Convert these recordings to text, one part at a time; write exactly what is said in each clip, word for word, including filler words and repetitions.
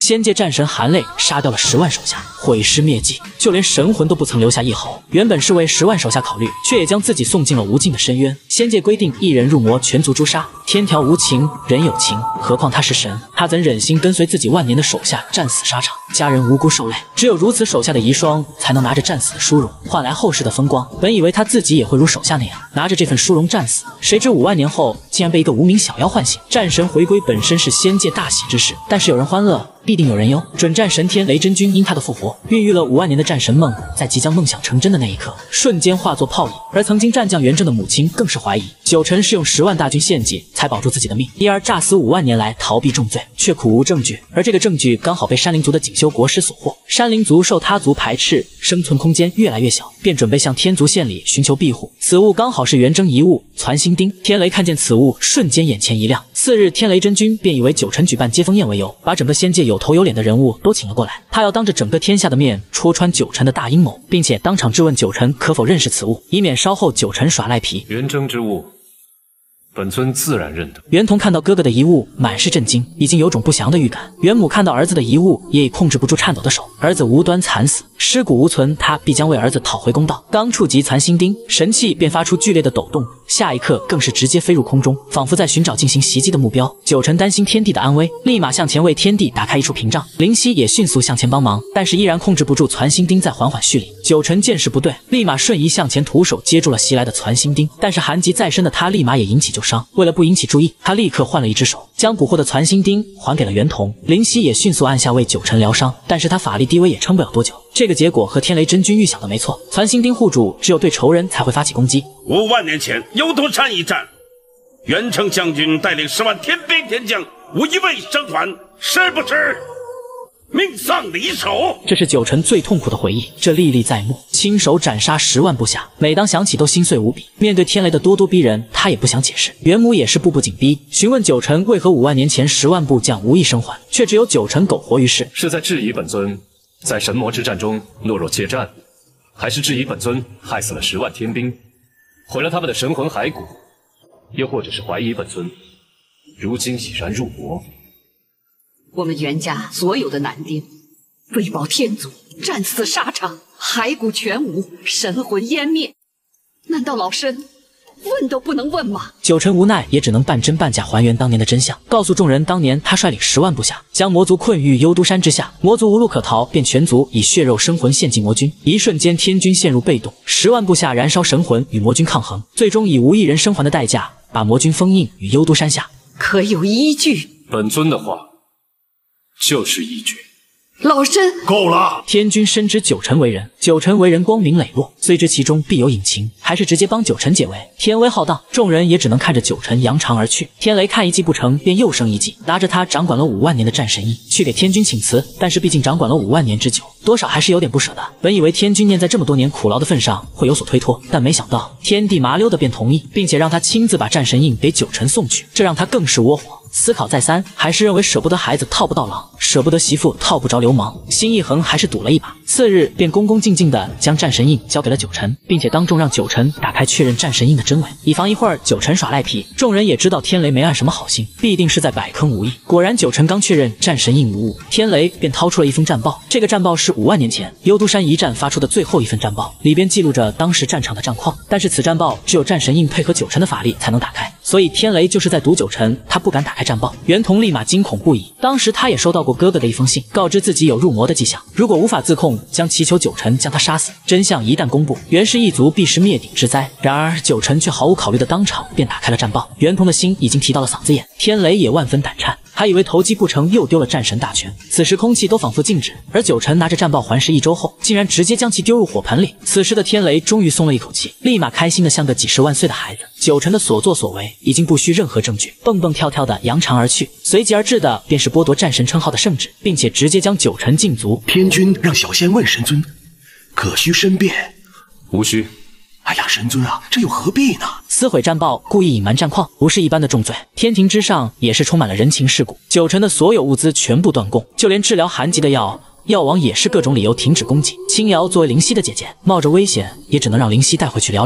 仙界战神韩累杀掉了十万手下，毁尸灭迹，就连神魂都不曾留下一毫。原本是为十万手下考虑，却也将自己送进了无尽的深渊。仙界规定，一人入魔，全族诛杀。天条无情，人有情，何况他是神，他怎忍心跟随自己万年的手下战死沙场，家人无辜受累？只有如此，手下的遗孀才能拿着战死的殊荣换来后世的风光。本以为他自己也会如手下那样拿着这份殊荣战死，谁知五万年后竟然被一个无名小妖唤醒。战神回归本身是仙界大喜之事，但是有人欢乐，必定有人忧。准战神天雷真君因他的复活，孕育了五万年的战神梦，在即将梦想成真的那一刻，瞬间化作泡影。而曾经战将元正的母亲更是怀疑，九成是用十万大军献祭才保住自己的命，因而诈死五万年来逃避重罪，却苦无证据。而这个证据刚好被山灵族的锦绣国师所获。山灵族受他族排斥，生存空间越来越小，便准备向天族献礼寻求庇护。此物刚好是元征遗物传心钉。天雷看见此物，瞬间眼前一亮。次日，天雷真君便以为九成举办接风宴为由，把整个仙界有头有脸的人物都请了过来。他要当着整个天下的面戳穿九成的大阴谋，并且当场质问九成可否认识此物，以免稍后九成耍赖皮。 元征之物，本尊自然认得。 袁童看到哥哥的遗物，满是震惊，已经有种不祥的预感。袁母看到儿子的遗物，也已控制不住颤抖的手。儿子无端惨死，尸骨无存，他必将为儿子讨回公道。刚触及攒心钉，神器便发出剧烈的抖动，下一刻更是直接飞入空中，仿佛在寻找进行袭击的目标。九成担心天帝的安危，立马向前为天帝打开一处屏障。灵犀也迅速向前帮忙，但是依然控制不住攒心钉在缓缓蓄力。九成见势不对，立马瞬移向前，徒手接住了袭来的攒心钉。但是寒疾在身的他立马也引起旧伤，为了不引起注意，他立刻换了一只手，将捕获的攒心钉还给了袁童。灵犀也迅速按下为九成疗伤，但是他法力低微，也撑不了多久。这个结果和天雷真君预想的没错，攒心钉护主只有对仇人才会发起攻击。 五万年前幽都山一战，袁成将军带领十万天兵天将，无一位生还，是不是命丧离手？ 这是九成最痛苦的回忆，这历历在目，亲手斩杀十万部下，每当想起都心碎无比。面对天雷的咄咄逼人，他也不想解释。袁母也是步步紧逼，询问九成为何五万年前十万部将无一生还，却只有九成苟活于世。 是在质疑本尊在神魔之战中懦弱怯战，还是质疑本尊害死了十万天兵，毁了他们的神魂骸骨，又或者是怀疑本尊如今已然入魔？ 我们袁家所有的男丁为保天族，战死沙场，骸骨全无，神魂湮灭，难道老身问都不能问吗？ 九成无奈，也只能半真半假还原当年的真相，告诉众人当年他率领十万部下，将魔族困于幽都山之下，魔族无路可逃，便全族以血肉生魂献祭魔军。一瞬间，天军陷入被动，十万部下燃烧神魂与魔军抗衡，最终以无一人生还的代价，把魔军封印于幽都山下。 可有依据？ 本尊的话就是依据。 老身够了！ 天君深知九成为人，九成为人光明磊落，虽知其中必有隐情，还是直接帮九成解围。天威浩荡，众人也只能看着九成扬长而去。天雷看一计不成，便又生一计，拿着他掌管了五万年的战神印去给天君请辞。但是毕竟掌管了五万年之久，多少还是有点不舍的。本以为天君念在这么多年苦劳的份上会有所推脱，但没想到天帝麻溜的便同意，并且让他亲自把战神印给九成送去，这让他更是窝火。思考再三，还是认为舍不得孩子套不到狼，舍不得媳妇套不着流氓，心一横还是赌了一把。次日便恭恭敬敬地将战神印交给了九成，并且当众让九成打开确认战神印的真伪，以防一会儿九成耍赖皮。众人也知道天雷没安什么好心，必定是在摆坑无益。果然九成刚确认战神印无误，天雷便掏出了一封战报。这个战报是五万年前幽都山一战发出的最后一份战报，里边记录着当时战场的战况，但是此战报只有战神印配合九成的法力才能打开，所以天雷就是在赌九成他不敢打开战报。袁童立马惊恐不已，当时他也收到过哥哥的一封信，告知自己有入魔的迹象，如果无法自控，将祈求九成将他杀死。真相一旦公布，袁氏一族必是灭顶之灾。然而九成却毫无考虑的当场便打开了战报，袁童的心已经提到了嗓子眼，天雷也万分胆颤，还以为投机不成又丢了战神大权。此时空气都仿佛静止，而九成拿着战报环视一周后，竟然直接将其丢入火盆里。此时的天雷终于松了一口气，立马开心的像个几十万岁的孩子。九成的所作所为已经不需任何证据，蹦蹦跳跳的扬长而去，随即而至的便是剥夺战神称号的圣旨，并且直接将九成禁足。 天君让小仙问神尊，可需申辩？ 无需。 哎呀，神尊啊，这又何必呢？ 撕毁战报，故意隐瞒战况，不是一般的重罪。天庭之上也是充满了人情世故，九成的所有物资全部断供，就连治疗寒疾的药，药王也是各种理由停止供给。青瑶作为灵犀的姐姐，冒着危险也只能让灵犀带回去寥寥一瓶。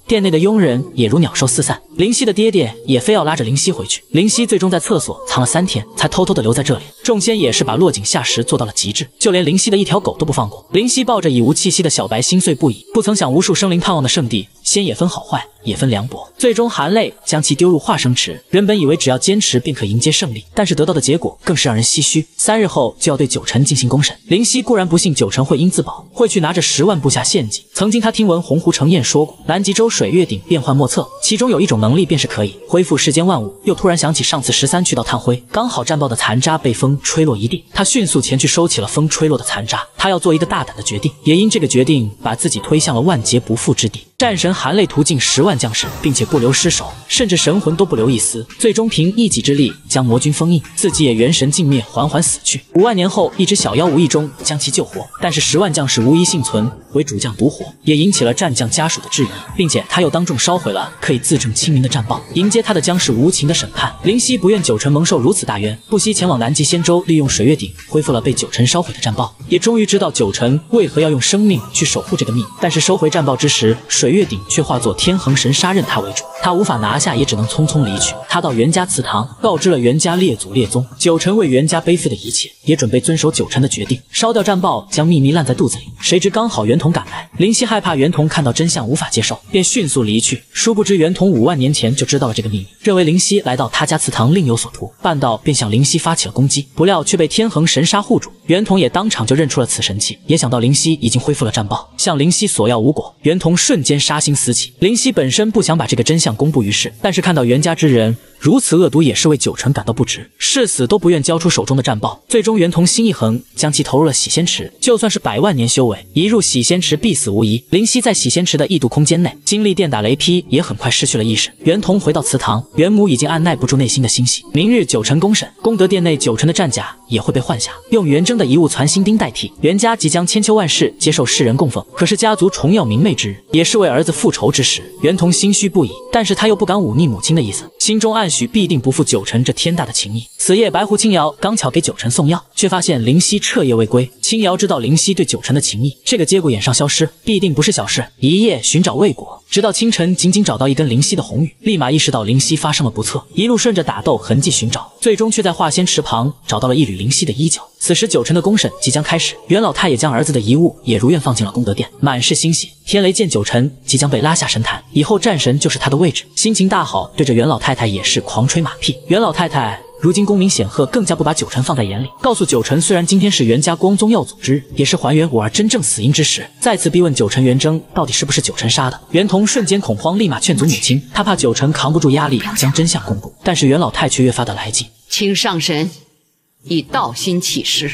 店内的佣人也如鸟兽四散。灵犀的爹爹也非要拉着灵犀回去，灵犀最终在厕所藏了三天，才偷偷的留在这里。众仙也是把落井下石做到了极致，就连灵犀的一条狗都不放过。灵犀抱着已无气息的小白心碎不已，不曾想无数生灵盼望的圣地，仙也分好坏，也分凉薄。最终含泪将其丢入化生池，原本以为只要坚持便可迎接胜利，但是得到的结果更是让人唏嘘。三日后就要对九晨进行公审，灵犀固然不信九晨会因自保，会去拿着十万布下献祭。曾经他听闻洪湖程燕说过，南极洲水月鼎变幻莫测，其中有一种能力便是可以恢复世间万物。又突然想起上次十三去到炭灰，刚好战报的残渣被风吹落一地，他迅速前去收起了风吹落的残渣。他要做一个大胆的决定，也因这个决定把自己推向了万劫不复之地。战神含泪屠尽十万将士，并且不留尸首，甚至神魂都不留一丝，最终凭一己之力将魔君封印，自己也元神尽灭，缓缓死去。五万年后，一只小妖无意中将其救活，但是十万将士无一幸存，为主将独活，也引起了战将家属的质疑，并且他又当众烧毁了可以自证清明的战报，迎接他的将是无情的审判。灵犀不愿九晨蒙受如此大冤，不惜前往南极仙州，利用水月鼎恢复了被九晨烧毁的战报，也终于知道九晨为何要用生命去守护这个秘密。但是收回战报之时，水月鼎却化作天恒神杀任他为主，他无法拿下，也只能匆匆离去。他到袁家祠堂，告知了袁家列祖列宗，九晨为袁家背负的一切，也准备遵守九晨的决定，烧掉战报，将秘密烂在肚子里。谁知刚好袁童赶来，灵犀害怕袁童看到真相无法接受，便迅速离去。殊不知袁童五万年前就知道了这个秘密，认为灵犀来到他家祠堂另有所图，半道便向灵犀发起了攻击，不料却被天恒神杀护住。袁童也当场就认出了此神器，也想到灵犀已经恢复了战报，向灵犀索要无果，袁童瞬间杀心四起。灵犀本身不想把这个真相公布于世，但是看到袁家之人如此恶毒，也是为九晨感到不值，誓死都不愿交出手中的战报。最终袁童心一横，将其投入了洗仙池，就算是百万年修为，一入洗仙池必死无疑。灵犀在洗仙池的异度空间内经历电打雷劈，也很快失去了意识。袁童回到祠堂，袁母已经按耐不住内心的欣喜，明日九晨公审，功德殿内九晨的战甲也会被换下，用元征的遗物传心钉代替。袁家即将千秋万世接受世人供奉，可是家族重要明媚之日，也是为儿子复仇之时。袁童心虚不已，但是他又不敢忤逆母亲的意思，心中暗许必定不负九晨这天大的情谊。此夜白狐青瑶刚巧给九晨送药，却发现灵犀彻夜未归。青瑶知道灵犀对九晨的情谊，这个节骨眼上消失必定不是小事，一夜寻找未果，直到清晨仅仅找到一根灵犀的红玉，立马意识到灵犀发生了不测，一路顺着打斗痕迹寻找，最终却在化仙池旁找到了一缕灵犀的衣角。此时九晨的公审即将开始，袁老太也将儿子的遗物也如愿放进了功德殿，满是欣喜。天雷见九晨即将被拉下神坛，以后战神就是他的位置，心情大好，对着袁老太太也是狂吹马屁。袁老太太如今功名显赫，更加不把九晨放在眼里，告诉九晨，虽然今天是袁家光宗耀祖之日，也是还原五儿真正死因之时，再次逼问九晨元征到底是不是九晨杀的。袁童瞬间恐慌，立马劝阻母亲，他怕九晨扛不住压力将真相公布，但是袁老太却越发的来劲， 请上神以道心起誓，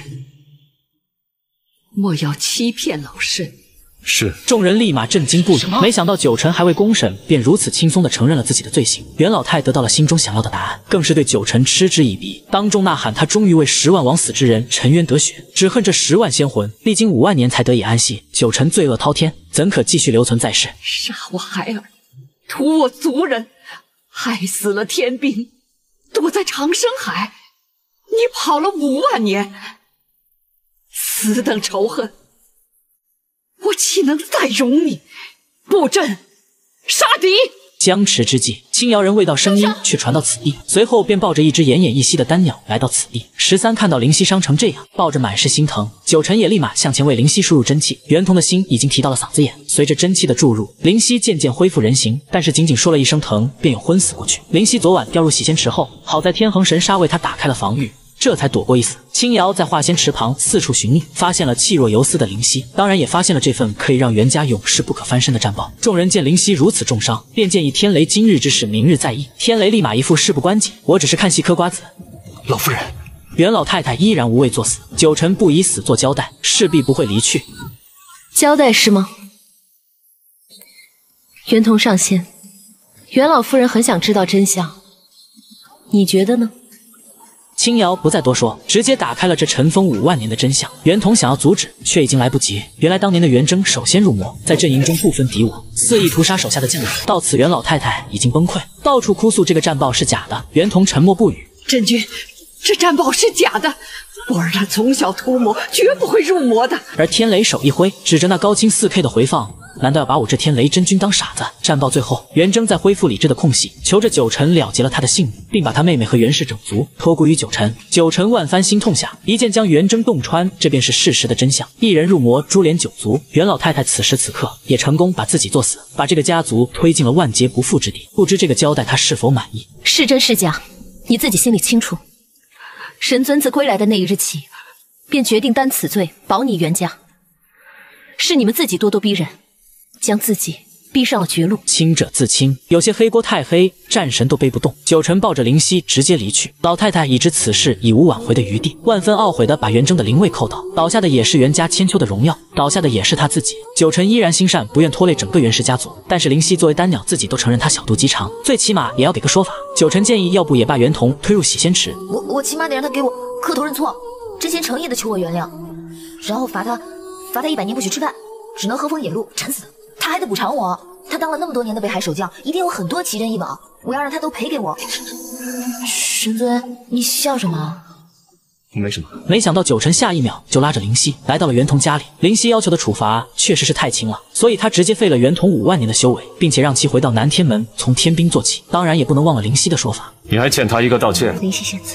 莫要欺骗老身。 是。 众人立马震惊不已，没想到九晨还未公审便如此轻松地承认了自己的罪行。袁老太得到了心中想要的答案，更是对九晨嗤之以鼻，当众呐喊他终于为十万枉死之人沉冤得雪，只恨这十万仙魂历经五万年才得以安息。九晨罪恶滔天，怎可继续留存在世？ 杀我孩儿，屠我族人，害死了天兵，躲在长生海，你跑了五万年，此等仇恨，我岂能再容你？布阵，杀敌！ 僵持之际，青瑶人未到声音却传到此地，随后便抱着一只奄奄一息的丹鸟来到此地。十三看到灵犀伤成这样，抱着满是心疼，九晨也立马向前为灵犀输入真气。袁童的心已经提到了嗓子眼，随着真气的注入，灵犀渐渐恢复人形，但是仅仅说了一声疼，便又昏死过去。灵犀昨晚掉入洗仙池后，好在天恒神杀为他打开了防御，这才躲过一死。青瑶在化仙池旁四处寻觅，发现了气若游丝的灵犀，当然也发现了这份可以让袁家永世不可翻身的战报。众人见灵犀如此重伤，便建议天雷今日之事明日再议。天雷立马一副事不关己，我只是看戏嗑瓜子。 老夫人， 袁老太太依然无畏作死，九晨不以死做交代，势必不会离去。 交代是吗？袁童上仙，袁老夫人很想知道真相，你觉得呢？ 青瑶不再多说，直接打开了这尘封五万年的真相。袁童想要阻止，却已经来不及。原来当年的元征首先入魔，在阵营中不分敌我，肆意屠杀手下的将领。到此，袁老太太已经崩溃，到处哭诉这个战报是假的。袁童沉默不语。 真君，这战报是假的，我儿他从小屠魔，绝不会入魔的。 而天雷手一挥，指着那高清 四 K 的回放， 难道要把我这天雷真君当傻子？战报最后，元征在恢复理智的空隙，求着九臣了结了他的性命，并把他妹妹和袁氏整族托孤于九臣。九臣万番心痛下，一剑将元征洞穿，这便是事实的真相。一人入魔，株连九族。袁老太太此时此刻也成功把自己作死，把这个家族推进了万劫不复之地。不知这个交代他是否满意？ 是真是假，你自己心里清楚。神尊自归来的那一日起，便决定担此罪保你袁家。是你们自己咄咄逼人，将自己逼上了绝路。 清者自清，有些黑锅太黑，战神都背不动。九臣抱着灵犀直接离去，老太太已知此事已无挽回的余地，万分懊悔的把元征的灵位扣倒。倒下的也是袁家千秋的荣耀，倒下的也是他自己。九臣依然心善，不愿拖累整个袁氏家族，但是灵犀作为丹鸟，自己都承认他小肚鸡肠，最起码也要给个说法。九臣建议，要不也把袁童推入洗仙池。 我我起码得让他给我磕头认错，真心诚意的求我原谅，然后罚他罚他一百年不许吃饭，只能喝风饮露，馋死。他还得补偿我，他当了那么多年的北海守将，一定有很多奇珍异宝，我要让他都赔给我。神尊，你笑什么？ 没什么。 没想到九臣下一秒就拉着灵犀来到了袁童家里。灵犀要求的处罚确实是太轻了，所以他直接废了袁童五万年的修为，并且让其回到南天门，从天兵做起。当然也不能忘了灵犀的说法， 你还欠他一个道歉。 灵犀仙子，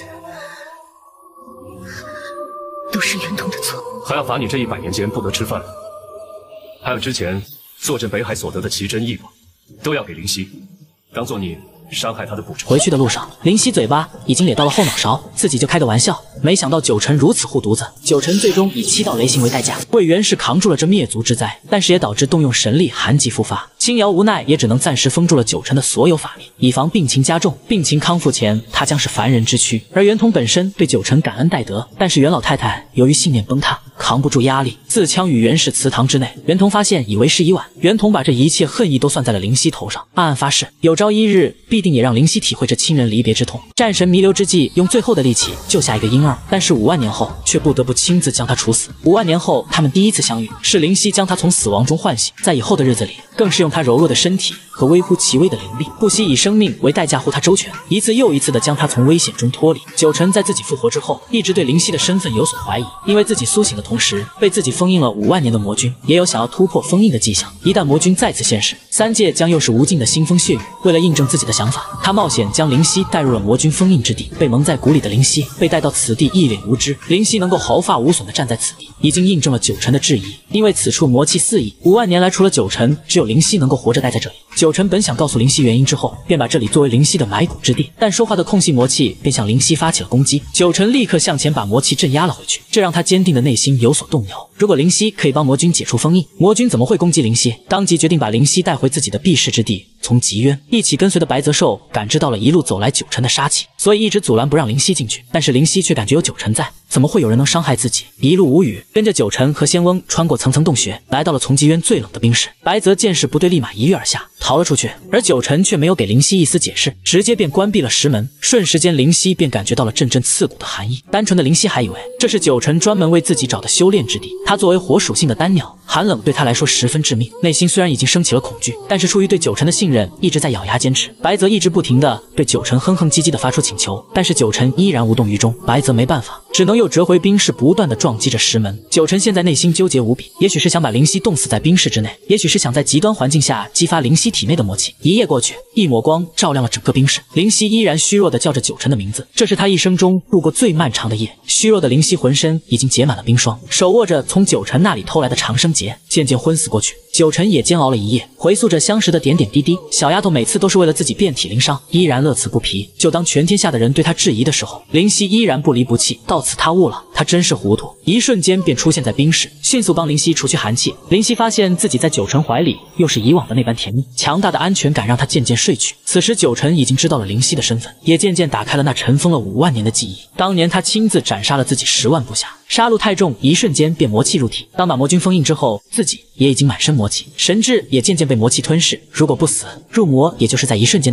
都是袁童的错， 还要罚你这一百年间不得吃饭，还有之前坐镇北海所得的奇珍异宝，都要给灵犀，当做你伤害他的补偿。 回去的路上，灵犀嘴巴已经咧到了后脑勺，自己就开个玩笑，没想到九臣如此护犊子。九臣最终以七道雷星为代价，为袁氏扛住了这灭族之灾，但是也导致动用神力寒疾复发。青瑶无奈也只能暂时封住了九臣的所有法力，以防病情加重。病情康复前，他将是凡人之躯。而袁童本身对九臣感恩戴德，但是袁老太太由于信念崩塌，扛不住压力，自枪于袁氏祠堂之内。袁童发现已为时已晚，袁童把这一切恨意都算在了灵犀头上，暗暗发誓，有朝一日必定也让灵犀体会这亲人离别之痛。战神弥留之际，用最后的力气救下一个婴儿，但是五万年后却不得不亲自将他处死。五万年后，他们第一次相遇，是灵犀将他从死亡中唤醒，在以后的日子里，更是用他柔弱的身体和微乎其微的灵力，不惜以生命为代价护他周全，一次又一次的将他从危险中脱离。九臣在自己复活之后，一直对灵犀的身份有所怀疑，因为自己苏醒的同时，被自己封印了五万年的魔君也有想要突破封印的迹象。一旦魔君再次现世，三界将又是无尽的腥风血雨。为了印证自己的想法，他冒险将灵犀带入了魔君封印之地。被蒙在鼓里的灵犀被带到此地，一脸无知。灵犀能够毫发无损地站在此地，已经印证了九臣的质疑。因为此处魔气四溢，五万年来除了九臣，只有灵犀能够活着待在这里。九臣本想告诉灵犀原因之后，便把这里作为灵犀的埋骨之地，但说话的空隙魔气便向灵犀发起了攻击。九臣立刻向前把魔气镇压了回去，这让他坚定的内心有所动摇。如果灵犀可以帮魔君解除封印，魔君怎么会攻击灵犀？当即决定把灵犀带回自己的避世之地。从极渊一起跟随的白泽寿感知到了一路走来九臣的杀气，所以一直阻拦不让灵犀进去。但是灵犀却感觉有九臣在，怎么会有人能伤害自己？一路无语，跟着九臣和仙翁穿过层层洞穴，来到了从极渊最冷的冰室。白泽见势不对，立马一跃而下，逃了出去。而九臣却没有给灵犀一丝解释，直接便关闭了石门。瞬时间，灵犀便感觉到了阵阵刺骨的寒意。单纯的灵犀还以为这是九臣专门为自己找的修炼之地。他作为火属性的丹鸟，寒冷对他来说十分致命。内心虽然已经升起了恐惧，但是出于对九臣的信任，一直在咬牙坚持。白泽一直不停地对九臣哼哼唧唧地发出请求，但是九臣依然无动于衷。白泽没办法，只能又折回冰室，不断地撞击着石门。九臣现在内心纠结无比，也许是想把灵犀冻死在冰室之内，也许是想在极端环境下激发灵犀体内的魔气。一夜过去，一抹光照亮了整个冰室，灵犀依然虚弱地叫着九臣的名字，这是他一生中度过最漫长的夜。虚弱的灵犀浑身已经结满了冰霜，手握着从九臣那里偷来的长生结，渐渐昏死过去。九臣也煎熬了一夜，回溯着相识的点点滴滴。小丫头每次都是为了自己遍体鳞伤，依然乐此不疲。就当全天下的人对他质疑的时候，灵犀依然不离不弃。到此他悟了，他真是糊涂，一瞬间便出现在冰室，迅速帮灵犀除去寒气。灵犀发现自己在九臣怀里又是以往的那般甜蜜，强大的安全感让他渐渐睡去。此时九臣已经知道了灵犀的身份，也渐渐打开了那尘封了五万年的记忆。当年他亲自斩杀了自己十万部下，杀戮太重，一瞬间便魔气入体。当把魔君封印之后，自己也已经满身魔气，神智也渐渐被魔气吞噬。如果不死，入魔也就是在一瞬间的事。但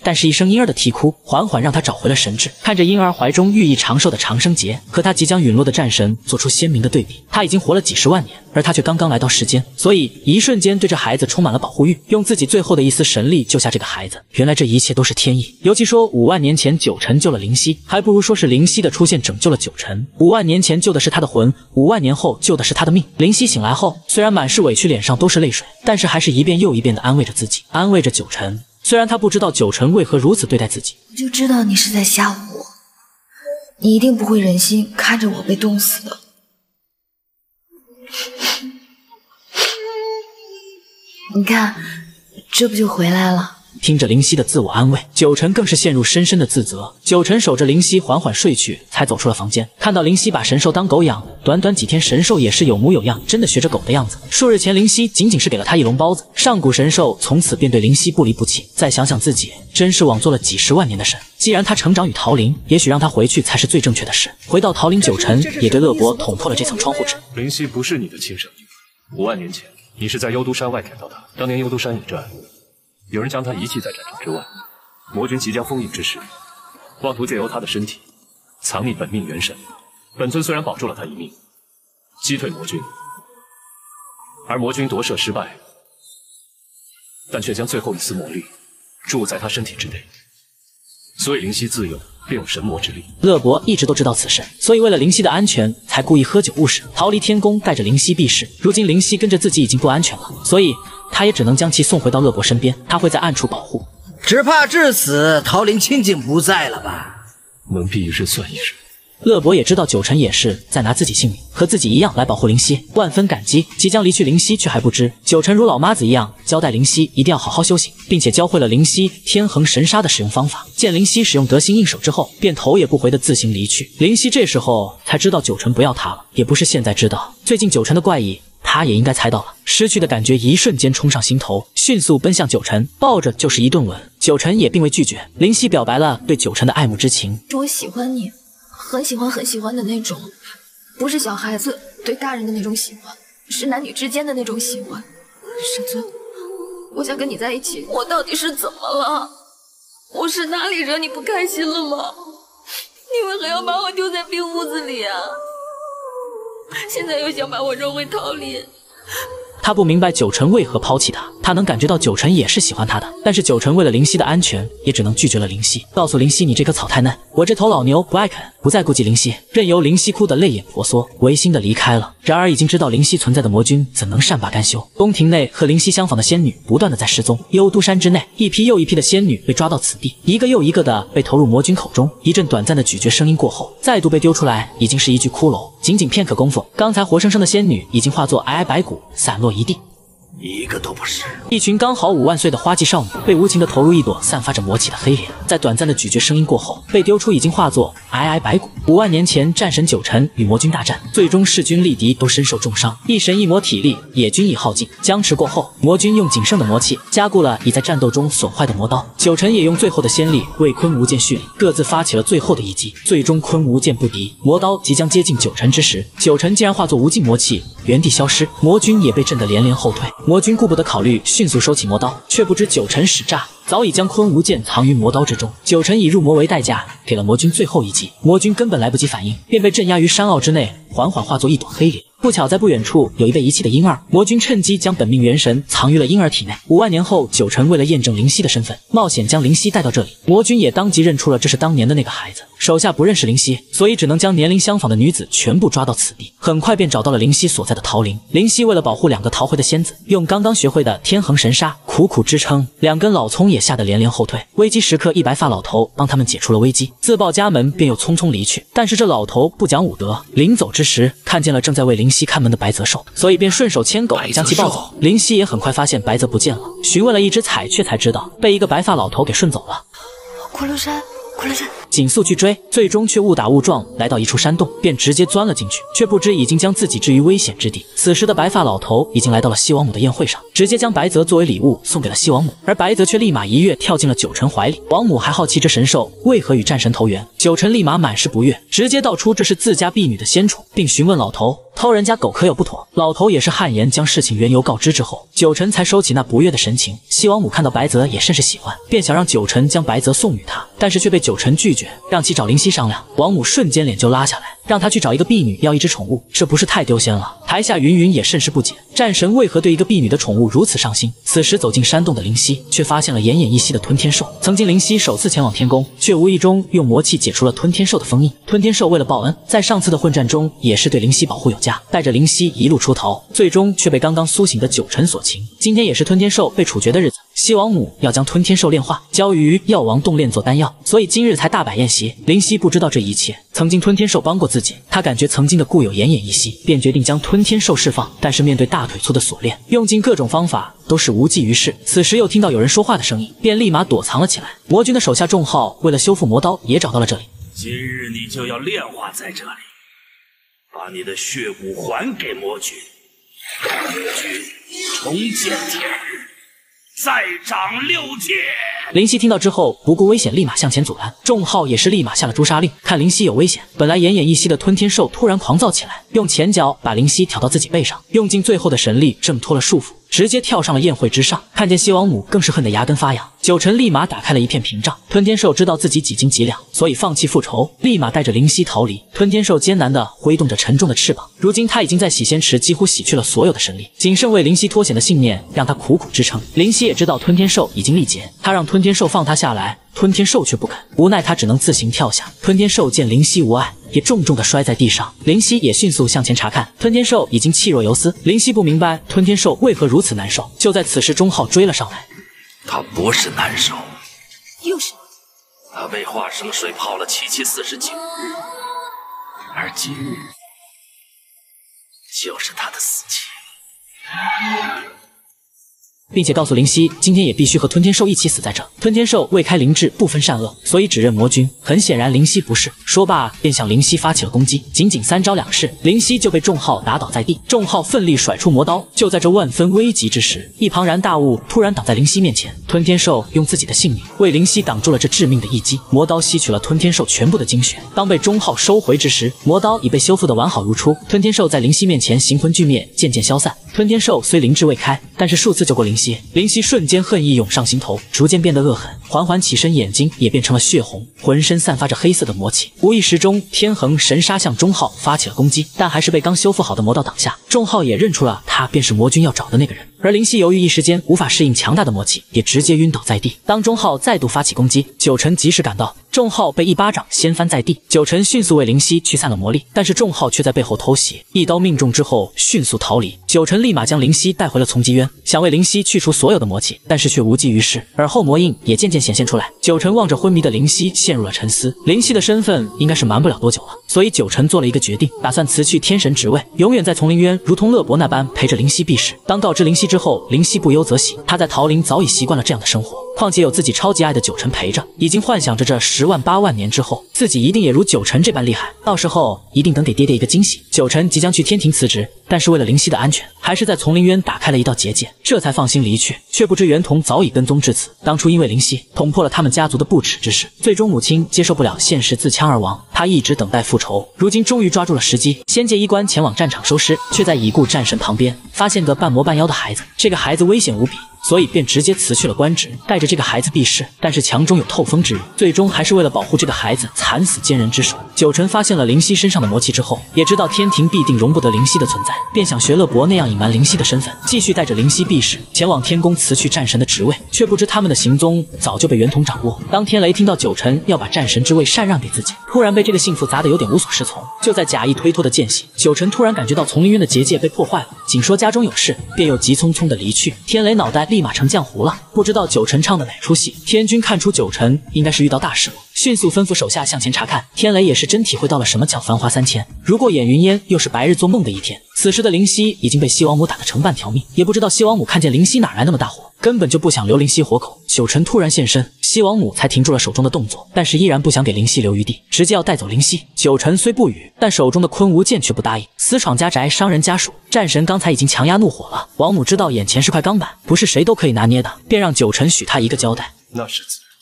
但是一声婴儿的啼哭，缓缓让他找回了神智。看着婴儿怀中寓意长寿的长生节和他即将陨落的战神做出鲜明的对比，他已经活了几十万年，而他却刚刚来到世间，所以一瞬间对这孩子充满了保护欲，用自己最后的一丝神力救下这个孩子。原来这一切都是天意。尤其说五万年前九尘救了灵犀，还不如说是灵犀的出现拯救了九尘。五万年前救的是他的魂，五万年后救的是他的命。灵犀醒来后，虽然满是委屈，脸上都是泪水，但是还是一遍又一遍地安慰着自己，安慰着九尘。虽然他不知道九尘为何如此对待自己， 我就知道你是在吓唬我，你一定不会忍心看着我被冻死的。你看，这不就回来了？ 听着灵犀的自我安慰，九尘更是陷入深深的自责。九尘守着灵犀缓缓睡去，才走出了房间，看到灵犀把神兽当狗养，短短几天神兽也是有模有样，真的学着狗的样子。数日前灵犀仅仅是给了他一笼包子，上古神兽从此便对灵犀不离不弃。再想想自己，真是枉做了几十万年的神。既然他成长于桃林，也许让他回去才是最正确的事。回到桃林，九尘也对乐伯捅破了这层窗户纸。 灵犀不是你的亲生女儿，五万年前你是在幽都山外看到她，当年幽都山一战，有人将他遗弃在战场之外，魔君即将封印之时，妄图借由他的身体藏匿本命元神。本尊虽然保住了他一命，击退魔君，而魔君夺舍失败，但却将最后一丝魔力注入在他身体之内，所以灵犀自幼便有神魔之力。 乐伯一直都知道此事，所以为了灵犀的安全，才故意喝酒误事，逃离天宫，带着灵犀避世。如今灵犀跟着自己已经不安全了，所以他也只能将其送回到乐伯身边，他会在暗处保护。 只怕至此，桃林清净不在了吧？ 能避一日算一日。 乐伯也知道九尘也是在拿自己性命和自己一样来保护灵犀，万分感激。即将离去灵犀却还不知，九尘如老妈子一样交代灵犀一定要好好修行，并且教会了灵犀天恒神杀的使用方法。见灵犀使用得心应手之后，便头也不回的自行离去。灵犀这时候才知道九尘不要他了，也不是现在知道，最近九尘的怪异他也应该猜到了。失去的感觉一瞬间冲上心头，迅速奔向九尘，抱着就是一顿吻。九尘也并未拒绝，灵犀表白了对九尘的爱慕之情。 我喜欢你，很喜欢很喜欢的那种，不是小孩子对大人的那种喜欢，是男女之间的那种喜欢。神尊，我想跟你在一起。我到底是怎么了？我是哪里惹你不开心了吗？你为何要把我丢在冰屋子里啊？现在又想把我扔回桃林。 他不明白九尘为何抛弃他，他能感觉到九尘也是喜欢他的，但是九尘为了灵犀的安全，也只能拒绝了灵犀，告诉灵犀你这颗草太嫩，我这头老牛不爱啃，不再顾及灵犀，任由灵犀哭得泪眼婆娑，违心的离开了。然而已经知道灵犀存在的魔君怎能善罢甘休？宫廷内和灵犀相仿的仙女不断的在失踪，幽都山之内，一批又一批的仙女被抓到此地，一个又一个的被投入魔君口中。一阵短暂的咀嚼声音过后，再度被丢出来，已经是一具骷髅。仅仅片刻功夫，刚才活生生的仙女已经化作皑皑白骨，散落一地。 一个都不是。 一群刚好五万岁的花季少女被无情的投入一朵散发着魔气的黑莲，在短暂的咀嚼声音过后，被丢出已经化作皑皑白骨。五万年前，战神九尘与魔君大战，最终势均力敌，都身受重伤，一神一魔体力也均已耗尽。僵持过后，魔君用仅剩的魔气加固了已在战斗中损坏的魔刀，九尘也用最后的仙力为坤无剑蓄力，各自发起了最后的一击。最终坤无剑不敌，魔刀即将接近九尘之时，九尘竟然化作无尽魔气原地消失，魔君也被震得连连后退。魔君顾不得考虑，迅速收起魔刀，却不知九尘使诈，早已将坤无剑藏于魔刀之中。九尘以入魔为代价，给了魔君最后一击，魔君根本来不及反应，便被镇压于山坳之内，缓缓化作一朵黑莲。不巧在不远处有一被遗弃的婴儿，魔君趁机将本命元神藏于了婴儿体内。五万年后，九尘为了验证灵犀的身份，冒险将灵犀带到这里，魔君也当即认出了这是当年的那个孩子。手下不认识灵犀，所以只能将年龄相仿的女子全部抓到此地。很快便找到了灵犀所在的桃林。灵犀为了保护两个逃回的仙子，用刚刚学会的天恒神杀苦苦支撑，两根老葱也吓得连连后退。危机时刻，一白发老头帮他们解除了危机，自报家门便又匆匆离去。但是这老头不讲武德，临走之时看见了正在为灵犀看门的白泽兽，所以便顺手牵狗将其抱走。灵犀也很快发现白泽不见了，询问了一只彩雀才知道被一个白发老头给顺走了。 骷髅山，骷髅山。 紧速去追，最终却误打误撞来到一处山洞，便直接钻了进去，却不知已经将自己置于危险之地。此时的白发老头已经来到了西王母的宴会上，直接将白泽作为礼物送给了西王母，而白泽却立马一跃跳进了九尘怀里。王母还好奇这神兽为何与战神投缘，九尘立马满是不悦，直接道出这是自家婢女的仙宠，并询问老头偷人家狗可有不妥。老头也是汗颜将事情缘由告知之后，九成才收起那不悦的神情。西王母看到白泽也甚是喜欢，便想让九成将白泽送与他，但是却被九成拒绝，让其找灵犀商量。王母瞬间脸就拉下来，让他去找一个婢女要一只宠物，这不是太丢仙了？台下云云也甚是不解，战神为何对一个婢女的宠物如此上心？此时走进山洞的灵犀，却发现了奄奄一息的吞天兽。曾经灵犀首次前往天宫，却无意中用魔气解除了吞天兽的封印。吞天兽为了报恩，在上次的混战中也是对灵犀保护有加，带着灵犀一路出逃，最终却被刚刚苏醒的九成所擒。今天也是吞天兽被处决的日子，西王母要将吞天兽炼化，交于药王洞炼做丹药，所以今日才大摆宴席。灵犀不知道这一切，曾经吞天兽帮过自己，他感觉曾经的故友奄奄一息，便决定将吞天兽释放。但是面对大腿粗的锁链，用尽各种方法都是无济于事。此时又听到有人说话的声音，便立马躲藏了起来。魔君的手下众号为了修复魔刀，也找到了这里。 今日你就要炼化在这里，把你的血骨还给魔君，让魔君重见天日，再掌六界。 灵犀听到之后，不顾危险，立马向前阻拦。众号也是立马下了诛杀令。看灵犀有危险，本来奄奄一息的吞天兽突然狂躁起来，用前脚把灵犀挑到自己背上，用尽最后的神力挣脱了束缚，直接跳上了宴会之上。看见西王母，更是恨得牙根发痒。九成立马打开了一片屏障。吞天兽知道自己几斤几两，所以放弃复仇，立马带着灵犀逃离。吞天兽艰难地挥动着沉重的翅膀，如今他已经在洗仙池几乎洗去了所有的神力，仅剩为灵犀脱险的信念让他苦苦支撑。灵犀也知道吞天兽已经力竭，他让吞天兽放他下来，吞天兽却不肯，无奈他只能自行跳下。吞天兽见灵犀无碍，也重重地摔在地上。灵犀也迅速向前查看，吞天兽已经气若游丝。灵犀不明白吞天兽为何如此难受，就在此时钟浩追了上来。 他不是难受， 又是他被化生水泡了七七四十九日，而今日就是他的死期。 并且告诉灵犀，今天也必须和吞天兽一起死在这。吞天兽未开灵智，不分善恶，所以只认魔君。很显然灵犀不是。说罢便向灵犀发起了攻击，仅仅三招两式，灵犀就被众号打倒在地。众号奋力甩出魔刀，就在这万分危急之时，一庞然大物突然挡在灵犀面前。吞天兽用自己的性命为灵犀挡住了这致命的一击。魔刀吸取了吞天兽全部的精血，当被众号收回之时，魔刀已被修复得完好如初。吞天兽在灵犀面前形魂俱灭，渐渐消散。吞天兽虽灵智未开，但是数次救过灵犀。灵犀瞬间恨意涌上心头，逐渐变得恶狠，缓缓起身，眼睛也变成了血红，浑身散发着黑色的魔气。无意识中，天恒神杀向钟浩发起了攻击，但还是被刚修复好的魔刀挡下。钟浩也认出了他便是魔君要找的那个人，而灵犀由于一时间无法适应强大的魔气，也直接晕倒在地。当钟浩再度发起攻击，九成及时赶到，钟浩被一巴掌掀翻在地。九成迅速为灵犀驱散了魔力，但是钟浩却在背后偷袭，一刀命中之后迅速逃离。九成立马将灵犀带回了从极渊，想为灵犀去除所有的魔气，但是却无济于事。而后魔印也渐渐显现出来。九成望着昏迷的灵犀陷入了沉思，灵犀的身份应该是瞒不了多久了，所以九成做了一个决定，打算辞去天神职位，永远在丛林渊如同乐伯那般陪着灵犀避世。当告知灵犀之后，灵犀不忧则喜，他在桃林早已习惯了这样的生活，况且有自己超级爱的九成陪着，已经幻想着这十万八万年之后，自己一定也如九成这般厉害，到时候一定能给爹爹一个惊喜。九成即将去天庭辞职，但是为了灵犀的安全，还是在丛林渊打开了一道结界，这才放心离去。却不知袁童早已跟踪至此，当初因为灵犀捅破了他们家族的不耻之事，最终母亲接受不了现实自枪而亡，他一直等待复仇，如今终于抓住了时机。仙界医官前往战场收尸，却在已故战神旁边发现个半魔半妖的孩子，这个孩子危险无比，所以便直接辞去了官职，带着这个孩子避世。但是墙中有透风之日，最终还是为了保护这个孩子，惨死奸人之手。九成发现了灵犀身上的魔气之后，也知道天庭必定容不得灵犀的存在，便想学乐伯那样隐瞒灵犀的身份，继续带着灵犀避世，前往天宫辞去战神的职位。却不知他们的行踪早就被袁童掌握。当天雷听到九成要把战神之位禅让给自己，突然被这个幸福砸得有点无所适从，就在假意推脱的间隙，九成突然感觉到丛林渊的结界被破坏了，仅说家中有事，便又急匆匆的离去。天雷脑袋立马成浆糊了，不知道九成唱的哪出戏。天君看出九成应该是遇到大事了，迅速吩咐手下向前查看。天雷也是真体会到了什么叫繁华三千，如过眼云烟，又是白日做梦的一天。此时的灵犀已经被西王母打得成半条命，也不知道西王母看见灵犀哪来那么大火，根本就不想留灵犀活口。九成突然现身，西王母才停住了手中的动作，但是依然不想给灵犀留余地，直接要带走灵犀。九成虽不语，但手中的昆无剑却不答应，私闯家宅伤人家属。战神刚才已经强压怒火了，王母知道眼前是块钢板，不是谁都可以拿捏的，便让九成许他一个交代。 那世子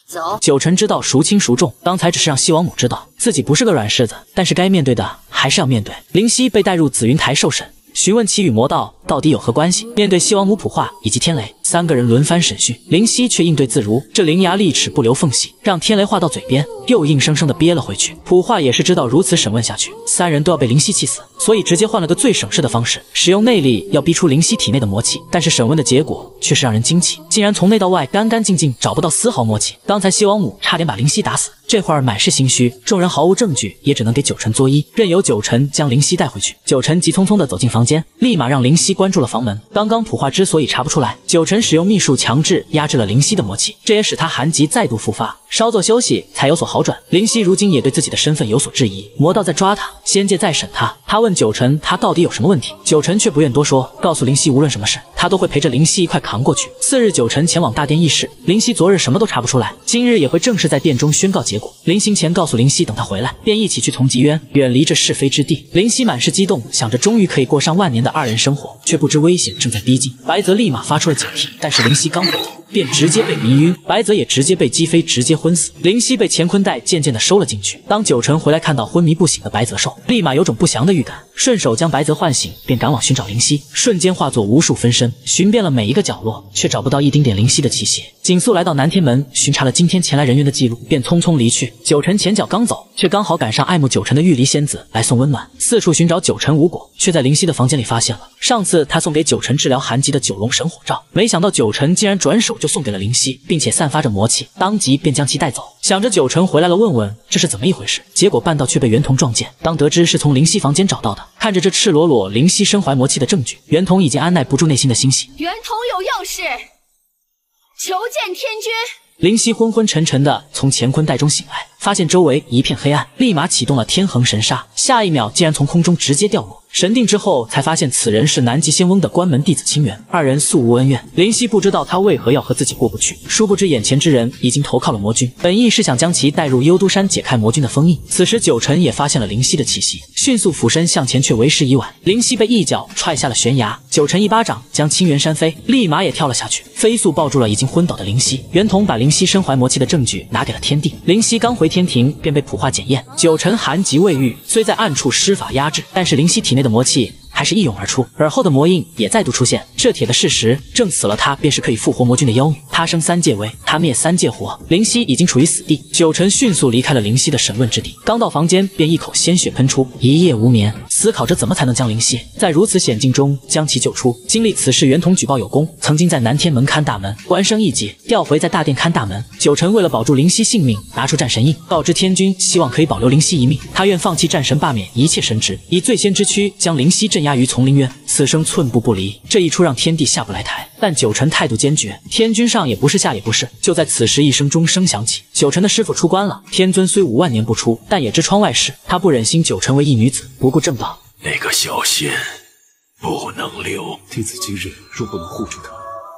走。 九成知道孰轻孰重，刚才只是让西王母知道自己不是个软柿子，但是该面对的还是要面对。灵犀被带入紫云台受审，询问其与魔道到底有何关系。面对西王母、普化以及天雷三个人轮番审讯，灵犀却应对自如，这伶牙俐齿不留缝隙，让天雷话到嘴边又硬生生的憋了回去。普化也是知道如此审问下去，三人都要被灵犀气死，所以直接换了个最省事的方式，使用内力要逼出灵犀体内的魔气。但是审问的结果却是让人惊奇，竟然从内到外干干净净，找不到丝毫魔气。刚才西王母差点把灵犀打死，这会儿满是心虚，众人毫无证据，也只能给九成作揖，任由九成将灵犀带回去。九成急匆匆地走进房间，立马让灵犀关住了房门。刚刚普化之所以查不出来，九成使用秘术强制压制了灵犀的魔气，这也使他寒疾再度复发，稍作休息才有所好转。灵犀如今也对自己的身份有所质疑，魔道在抓他，仙界在审他。他问九成他到底有什么问题，九成却不愿多说，告诉灵犀无论什么事他都会陪着灵犀一块扛过去。次日九成前往大殿议事，灵犀昨日什么都查不出来，今日也会正式在殿中宣告结果。临行前告诉灵犀等他回来，便一起去从极渊，远离这是非之地。灵犀满是激动，想着终于可以过上万年的二人生活，却不知危险正在逼近。白泽立马发出了警惕，但是灵犀刚回头便直接被迷晕，白泽也直接被击飞，直接昏死。灵犀被乾坤袋渐渐的收了进去。当九成回来看到昏迷不醒的白泽寿，立马有种不祥的预感，顺手将白泽唤醒，便赶往寻找灵犀，瞬间化作无数分身，寻遍了每一个角落，却找不到一丁点灵犀的气息。紧速来到南天门，巡查了今天前来人员的记录，便匆匆离去。九成前脚刚走，却刚好赶上爱慕九成的玉离仙子来送温暖，四处寻找九成无果，却在灵犀的房间里发现了上次他送给九成治疗寒疾的九龙神火罩，没想到九成竟然转手就送给了灵犀，并且散发着魔气，当即便将其带走。想着九成回来了，问问这是怎么一回事，结果半道却被袁童撞见。当得知是从灵犀房间找到的，看着这赤裸裸灵犀身怀魔气的证据，袁童已经按耐不住内心的欣喜。 袁童有要事，求见天君。 灵犀昏昏沉沉的从乾坤袋中醒来，发现周围一片黑暗，立马启动了天恒神煞，下一秒竟然从空中直接掉落。神定之后，才发现此人是南极仙翁的关门弟子清源，二人素无恩怨。灵犀不知道他为何要和自己过不去，殊不知眼前之人已经投靠了魔君，本意是想将其带入幽都山解开魔君的封印。此时九成也发现了灵犀的气息，迅速俯身向前，却为时已晚。灵犀被一脚踹下了悬崖，九成一巴掌将清源扇飞，立马也跳了下去，飞速抱住了已经昏倒的灵犀。袁童把灵犀身怀魔气的证据拿给了天帝，灵犀刚回天庭便被普化检验，九成寒疾未愈，虽在暗处施法压制，但是灵犀体内的魔气还是一涌而出，而后的魔印也再度出现。这铁的事实正死了他便是可以复活魔君的妖女，他生三界危，他灭三界活。灵犀已经处于死地，九成迅速离开了灵犀的审问之地，刚到房间便一口鲜血喷出，一夜无眠，思考着怎么才能将灵犀在如此险境中将其救出。经历此事，袁童举报有功，曾经在南天门看大门，官升一级，调回在大殿看大门。九成为了保住灵犀性命，拿出战神印，告知天君希望可以保留灵犀一命，他愿放弃战神，罢免一切神职，以最仙之躯将灵犀镇压于丛林渊，此生寸步不离。这一出让天帝下不来台，但九成态度坚决，天君上也不是下也不是。就在此时，一声钟声响起，九成的师傅出关了。天尊虽五万年不出，但也知窗外事，他不忍心九成为一女子，不顾正道， 那个小仙不能留。 弟子今日若不能护住他，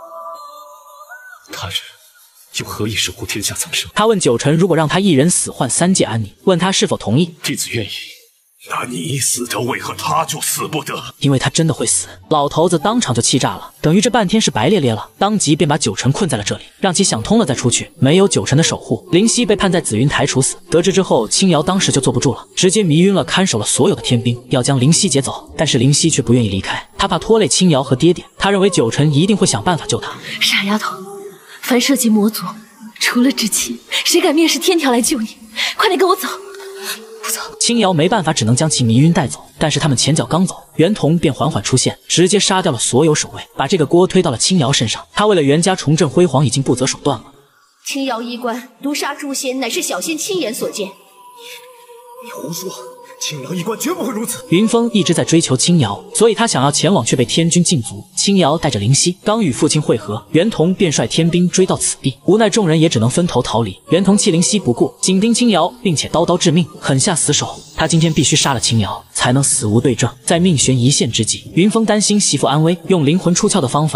他日又何以守护天下苍生？ 他问九成，如果让他一人死换三界安宁，问他是否同意。 弟子愿意。 那你死着，为何他就死不得？ 因为他真的会死。老头子当场就气炸了，等于这半天是白咧咧了，当即便把九成困在了这里，让其想通了再出去。没有九成的守护，灵犀被判在紫云台处死。得知之后，青瑶当时就坐不住了，直接迷晕了看守了所有的天兵，要将灵犀劫走。但是灵犀却不愿意离开，他怕拖累青瑶和爹爹，他认为九成一定会想办法救他。 傻丫头，凡涉及魔族，除了至亲，谁敢蔑视天条来救你？快点跟我走！不走。 青瑶没办法，只能将其迷晕带走。但是他们前脚刚走，袁童便缓缓出现，直接杀掉了所有守卫，把这个锅推到了青瑶身上。他为了袁家重振辉煌，已经不择手段了。 青瑶医官毒杀诛仙，乃是小仙亲眼所见。 你胡说！青瑶医官绝不会如此。 云峰一直在追求青瑶，所以他想要前往，却被天君禁足。青瑶带着灵犀刚与父亲会合，袁童便率天兵追到此地，无奈众人也只能分头逃离。袁童弃灵犀不顾，紧盯青瑶，并且刀刀致命，狠下死手。他今天必须杀了青瑶，才能死无对证。在命悬一线之际，云峰担心媳妇安危，用灵魂出窍的方法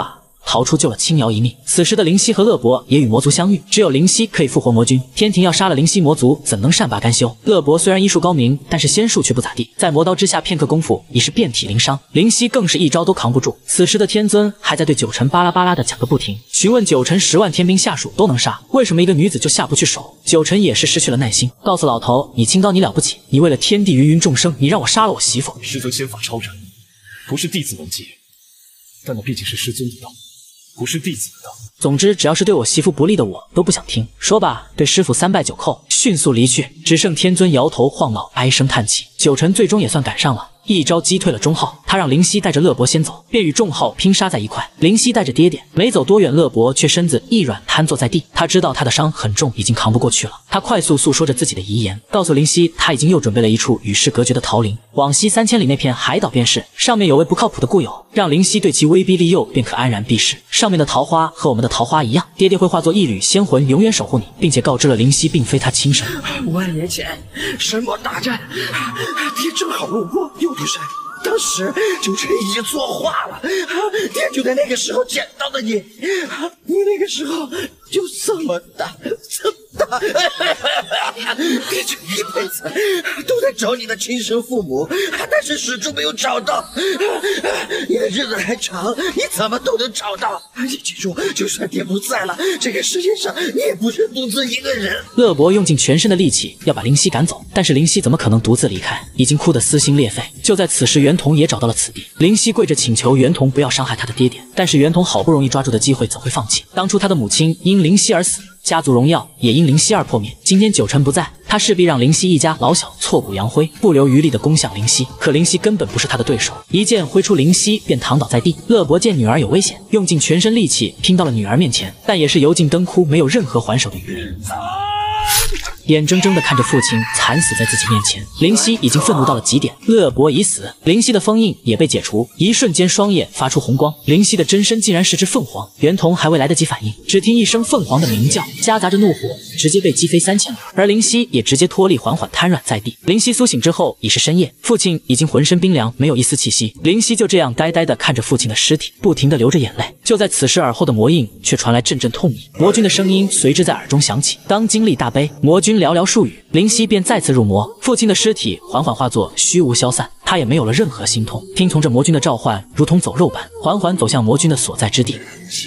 逃出救了青瑶一命。此时的灵犀和乐伯也与魔族相遇，只有灵犀可以复活魔君。天庭要杀了灵犀魔族，怎能善罢甘休？乐伯虽然医术高明，但是仙术却不咋地，在魔刀之下片刻功夫已是遍体鳞伤。灵犀更是一招都扛不住。此时的天尊还在对九晨巴拉巴拉的讲个不停，询问九晨十万天兵下属都能杀，为什么一个女子就下不去手？九晨也是失去了耐心，告诉老头，你清高你了不起，你为了天地芸芸众生，你让我杀了我媳妇。 师尊仙法超人，不是弟子能及，但那毕竟是师尊的道，不是弟子的道。 总之，只要是对我媳妇不利的，我都不想听。说罢，对师傅三拜九叩，迅速离去。只剩天尊摇头晃脑，唉声叹气。九晨最终也算赶上了，一招击退了钟浩。他让灵犀带着乐伯先走，便与众浩拼杀在一块。灵犀带着爹爹，没走多远，乐伯却身子一软，瘫坐在地。他知道他的伤很重，已经扛不过去了。他快速诉说着自己的遗言，告诉灵犀，他已经又准备了一处与世隔绝的桃林，往西三千里那片海岛便是，上面有位不靠谱的故友，让灵犀对其威逼利诱，便可安然避世。上面的桃花和我们的桃花一样，爹爹会化作一缕仙魂，永远守护你，并且告知了灵犀并非他亲生。 万年前神魔大战，爹正好路过幽灵山。当时九晨已经作化了，爹就在那个时候捡到的你，你那个时候就这么大，这么大，爹这一辈子都在找你的亲生父母，但是始终没有找到。你的日子还长，你怎么都能找到。你记住，就算爹不在了，这个世界上你也不是独自一个人。 乐伯用尽全身的力气要把灵犀赶走，但是灵犀怎么可能独自离开？已经哭得撕心裂肺。就在此时，袁童也找到了此地。灵犀跪着请求袁童不要伤害他的爹爹，但是袁童好不容易抓住的机会怎会放弃？当初他的母亲因灵犀而死，家族荣耀也因灵犀而破灭。今天九晨不在，他势必让灵犀一家老小挫骨扬灰，不留余力的攻向灵犀。可灵犀根本不是他的对手，一剑挥出，灵犀便躺倒在地。乐伯见女儿有危险，用尽全身力气拼到了女儿面前，但也是油尽灯枯，没有任何还手的余力。眼睁睁地看着父亲惨死在自己面前，灵犀已经愤怒到了极点。乐伯已死，灵犀的封印也被解除，一瞬间双眼发出红光，灵犀的真身竟然是只凤凰。袁童还未来得及反应，只听一声凤凰的鸣叫，夹杂着怒火，直接被击飞三千里，而灵犀也直接脱力，缓缓瘫软在地。灵犀苏醒之后已是深夜，父亲已经浑身冰凉，没有一丝气息。灵犀就这样呆呆地看着父亲的尸体，不停地流着眼泪。就在此时，耳后的魔印却传来阵阵痛意，魔君的声音随之在耳中响起。当经历大悲，魔君寥寥数语，灵犀便再次入魔，父亲的尸体缓缓化作虚无消散，他也没有了任何心痛，听从着魔君的召唤，如同走肉般缓缓走向魔君的所在之地。 起，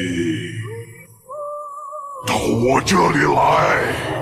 到我这里来。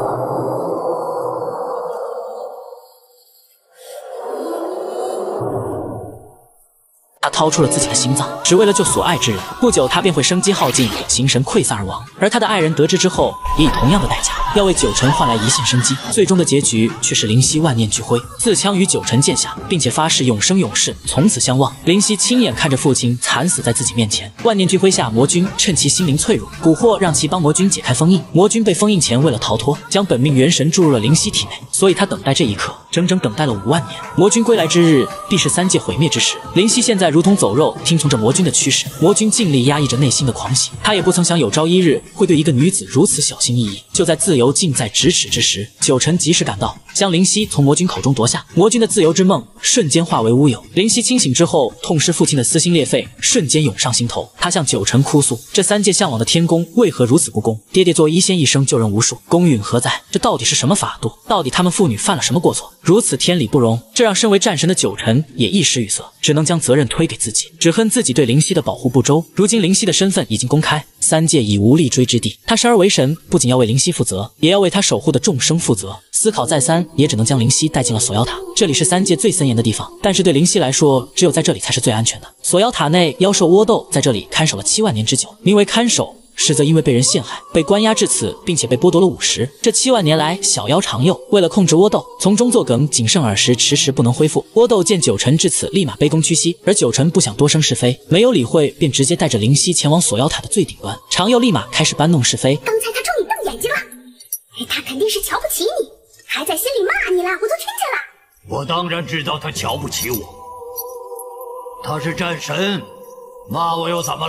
他掏出了自己的心脏，只为了救所爱之人。不久，他便会生机耗尽，形神溃散而亡。而他的爱人得知之后，也以同样的代价，要为九晨换来一线生机。最终的结局却是灵犀万念俱灰，自枪与九晨剑下，并且发誓永生永世，从此相忘。灵犀亲眼看着父亲惨死在自己面前，万念俱灰下，魔君趁其心灵脆弱，蛊惑让其帮魔君解开封印。魔君被封印前，为了逃脱，将本命元神注入了灵犀体内，所以他等待这一刻，整整等待了五万年。魔君归来之日，必是三界毁灭之时。灵犀现在如同走肉，听从着魔君的驱使。魔君尽力压抑着内心的狂喜，他也不曾想有朝一日会对一个女子如此小心翼翼。就在自由近在咫尺之时，九晨及时赶到，将灵犀从魔君口中夺下。魔君的自由之梦瞬间化为乌有。灵犀清醒之后，痛失父亲的撕心裂肺瞬间涌上心头。他向九晨哭诉，这三界向往的天宫为何如此不公？爹爹作为一仙一生救人无数，公允何在？这到底是什么法度？到底他们父女犯了什么过错？如此天理不容，这让身为战神的九晨也一时语塞，只能将责任推给自己，只恨自己对灵犀的保护不周。如今灵犀的身份已经公开，三界已无立锥之地。他生而为神，不仅要为灵犀负责，也要为他守护的众生负责。思考再三，也只能将灵犀带进了锁妖塔。这里是三界最森严的地方，但是对灵犀来说，只有在这里才是最安全的。锁妖塔内，妖兽倭斗在这里看守了七万年之久，名为看守。实则因为被人陷害，被关押至此，并且被剥夺了午食。这七万年来，小妖长幼为了控制倭斗，从中作梗，仅剩耳食，迟迟不能恢复。倭斗见九晨至此，立马卑躬屈膝，而九晨不想多生是非，没有理会，便直接带着灵犀前往锁妖塔的最顶端。长幼立马开始搬弄是非。 刚才他冲你瞪眼睛了，他肯定是瞧不起你，还在心里骂你了，我都听见了。 我当然知道他瞧不起我，他是战神，骂我又怎么了？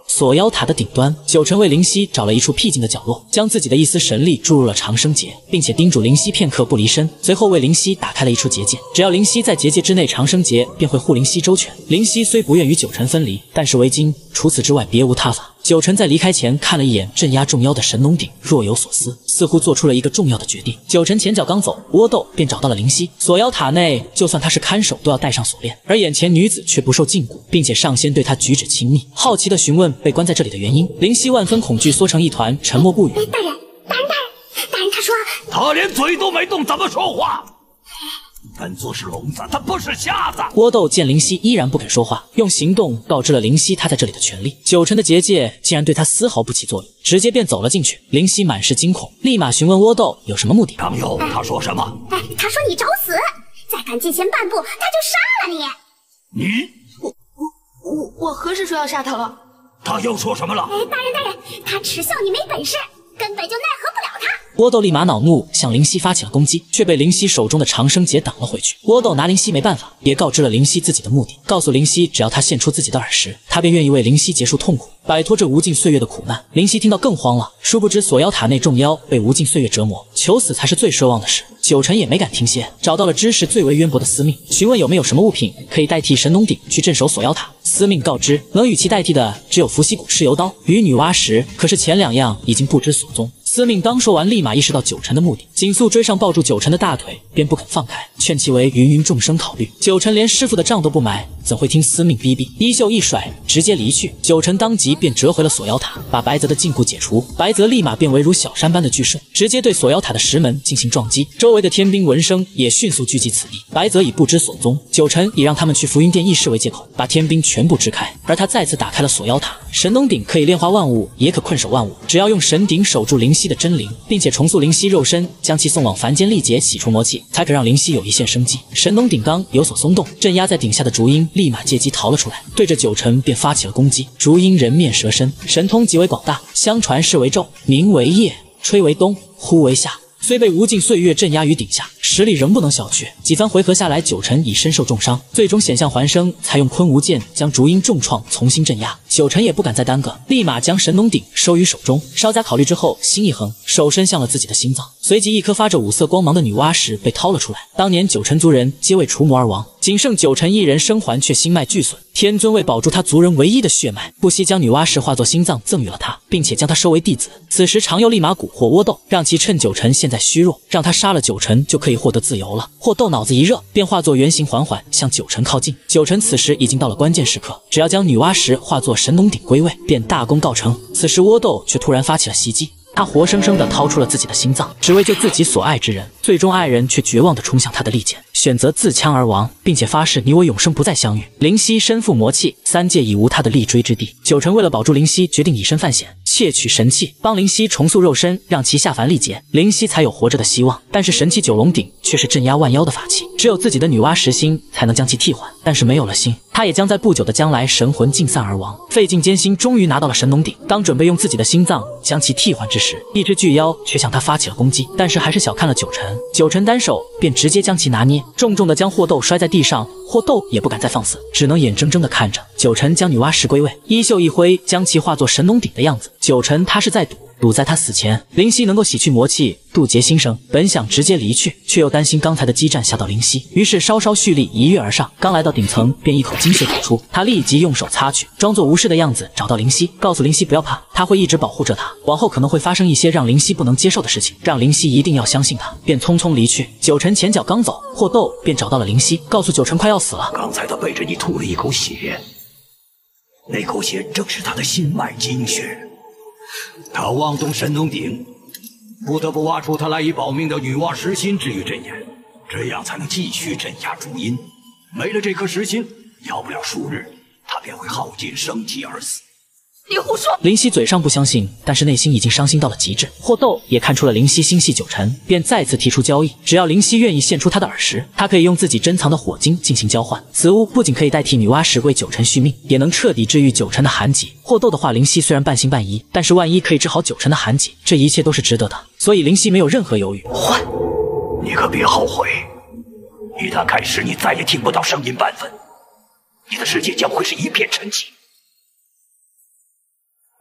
锁妖塔的顶端，九成为灵犀找了一处僻静的角落，将自己的一丝神力注入了长生结，并且叮嘱灵犀片刻不离身。随后为灵犀打开了一处结界，只要灵犀在结界之内，长生结便会护灵犀周全。灵犀虽不愿与九成分离，但是为今除此之外别无他法。九成在离开前看了一眼镇压众妖的神农鼎，若有所思，似乎做出了一个重要的决定。九成前脚刚走，倭斗便找到了灵犀。锁妖塔内，就算他是看守，都要戴上锁链，而眼前女子却不受禁锢，并且上仙对他举止亲密。好奇的询问被关在这里的原因，灵犀万分恐惧，缩成一团，沉默不语。 大人，大人，大人，大人，他说他连嘴都没动，怎么说话？本座是聋子，他不是瞎子。 倭斗见灵犀依然不肯说话，用行动告知了灵犀他在这里的权利。九成的结界竟然对他丝毫不起作用，直接便走了进去。灵犀满是惊恐，立马询问倭斗有什么目的。 张佑，他说什么？ 哎，他说你找死，再敢进前半步，他就杀了你。 你， 我我我何时说要杀他了？ 他又说什么了？ 哎，大人大人，他耻笑你没本事，根本就奈何不了他。 倭斗立马恼怒，向灵犀发起了攻击，却被灵犀手中的长生结挡了回去。倭斗拿灵犀没办法，也告知了灵犀自己的目的，告诉灵犀只要他献出自己的耳石，他便愿意为灵犀结束痛苦，摆脱这无尽岁月的苦难。灵犀听到更慌了，殊不知锁妖塔内众妖被无尽岁月折磨，求死才是最奢望的事。九成也没敢停歇，找到了知识最为渊博的司命，询问有没有什么物品可以代替神农鼎去镇守锁妖塔。司命告知，能与其代替的只有伏羲谷蚩尤刀与女娲石，可是前两样已经不知所踪。司命刚说完，立马意识到九成的目的，紧速追上抱住九成的大腿，便不肯放开，劝其为芸芸众生考虑。九成连师傅的账都不买，怎会听司命逼逼？衣袖一甩，直接离去。九成当即便折回了锁妖塔，把白泽的禁锢解除。白泽立马变为如小山般的巨兽，直接对锁妖塔的石门进行撞击。周围的天兵闻声也迅速聚集此地。白泽已不知所踪，九成也让他们去浮云殿议事为借口，把天兵全部支开。而他再次打开了锁妖塔。神农鼎可以炼化万物，也可困守万物，只要用神鼎守住灵犀的真灵，并且重塑灵犀肉身，将其送往凡间历劫，洗除魔气，才可让灵犀有一线生机。神农鼎刚有所松动，镇压在鼎下的烛阴立马借机逃了出来，对着九成便发起了攻击。烛阴人面蛇身，神通极为广大，相传是为昼，明为夜，吹为冬，呼为夏。虽被无尽岁月镇压于鼎下，实力仍不能小觑。几番回合下来，九成已身受重伤，最终险象环生，才用昆吾剑将烛阴重创重新镇压。九成也不敢再耽搁，立马将神农鼎收于手中。稍加考虑之后，心一横，手伸向了自己的心脏，随即一颗发着五色光芒的女娲石被掏了出来。当年九成族人皆为除魔而亡，仅剩九成一人生还，却心脉俱损。天尊为保住他族人唯一的血脉，不惜将女娲石化作心脏赠予了他，并且将他收为弟子。此时常佑立马蛊惑倭斗，让其趁九成现在虚弱，让他杀了九成就可以获得自由了。倭斗脑子一热，便化作原形，缓缓向九成靠近。九成此时已经到了关键时刻，只要将女娲石化作神农鼎归位，便大功告成。此时倭斗却突然发起了袭击。他活生生地掏出了自己的心脏，只为救自己所爱之人，最终爱人却绝望地冲向他的利剑，选择自枪而亡，并且发誓你我永生不再相遇。灵犀身负魔气，三界已无他的立锥之地。九成为了保住灵犀，决定以身犯险，窃取神器，帮灵犀重塑肉身，让其下凡历劫，灵犀才有活着的希望。但是神器九龙鼎却是镇压万妖的法器，只有自己的女娲石心才能将其替换，但是没有了心，他也将在不久的将来神魂尽散而亡。费尽艰辛，终于拿到了神农鼎，当准备用自己的心脏将其替换之时，一只巨妖却向他发起了攻击，但是还是小看了九成。九成单手便直接将其拿捏，重重的将霍斗摔在地上。霍斗也不敢再放肆，只能眼睁睁地看着九成将女娲石归位，衣袖一挥，将其化作神农鼎的样子。九成他是在赌，赌在他死前，灵犀能够洗去魔气，渡劫新生。本想直接离去，却又担心刚才的激战吓到灵犀，于是稍稍蓄力，一跃而上。刚来到顶层，便一口精血吐出，他立即用手擦去，装作无事的样子，找到灵犀，告诉灵犀不要怕，他会一直保护着他。往后可能会发生一些让灵犀不能接受的事情，让灵犀一定要相信他，便匆匆离去。九成前脚刚走，霍斗便找到了灵犀，告诉九成快要死了。 刚才他背着你吐了一口血，那口血正是他的心脉精血。他妄动神农鼎，不得不挖出他赖以保命的女娲石心置于阵眼，这样才能继续镇压烛阴。没了这颗石心，要不了数日，他便会耗尽生机而死。 你胡说！ 灵犀嘴上不相信，但是内心已经伤心到了极致。霍斗也看出了灵犀心系九成，便再次提出交易，只要灵犀愿意献出他的耳石，他可以用自己珍藏的火晶进行交换。此物不仅可以代替女娲石为九成续命，也能彻底治愈九成的寒疾。霍斗的话，灵犀虽然半信半疑，但是万一可以治好九成的寒疾，这一切都是值得的。所以灵犀没有任何犹豫。 换，你可别后悔！一旦开始，你再也听不到声音半分，你的世界将会是一片沉寂。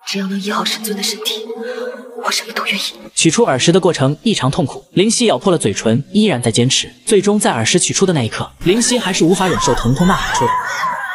只要能医好神尊的身体，我什么都愿意。 取出耳石的过程异常痛苦，灵犀咬破了嘴唇，依然在坚持。最终在耳石取出的那一刻，灵犀还是无法忍受疼痛，呐喊出来。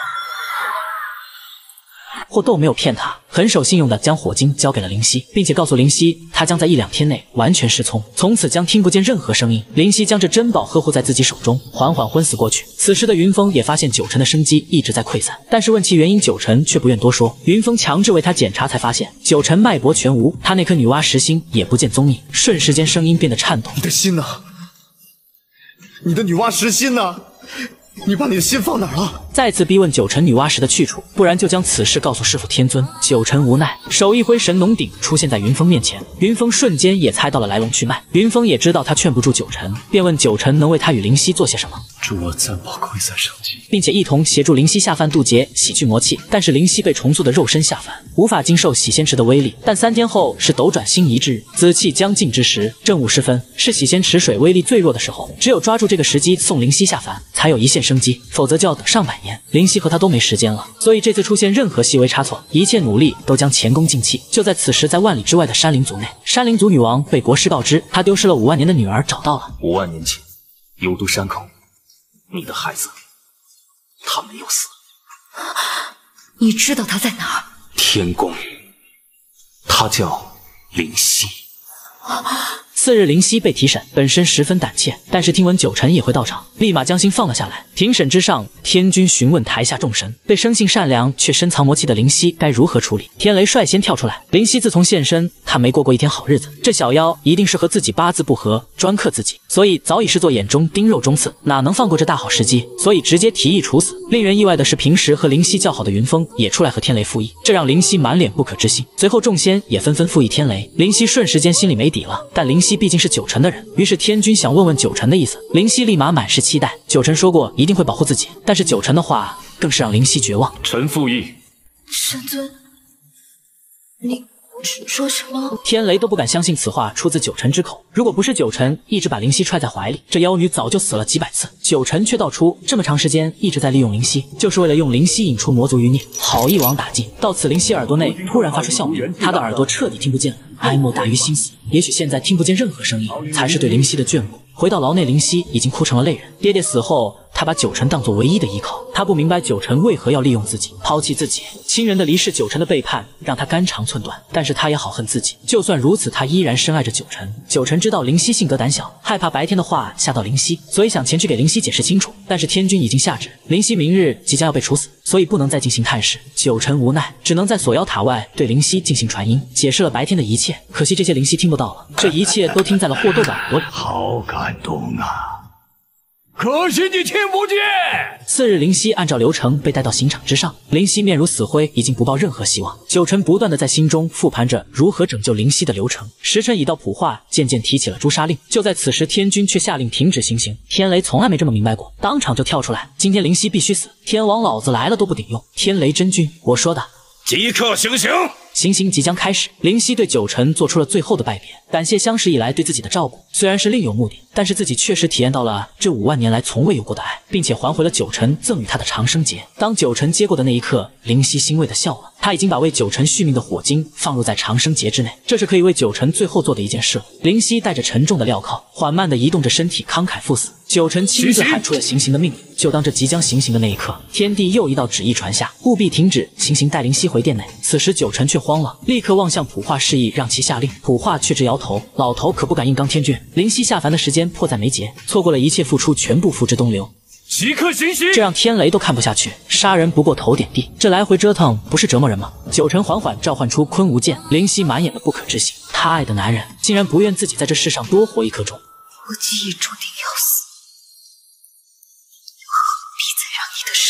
霍豆没有骗他，很守信用的将火晶交给了灵犀，并且告诉灵犀，他将在一两天内完全失聪，从此将听不见任何声音。灵犀将这珍宝呵护在自己手中，缓缓昏死过去。此时的云峰也发现九成的生机一直在溃散，但是问其原因，九成却不愿多说。云峰强制为他检查，才发现九成脉搏全无，他那颗女娲石心也不见踪影。瞬时间，声音变得颤抖：“ 你的心呢？你的女娲石心呢？你把你的心放哪儿了？” 再次逼问九成女娲石的去处，不然就将此事告诉师父天尊。九成无奈，手一挥，神农鼎出现在云峰面前。云峰瞬间也猜到了来龙去脉。云峰也知道他劝不住九成，便问九成能为他与灵犀做些什么。 助我暂保溃散生机， 并且一同协助灵犀下凡渡劫，洗去魔气。但是灵犀被重塑的肉身下凡，无法经受洗仙池的威力。但三天后是斗转星移之日，紫气将尽之时，正午时分是洗仙池水威力最弱的时候。只有抓住这个时机送灵犀下凡，才有一线生机，否则就要等上百年。灵犀和他都没时间了，所以这次出现任何细微差错，一切努力都将前功尽弃。就在此时，在万里之外的山灵族内，山灵族女王被国师告知，她丢失了五万年的女儿找到了。 五万年前，幽都山口，你的孩子，他没有死。 你知道他在哪儿？ 天宫，他叫灵犀。 次日，灵犀被提审，本身十分胆怯，但是听闻九成也会到场，立马将心放了下来。庭审之上，天君询问台下众神，被生性善良却深藏魔气的灵犀该如何处理？天雷率先跳出来，灵犀自从现身，他没过过一天好日子，这小妖一定是和自己八字不合，专克自己，所以早已视作眼中钉肉中刺，哪能放过这大好时机？所以直接提议处死。令人意外的是，平时和灵犀较好的云峰也出来和天雷附议，这让灵犀满脸不可置信。随后众仙也纷纷附议天雷，灵犀瞬时间心里没底了，但灵犀毕竟是九成的人，于是天君想问问九成的意思，灵犀立马满是期待。九成说过一定会保护自己，但是九成的话更是让灵犀绝望。 臣附议。 神尊，你说什么？ 天雷都不敢相信此话出自九成之口，如果不是九成一直把灵犀揣在怀里，这妖女早就死了几百次。九成却道出这么长时间一直在利用灵犀，就是为了用灵犀引出魔族余孽，好一网打尽。到此，灵犀耳朵内突然发出笑鸣，他的耳朵彻底听不见了，哀莫大于心死。也许现在听不见任何声音，才是对灵犀的眷顾。回到牢内，灵犀已经哭成了泪人。爹爹死后，他把九成当作唯一的依靠，他不明白九成为何要利用自己，抛弃自己。亲人的离世，九成的背叛让他肝肠寸断，但是他也好恨自己。就算如此，他依然深爱着九成。九成知道灵犀性格胆小，害怕白天的话吓到灵犀，所以想前去给灵犀解释清楚。但是天君已经下旨，灵犀明日即将要被处死，所以不能再进行探视。九成无奈，只能在锁妖塔外对灵犀进行传音，解释了白天的一切。可惜这些灵犀听不到了，这一切都听在了霍豆的耳朵里。 好感动啊！ 可惜你听不见。 次日，灵犀按照流程被带到刑场之上，灵犀面如死灰，已经不抱任何希望。九成不断的在心中复盘着如何拯救灵犀的流程。时辰已到，普化渐渐提起了诛杀令。就在此时，天君却下令停止行刑。天雷从来没这么明白过，当场就跳出来，今天灵犀必须死，天王老子来了都不顶用。天雷真君，我说的， 即刻行刑。 行刑即将开始，灵犀对九成做出了最后的拜别，感谢相识以来对自己的照顾。虽然是另有目的，但是自己确实体验到了这五万年来从未有过的爱，并且还回了九成赠予他的长生劫。当九成接过的那一刻，灵犀欣慰的笑了。他已经把为九成续命的火晶放入在长生劫之内，这是可以为九成最后做的一件事了。灵犀带着沉重的镣铐，缓慢地移动着身体，慷慨赴死。九成亲自喊出了行刑的命令。就当这即将行刑的那一刻，天地又一道旨意传下，务必停止行刑，带灵犀回殿内。此时九成却慌了，立刻望向普化示意让其下令。普化却直摇头，老头可不敢硬刚天君。灵犀下凡的时间迫在眉睫，错过了一切付出，全部付之东流。 即刻行刑！ 这让天雷都看不下去，杀人不过头点地，这来回折腾不是折磨人吗？九成缓缓召唤出坤无剑，灵犀满眼的不可置信，他爱的男人竟然不愿自己在这世上多活一刻钟。 我既已注定要死，又何必再让你的生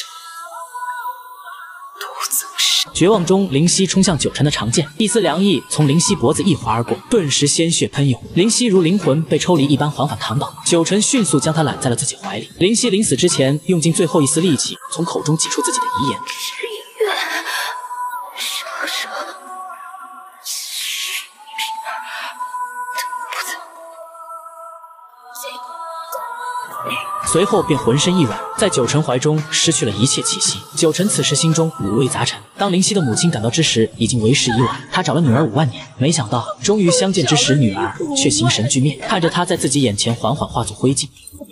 徒增生？ 绝望中，灵犀冲向九成的长剑，一丝凉意从灵犀脖子一划而过，顿时鲜血喷涌，灵犀如灵魂被抽离一般缓缓躺倒。九成迅速将他揽在了自己怀里。灵犀临死之前，用尽最后一丝力气，从口中挤出自己的遗言： 日月，杀生， 随后便浑身一软，在九成怀中失去了一切气息。九成此时心中五味杂陈。当林夕的母亲赶到之时，已经为时已晚。他找了女儿五万年，没想到终于相见之时，女儿却形神俱灭，看着他在自己眼前缓缓化作灰烬。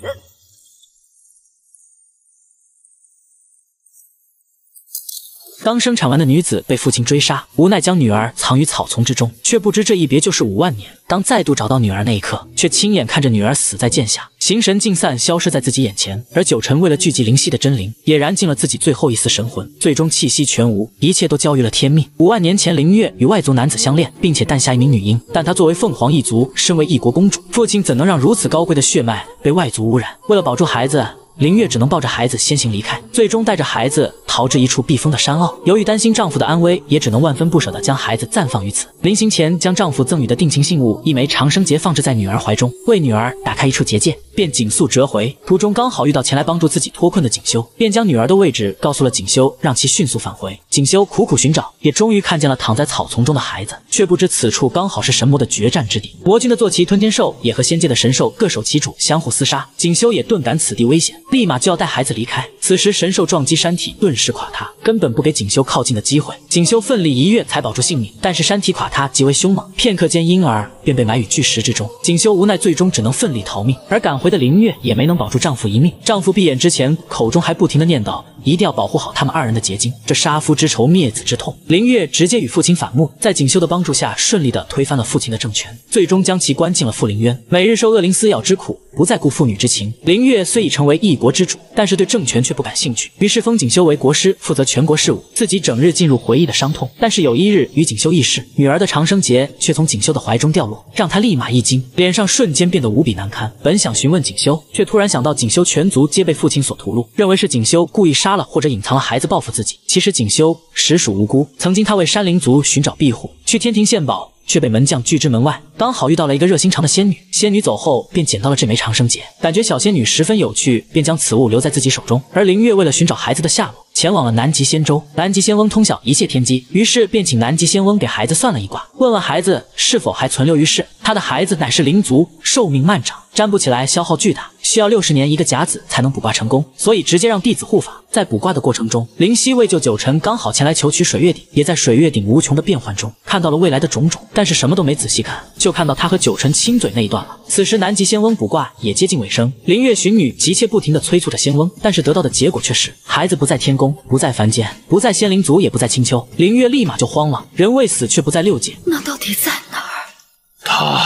刚生产完的女子被父亲追杀，无奈将女儿藏于草丛之中，却不知这一别就是五万年。当再度找到女儿那一刻，却亲眼看着女儿死在剑下，形神尽散，消失在自己眼前。而九成为了聚集灵犀的真灵，也燃尽了自己最后一丝神魂，最终气息全无，一切都交于了天命。五万年前，灵月与外族男子相恋，并且诞下一名女婴，但她作为凤凰一族，身为一国公主，父亲怎能让如此高贵的血脉被外族污染？为了保住孩子，灵月只能抱着孩子先行离开，最终带着孩子逃至一处避风的山坳。由于担心丈夫的安危，也只能万分不舍地将孩子暂放于此。临行前，将丈夫赠予的定情信物一枚长生结放置在女儿怀中，为女儿打开一处结界，便紧速折回。途中刚好遇到前来帮助自己脱困的锦绣，便将女儿的位置告诉了锦绣，让其迅速返回。锦绣苦苦寻找，也终于看见了躺在草丛中的孩子，却不知此处刚好是神魔的决战之地。魔君的坐骑吞天兽也和仙界的神兽各守其主，相互厮杀。锦绣也顿感此地危险，立马就要带孩子离开。此时神兽撞击山体，顿时垮塌，根本不给锦绣靠近的机会。锦绣奋力一跃才保住性命，但是山体垮塌极为凶猛，片刻间婴儿便被埋于巨石之中。锦绣无奈，最终只能奋力逃命。而赶回的灵月也没能保住丈夫一命。丈夫闭眼之前，口中还不停地念叨，一定要保护好他们二人的结晶。这杀夫之仇，灭子之痛。灵月直接与父亲反目，在锦绣的帮助下，顺利地推翻了父亲的政权，最终将其关进了富灵渊，每日受恶灵撕咬之苦，不再顾父女之情。灵月虽已成为一国之主，但是对政权却不感兴趣，于是封锦绣为国师，负责全国事务，自己整日进入回忆的伤痛。但是有一日与锦绣议事，女儿的长生结却从锦绣的怀中掉落，让他立马一惊，脸上瞬间变得无比难堪。本想询问锦绣，却突然想到锦绣全族皆被父亲所屠戮，认为是锦绣故意杀了或者隐藏了孩子报复自己。其实锦绣实属无辜，曾经他为山灵族寻找庇护，去天庭献宝，却被门将拒之门外。刚好遇到了一个热心肠的仙女，仙女走后便捡到了这枚长生结，感觉小仙女十分有趣，便将此物留在自己手中。而灵月为了寻找孩子的下落，前往了南极仙州。南极仙翁通晓一切天机，于是便请南极仙翁给孩子算了一卦，问问孩子是否还存留于世。他的孩子乃是灵族，寿命漫长，占卜起来消耗巨大，需要六十年一个甲子才能卜卦成功，所以直接让弟子护法。在卜卦的过程中，灵犀为救九成，刚好前来求取水月鼎，也在水月鼎无穷的变幻中看到了未来的种种，但是什么都没仔细看，就看到他和九成亲嘴那一段了。此时南极仙翁卜卦也接近尾声，灵月寻女急切不停地催促着仙翁，但是得到的结果却是孩子不在天宫，不在凡间，不在仙灵族，也不在青丘。灵月立马就慌了，人未死却不在六界， 那到底在哪儿？ 他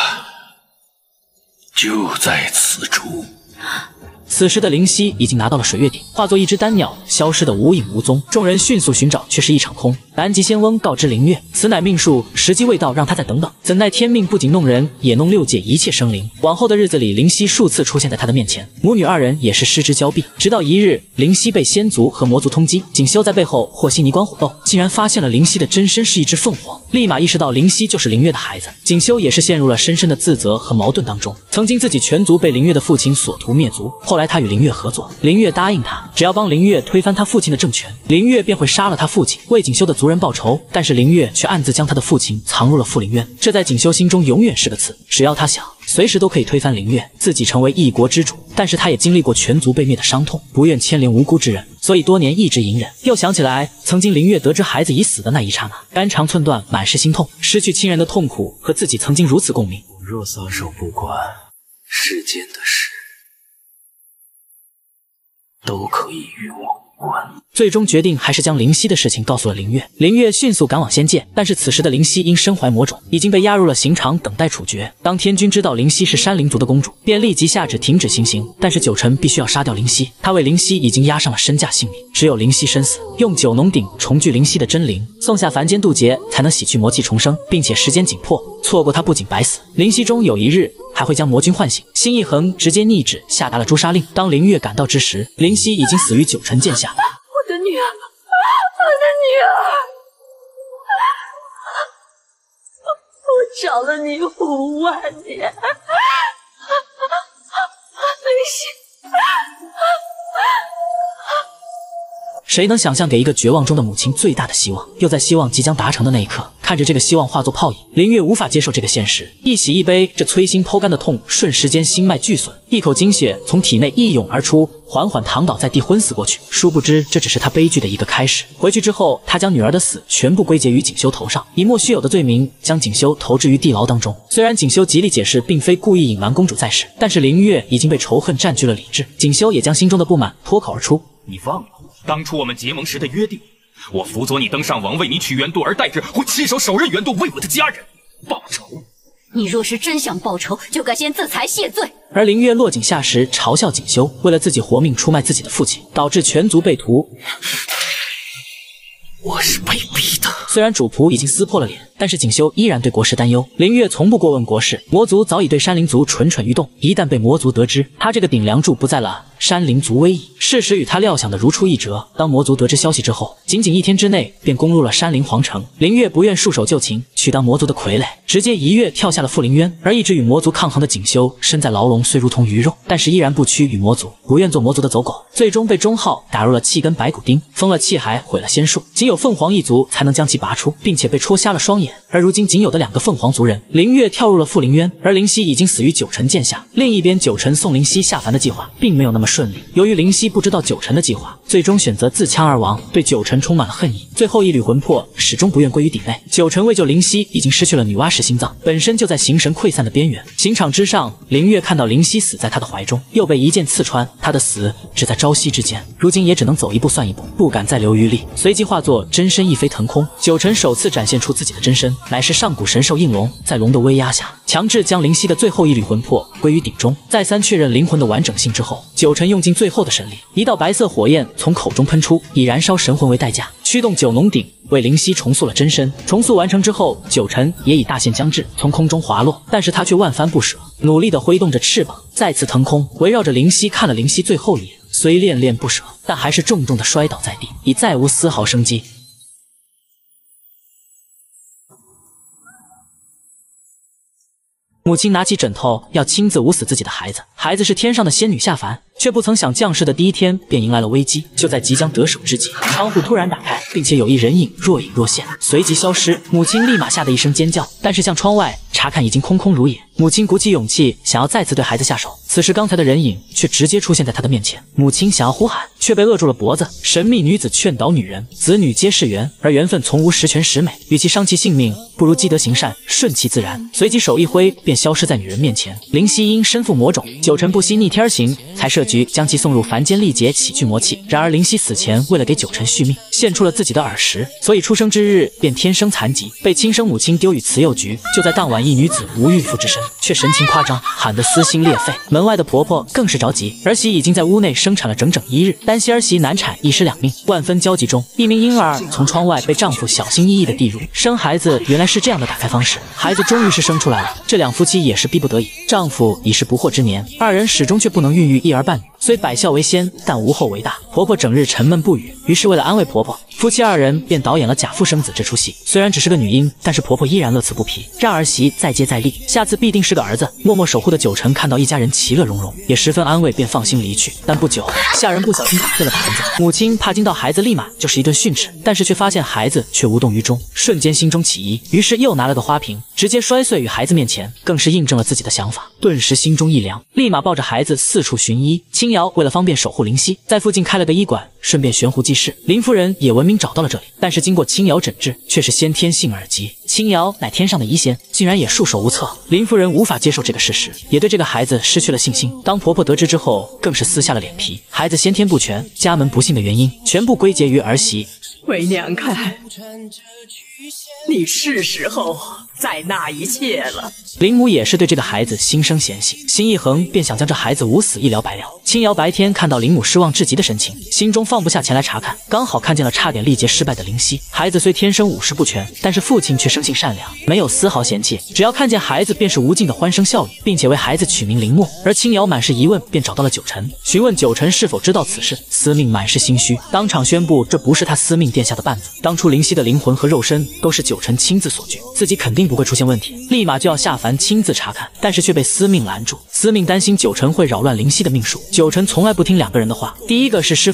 就在此处。 此时的灵犀已经拿到了水月鼎，化作一只丹鸟，消失得无影无踪。众人迅速寻找，却是一场空。南极仙翁告知灵月，此乃命数，时机未到，让他再等等。怎奈天命不仅弄人，也弄六界一切生灵。往后的日子里，灵犀数次出现在他的面前，母女二人也是失之交臂。直到一日，灵犀被仙族和魔族通缉，锦绣在背后和稀泥关虎斗，竟然发现了灵犀的真身是一只凤凰，立马意识到灵犀就是灵月的孩子。锦绣也是陷入了深深的自责和矛盾当中。曾经自己全族被灵月的父亲所屠灭族，后来他与灵月合作，灵月答应他，只要帮灵月推翻他父亲的政权，灵月便会杀了他父亲，为锦绣的族人报仇。但是灵月却暗自将他的父亲藏入了富灵渊，这在锦绣心中永远是个刺。只要他想，随时都可以推翻灵月，自己成为一国之主。但是他也经历过全族被灭的伤痛，不愿牵连无辜之人，所以多年一直隐忍。又想起来曾经灵月得知孩子已死的那一刹那，肝肠寸断，满是心痛，失去亲人的痛苦和自己曾经如此共鸣。 我若撒手不管，世间的事都可以与我无关。 最终决定还是将灵犀的事情告诉了灵月。灵月迅速赶往仙界，但是此时的灵犀因身怀魔种，已经被押入了刑场，等待处决。当天君知道灵犀是山灵族的公主，便立即下旨停止行刑。但是九成必须要杀掉灵犀，他为灵犀已经押上了身价性命，只有灵犀身死，用九农鼎重聚灵犀的真灵，送下凡间渡劫，才能洗去魔气重生，并且时间紧迫，错过他不仅白死，灵犀终有一日还会将魔君唤醒。心一横，直接逆旨下达了诛杀令。当灵月赶到之时，灵犀已经死于九成剑下。 我的女儿，我的女儿，我找了你五万年，灵犀， 谁能想象给一个绝望中的母亲最大的希望？又在希望即将达成的那一刻，看着这个希望化作泡影，林月无法接受这个现实，一喜一悲，这摧心剖肝的痛瞬时间心脉俱损，一口精血从体内一涌而出，缓缓躺倒在地，昏死过去。殊不知，这只是他悲剧的一个开始。回去之后，他将女儿的死全部归结于锦绣头上，以莫须有的罪名将锦绣投掷于地牢当中。虽然锦绣极力解释并非故意隐瞒公主在世，但是林月已经被仇恨占据了理智，锦绣也将心中的不满脱口而出：“ 你忘了当初我们结盟时的约定？我辅佐你登上王，为你取元度而代之，会亲手手刃元度，为我的家人报仇。 你若是真想报仇，就该先自裁谢罪。” 而林月落井下石，嘲笑锦绣为了自己活命出卖自己的父亲，导致全族被屠。 我是被逼的。 虽然主仆已经撕破了脸，但是锦绣依然对国事担忧。林月从不过问国事，魔族早已对山灵族蠢蠢欲动，一旦被魔族得知，他这个顶梁柱不在了，山灵族危矣。事实与他料想的如出一辙。当魔族得知消息之后，仅仅一天之内便攻入了山灵皇城。林月不愿束手就擒，去当魔族的傀儡，直接一跃跳下了附灵渊。而一直与魔族抗衡的锦绣，身在牢笼虽如同鱼肉，但是依然不屈于魔族，不愿做魔族的走狗，最终被钟浩打入了气根白骨钉，封了气海，毁了仙术，仅有凤凰一族才能将其拔出，并且被戳瞎了双眼。而如今仅有的两个凤凰族人，林月跳入了附灵渊，而灵犀已经死于九尘剑下。另一边，九尘送灵犀下凡的计划并没有那么顺利，由于灵犀不知道九尘的计划，最终选择自枪而亡，对九尘充满了恨意。最后一缕魂魄始终不愿归于体内。九尘为救灵犀，已经失去了女娲石心脏，本身就在形神溃散的边缘。刑场之上，林月看到灵犀死在他的怀中，又被一剑刺穿，他的死只在朝夕之间，如今也只能走一步算一步，不敢再留余力。随即化作真身一飞腾空。九尘首次展现出自己的真身，乃是上古神兽应龙，在龙的威压下，强制将灵犀的最后一缕魂魄归于鼎中。再三确认灵魂的完整性之后，九尘用尽最后的神力，一道白色火焰从口中喷出，以燃烧神魂为代价，驱动九龙鼎为灵犀重塑了真身。重塑完成之后，九尘也已大限将至，从空中滑落，但是他却万般不舍，努力地挥动着翅膀，再次腾空，围绕着灵犀看了灵犀最后一眼，虽恋恋不舍，但还是重重地摔倒在地，已再无丝毫生机。母亲拿起枕头要亲自捂死自己的孩子，孩子是天上的仙女下凡，却不曾想降世的第一天便迎来了危机。就在即将得手之际，窗户突然打开，并且有一人影若隐若现，随即消失。母亲立马吓得一声尖叫，但是向窗外查看已经空空如也。母亲鼓起勇气想要再次对孩子下手，此时刚才的人影却直接出现在她的面前。母亲想要呼喊，却被扼住了脖子。神秘女子劝导女人，子女皆是缘，而缘分从无十全十美，与其伤其性命，不如积德行善，顺其自然。随即手一挥，便消失在女人面前。灵犀因身负魔种，九尘不惜逆天而行，才设局将其送入凡间历劫，洗去魔气。然而灵犀死前为了给九尘续命，献出了自己的耳石，所以出生之日便天生残疾，被亲生母亲丢于慈幼局。就在当晚，一女子无孕妇之身，却神情夸张，喊得撕心裂肺。门外的婆婆更是着急，儿媳已经在屋内生产了整整一日，担心儿媳难产一尸两命，万分焦急中，一名婴儿从窗外被丈夫小心翼翼地递入。生孩子原来是这样的打开方式，孩子终于是生出来了。这两夫妻也是逼不得已，丈夫已是不惑之年，二人始终却不能孕育一儿半女。虽百孝为先，但无后为大。婆婆整日沉闷不语，于是为了安慰婆婆，夫妻二人便导演了假父生子这出戏。虽然只是个女婴，但是婆婆依然乐此不疲，让儿媳再接再厉，下次必定是个儿子。默默守护的九尘看到一家人其乐融融，也十分安慰，便放心离去。但不久，下人不小心打碎了盘子，母亲怕惊到孩子，立马就是一顿训斥，但是却发现孩子却无动于衷，瞬间心中起疑，于是又拿了个花瓶，直接摔碎于孩子面前，更是印证了自己的想法，顿时心中一凉，立马抱着孩子四处寻医。青瑶为了方便守护灵犀，在附近开了个医馆，顺便悬壶济世。林夫人也闻名找到了这里，但是经过青瑶诊治，却是先天性耳疾。青瑶乃天上的医仙，竟然也束手无策。林夫人无法接受这个事实，也对这个孩子失去了信心。当婆婆得知之后，更是撕下了脸皮。孩子先天不全，家门不幸的原因，全部归结于儿媳。 为娘看，你是时候再纳一切了。 林母也是对这个孩子心生嫌隙，心一横便想将这孩子捂死，一了百了。青瑶白天看到林母失望至极的神情，心中放不下前来查看，刚好看见了差点历劫失败的灵犀。孩子虽天生五识不全，但是父亲却生性善良，没有丝毫嫌弃，只要看见孩子便是无尽的欢声笑语，并且为孩子取名林墨。而青瑶满是疑问，便找到了九尘，询问九尘是否知道此事。司命满是心虚，当场宣布这不是他司命殿下的绊子，当初灵犀的灵魂和肉身都是九尘亲自所具，自己肯定不会出现问题，立马就要下凡亲自查看，但是却被司命拦住。司命担心九尘会扰乱灵犀的命数，九尘从来不听两个人的话，第一个是师父天尊，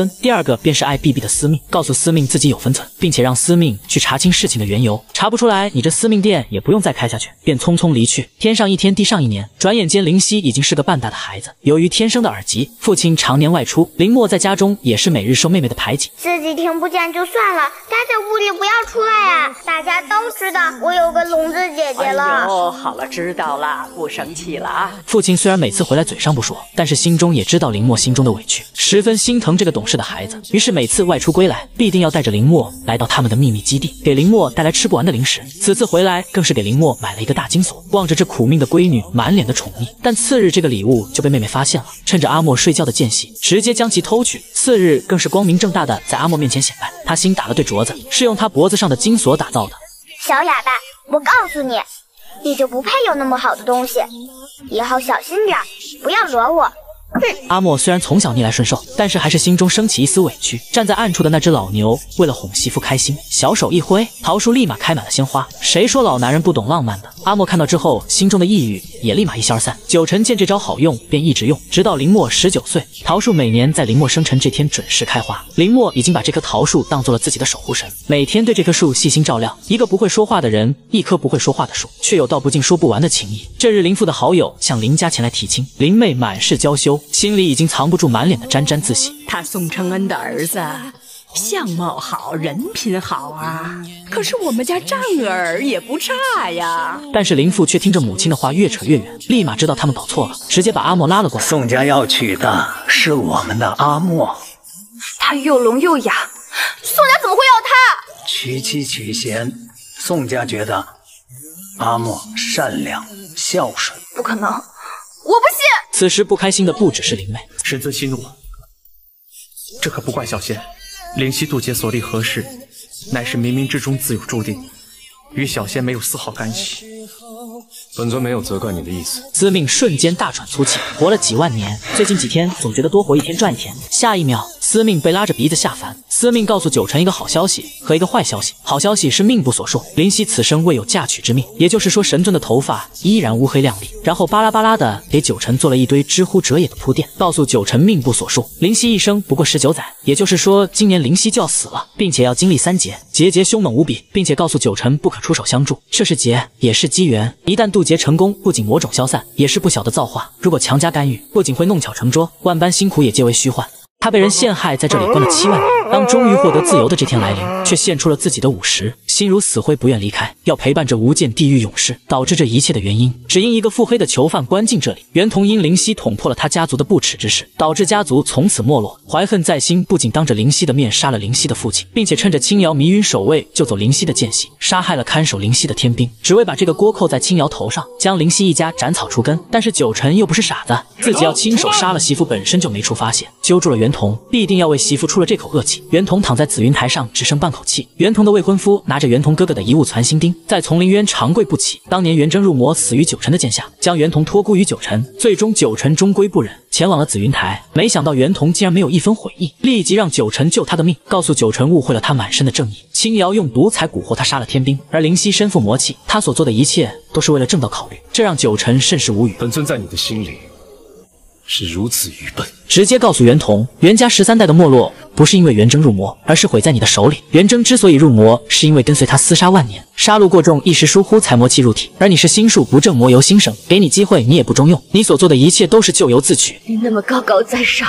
尊，第二个便是爱 B B 的司命，告诉司命自己有分寸，并且让司命去查清事情的缘由，查不出来，你这司命店也不用再开下去，便匆匆离去。天上一天，地上一年，转眼间灵犀已经是个半大的孩子。由于天生的耳疾，父亲常年外出，林默在家中也是每日受妹妹的排挤。 自己听不见就算了，待在屋里不要出来啊！大家都知道我有个聋子姐姐了。 哎呦，好了，知道了，不生气了啊。 父亲虽然每次回来嘴上不说，但是心中也知道林默心中的委屈，十分心疼这个懂事的孩子。于是每次外出归来，必定要带着林默来到他们的秘密基地，给林默带来吃不完的零食。此次回来更是给林默买了一个大金锁。望着这苦命的闺女，满脸的宠溺。但次日这个礼物就被妹妹发现了，趁着阿莫睡觉的间隙，直接将其偷去。次日更是光明正大的在阿莫面前显摆，他新打了对镯子，是用他脖子上的金锁打造的。 小哑巴，我告诉你，你就不配有那么好的东西，以后小心点，不要惹我。 阿莫虽然从小逆来顺受，但是还是心中升起一丝委屈。站在暗处的那只老牛，为了哄媳妇开心，小手一挥，桃树立马开满了鲜花。谁说老男人不懂浪漫的？阿莫看到之后，心中的抑郁也立马一消而散。九晨见这招好用，便一直用，直到林默十九岁。桃树每年在林默生辰这天准时开花。林默已经把这棵桃树当做了自己的守护神，每天对这棵树细心照料。一个不会说话的人，一棵不会说话的树，却有道不尽说不完的情谊。这日林父的好友向林家前来提亲，林妹满是娇羞，心里已经藏不住满脸的沾沾自喜。 他宋承恩的儿子相貌好，人品好啊，可是我们家丈儿也不差呀。 但是林父却听着母亲的话越扯越远，立马知道他们搞错了，直接把阿莫拉了过来。 宋家要娶的是我们的阿莫， 他又聋又哑，宋家怎么会要他？ 娶妻娶贤，宋家觉得阿莫善良孝顺。 不可能，我不信。 此时不开心的不只是林妹。 神尊息怒，这可不怪小仙。灵犀渡劫所立何事，乃是冥冥之中自有注定，与小仙没有丝毫干系。 本尊没有责怪你的意思。 司命瞬间大喘粗气，活了几万年，最近几天总觉得多活一天赚一天。下一秒，司命被拉着鼻子下凡。司命告诉九晨一个好消息和一个坏消息。好消息是命不所述，灵犀此生未有嫁娶之命，也就是说神尊的头发依然乌黑亮丽。然后巴拉巴拉的给九晨做了一堆知乎者也的铺垫，告诉九晨命不所述，灵犀一生不过十九载，也就是说今年灵犀就要死了，并且要经历三劫，劫劫凶猛无比，并且告诉九晨不可出手相助，这是劫也是机缘，一旦渡劫成功，不仅魔种消散，也是不小的造化，如果强加干预，不仅会弄巧成拙，万般辛苦也皆为虚幻。他被人陷害，在这里关了七万年。当终于获得自由的这天来临，却现出了自己的午时，心如死灰，不愿离开，要陪伴着无间地狱勇士。导致这一切的原因，只因一个腹黑的囚犯关进这里。袁同因灵犀捅破了他家族的不耻之事，导致家族从此没落。怀恨在心，不仅当着灵犀的面杀了灵犀的父亲，并且趁着青瑶迷晕守卫救走灵犀的间隙，杀害了看守灵犀的天兵，只为把这个锅扣在青瑶头上，将灵犀一家斩草除根。但是九晨又不是傻子，自己要亲手杀了媳妇，本身就没处发泄，揪住了袁同，必定要为媳妇出了这口恶气。袁同躺在紫云台上，只剩半口气。袁同的未婚夫拿着袁同哥哥的遗物攒心钉，在丛林渊长跪不起。当年袁征入魔，死于九晨的剑下，将袁同托孤于九晨，最终九晨终归不忍，前往了紫云台。没想到袁同竟然没有一分悔意，立即让九晨救他的命，告诉九晨误会了他满身的正义。青瑶用毒才蛊惑他杀了天兵，而灵犀身负魔气，他所做的一切都是为了正道考虑，这让九晨甚是无语。 本尊在你的心里是如此愚笨， 直接告诉袁同，袁家十三代的没落不是因为袁征入魔，而是毁在你的手里。袁征之所以入魔，是因为跟随他厮杀万年，杀戮过重，一时疏忽才魔气入体。而你是心术不正，魔由心生，给你机会你也不中用，你所做的一切都是咎由自取。 你那么高高在上，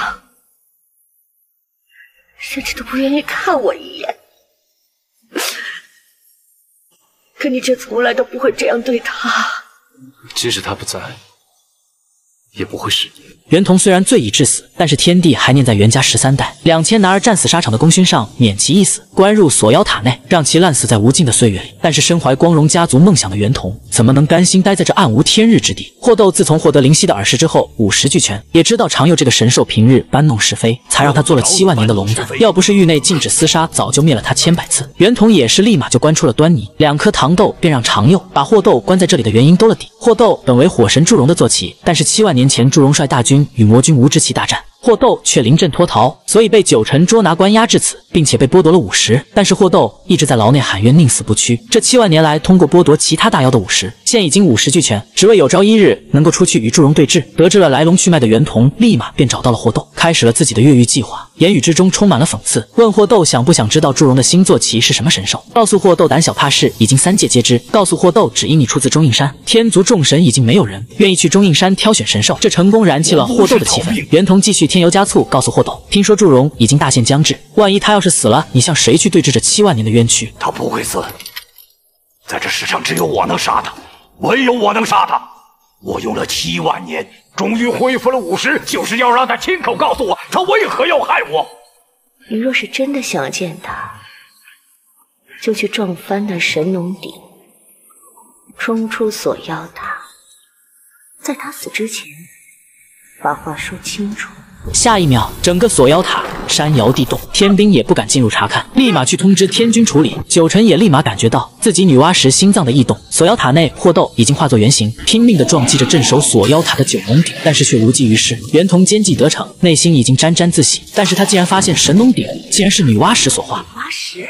甚至都不愿意看我一眼，可你却从来都不会这样对他。 即使他不在，也不会是你。 袁同虽然罪已致死，但是天帝还念在袁家十三代。两千男儿战死沙场的功勋上，免其一死，关入锁妖塔内，让其烂死在无尽的岁月里。但是身怀光荣家族梦想的袁同，怎么能甘心待在这暗无天日之地？霍斗自从获得灵犀的耳石之后，五十俱全，也知道常有这个神兽平日搬弄是非，才让他做了七万年的聋子。要不是狱内禁止厮杀，早就灭了他千百次。袁同也是立马就观出了端倪，两颗糖豆便让常佑把霍斗关在这里的原因兜了底。霍斗本为火神祝融的坐骑，但是七万年前祝融率大军与魔军无志气大战，霍斗却临阵脱逃，所以被九晨捉拿关押至此，并且被剥夺了午时。但是霍斗一直在牢内喊冤，宁死不屈。这七万年来，通过剥夺其他大妖的午时， 现已经五十俱全，只为有朝一日能够出去与祝融对峙。得知了来龙去脉的袁同，立马便找到了霍斗，开始了自己的越狱计划，言语之中充满了讽刺，问霍斗想不想知道祝融的星座旗是什么神兽，告诉霍斗胆小怕事已经三界皆知，告诉霍斗只因你出自中印山，天族众神已经没有人愿意去中印山挑选神兽，这成功燃起了霍斗的气氛。袁同继续添油加醋，告诉霍斗，听说祝融已经大限将至，万一他要是死了，你向谁去对峙这七万年的冤屈？ 他不会死，在这世上只有我能杀他，唯有我能杀他。我用了七万年，终于恢复了五十，就是要让他亲口告诉我，他为何要害我。 你若是真的想见他，就去撞翻那神农鼎，冲出锁妖塔，在他死之前，把话说清楚。 下一秒，整个锁妖塔山摇地动，天兵也不敢进入查看，立马去通知天军处理。九成也立马感觉到自己女娲石心脏的异动。锁妖塔内，霍斗已经化作原形，拼命地撞击着镇守锁妖塔的九龙鼎，但是却无济于事。袁同奸计得逞，内心已经沾沾自喜，但是他竟然发现神农鼎竟然是女娲石所化。 女娲石。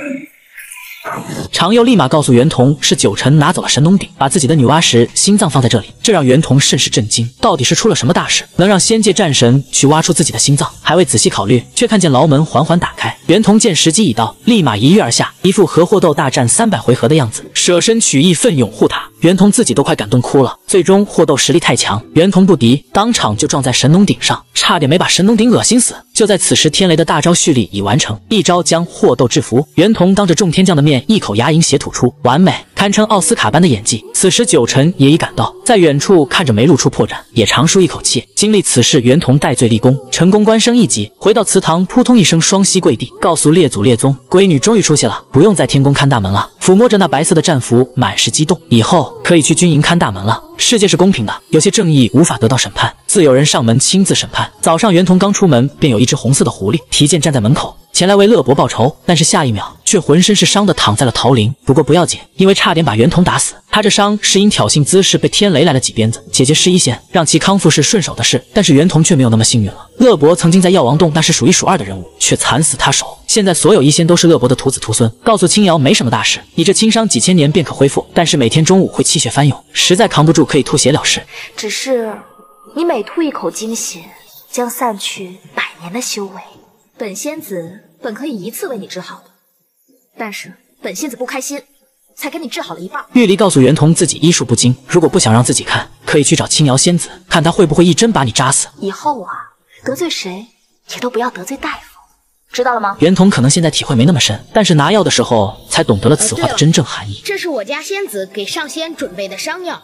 常佑立马告诉袁同，是九成拿走了神农鼎，把自己的女娲石心脏放在这里，这让袁同甚是震惊。到底是出了什么大事，能让仙界战神去挖出自己的心脏？还未仔细考虑，却看见牢门缓缓打开。袁同见时机已到，立马一跃而下，一副和霍斗大战三百回合的样子，舍身取义，奋勇护塔。袁同自己都快感动哭了。最终霍斗实力太强，袁同不敌，当场就撞在神农鼎上，差点没把神农鼎恶心死。就在此时，天雷的大招蓄力已完成，一招将霍斗制服。袁同当着众天将的面，一口牙龈血吐出，完美，堪称奥斯卡般的演技。此时九成也已赶到，在远处看着没露出破绽，也长舒一口气。经历此事，袁同戴罪立功，成功官升一级。回到祠堂，扑通一声双膝跪地，告诉列祖列宗，闺女终于出息了，不用在天宫看大门了。抚摸着那白色的战服，满是激动，以后可以去军营看大门了。世界是公平的，有些正义无法得到审判，自有人上门亲自审判。早上袁同刚出门，便有一只红色的狐狸提剑站在门口，前来为乐伯报仇，但是下一秒却浑身是伤的躺在了桃林。不过不要紧，因为差点把袁同打死，他这伤是因挑衅滋事被天雷来了几鞭子，姐姐施一线让其康复是顺手的事，但是袁同却没有那么幸运了。乐伯曾经在药王洞那是数一数二的人物，却惨死他手。现在所有医仙都是乐伯的徒子徒孙，告诉青瑶没什么大事，你这轻伤几千年便可恢复，但是每天中午会气血翻涌，实在扛不住可以吐血了事。 只是你每吐一口精血，将散去百年的修为。本仙子本可以一次为你治好的，但是本仙子不开心，才给你治好了一半。 玉离告诉袁同自己医术不精，如果不想让自己看，可以去找青瑶仙子，看她会不会一针把你扎死。 以后啊，得罪谁也都不要得罪大夫，知道了吗？ 袁同可能现在体会没那么深，但是拿药的时候才懂得了此话的真正含义。 这是我家仙子给上仙准备的伤药。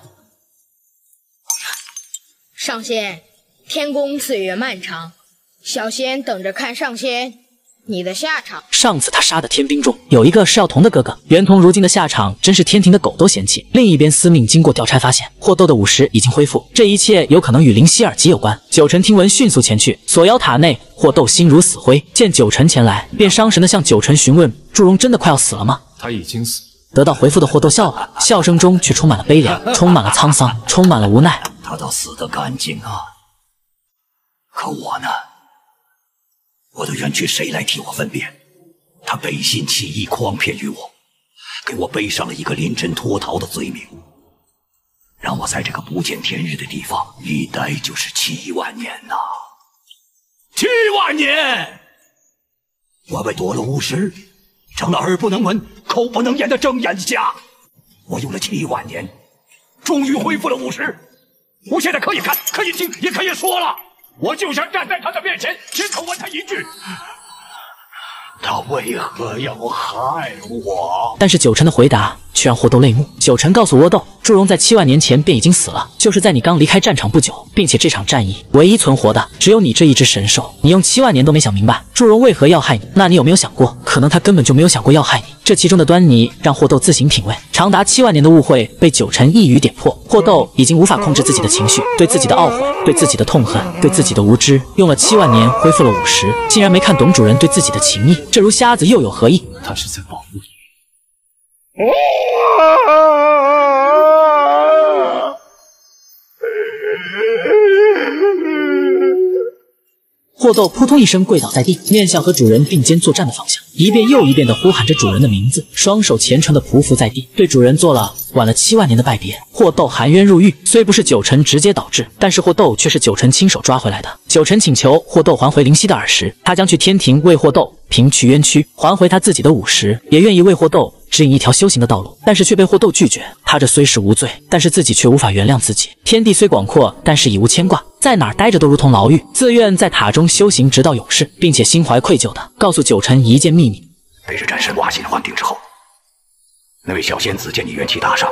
上仙，天宫岁月漫长，小仙等着看上仙你的下场。 上次他杀的天兵中有一个是药童的哥哥，袁同如今的下场真是天庭的狗都嫌弃。另一边司命经过调查发现，霍斗的五十已经恢复，这一切有可能与灵犀耳疾有关。九成听闻迅速前去，锁妖塔内，霍斗心如死灰，见九成前来，便伤神的向九成询问：祝融真的快要死了吗？ 他已经死。 得到回复的霍斗笑了，笑声中却充满了悲凉，充满了沧桑，充满了无奈。 他倒死得干净啊，可我呢？我的冤屈谁来替我分辨？他背信弃义，诓骗于我，给我背上了一个临阵脱逃的罪名，让我在这个不见天日的地方一待就是七万年呐、啊！七万年！我被夺了五十，成了耳不能闻、口不能言的睁眼瞎。我用了七万年，终于恢复了五十。我现在可以看，可以听，也可以说了。我就想站在他的面前，亲口问他一句：他为何要害我？ 但是九成的回答却让霍斗泪目。九成告诉倭斗，祝融在七万年前便已经死了，就是在你刚离开战场不久，并且这场战役唯一存活的只有你这一只神兽。你用七万年都没想明白祝融为何要害你，那你有没有想过，可能他根本就没有想过要害你？这其中的端倪让霍斗自行品味。长达七万年的误会被九成一语点破，霍斗已经无法控制自己的情绪，对自己的懊悔，对自己的痛恨，对自己的无知，用了七万年恢复了五十，竟然没看懂主人对自己的情谊，这如瞎子又有何意？ 他是在保护你。 霍霍豆扑通一声跪倒在地，面向和主人并肩作战的方向，一遍又一遍地呼喊着主人的名字，双手虔诚地匍匐在地，对主人做了晚了七万年的拜别。霍豆含冤入狱，虽不是九成直接导致，但是霍豆却是九成亲手抓回来的。九成请求霍豆还回灵犀的耳石，他将去天庭为霍豆平去冤屈，还回他自己的五十，也愿意为霍豆指引一条修行的道路，但是却被霍豆拒绝。他这虽是无罪，但是自己却无法原谅自己。天地虽广阔，但是已无牵挂，在哪儿待着都如同牢狱，自愿在塔中修行直到永世，并且心怀愧疚的告诉九成一件秘密。 被这战神挖心还定之后，那位小仙子见你元气大伤，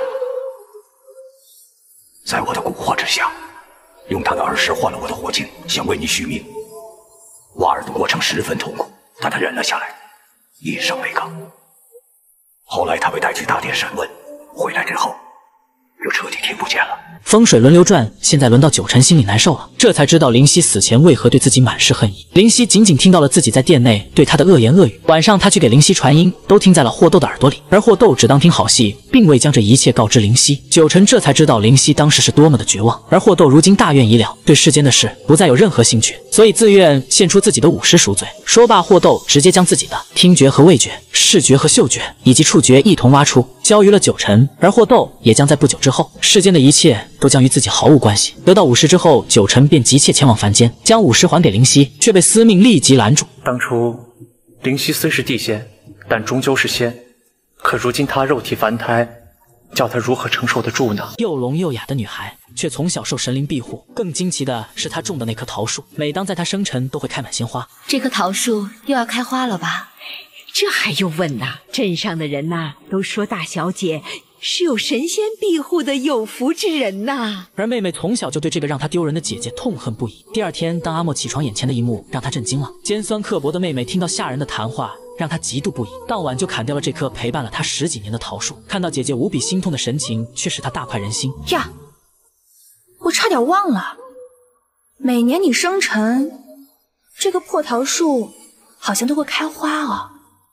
在我的蛊惑之下，用他的耳石换了我的活精，想为你续命。挖耳的过程十分痛苦，但他忍了下来，一声未吭。后来他被带去大殿审问，回来之后就彻底听不见了。 风水轮流转，现在轮到九成心里难受了，这才知道灵犀死前为何对自己满是恨意。灵犀仅仅听到了自己在殿内对他的恶言恶语，晚上他去给灵犀传音，都听在了霍豆的耳朵里，而霍豆只当听好戏，并未将这一切告知灵犀。九成这才知道灵犀当时是多么的绝望，而霍豆如今大愿已了，对世间的事不再有任何兴趣，所以自愿献出自己的五十赎罪。说罢，霍豆直接将自己的听觉和味觉、视觉和嗅觉以及触觉一同挖出，交于了九成，而霍豆也将在不久之后，世间的一切都将与自己毫无关系。得到五十之后，九成便急切前往凡间，将五十还给灵犀，却被司命立即拦住。 当初灵犀虽是地仙，但终究是仙，可如今她肉体凡胎，叫她如何承受得住呢？ 又聋又哑的女孩，却从小受神灵庇护。更惊奇的是，她种的那棵桃树，每当在她生辰都会开满鲜花。 这棵桃树又要开花了吧？ 这还用问呐？镇上的人呐，都说大小姐是有神仙庇护的有福之人呐。 而妹妹从小就对这个让她丢人的姐姐痛恨不已。第二天，当阿莫起床，眼前的一幕让她震惊了。尖酸刻薄的妹妹听到吓人的谈话，让她嫉妒不已，当晚就砍掉了这棵陪伴了她十几年的桃树。看到姐姐无比心痛的神情，却使她大快人心。 呀，我差点忘了，每年你生辰，这个破桃树好像都会开花啊。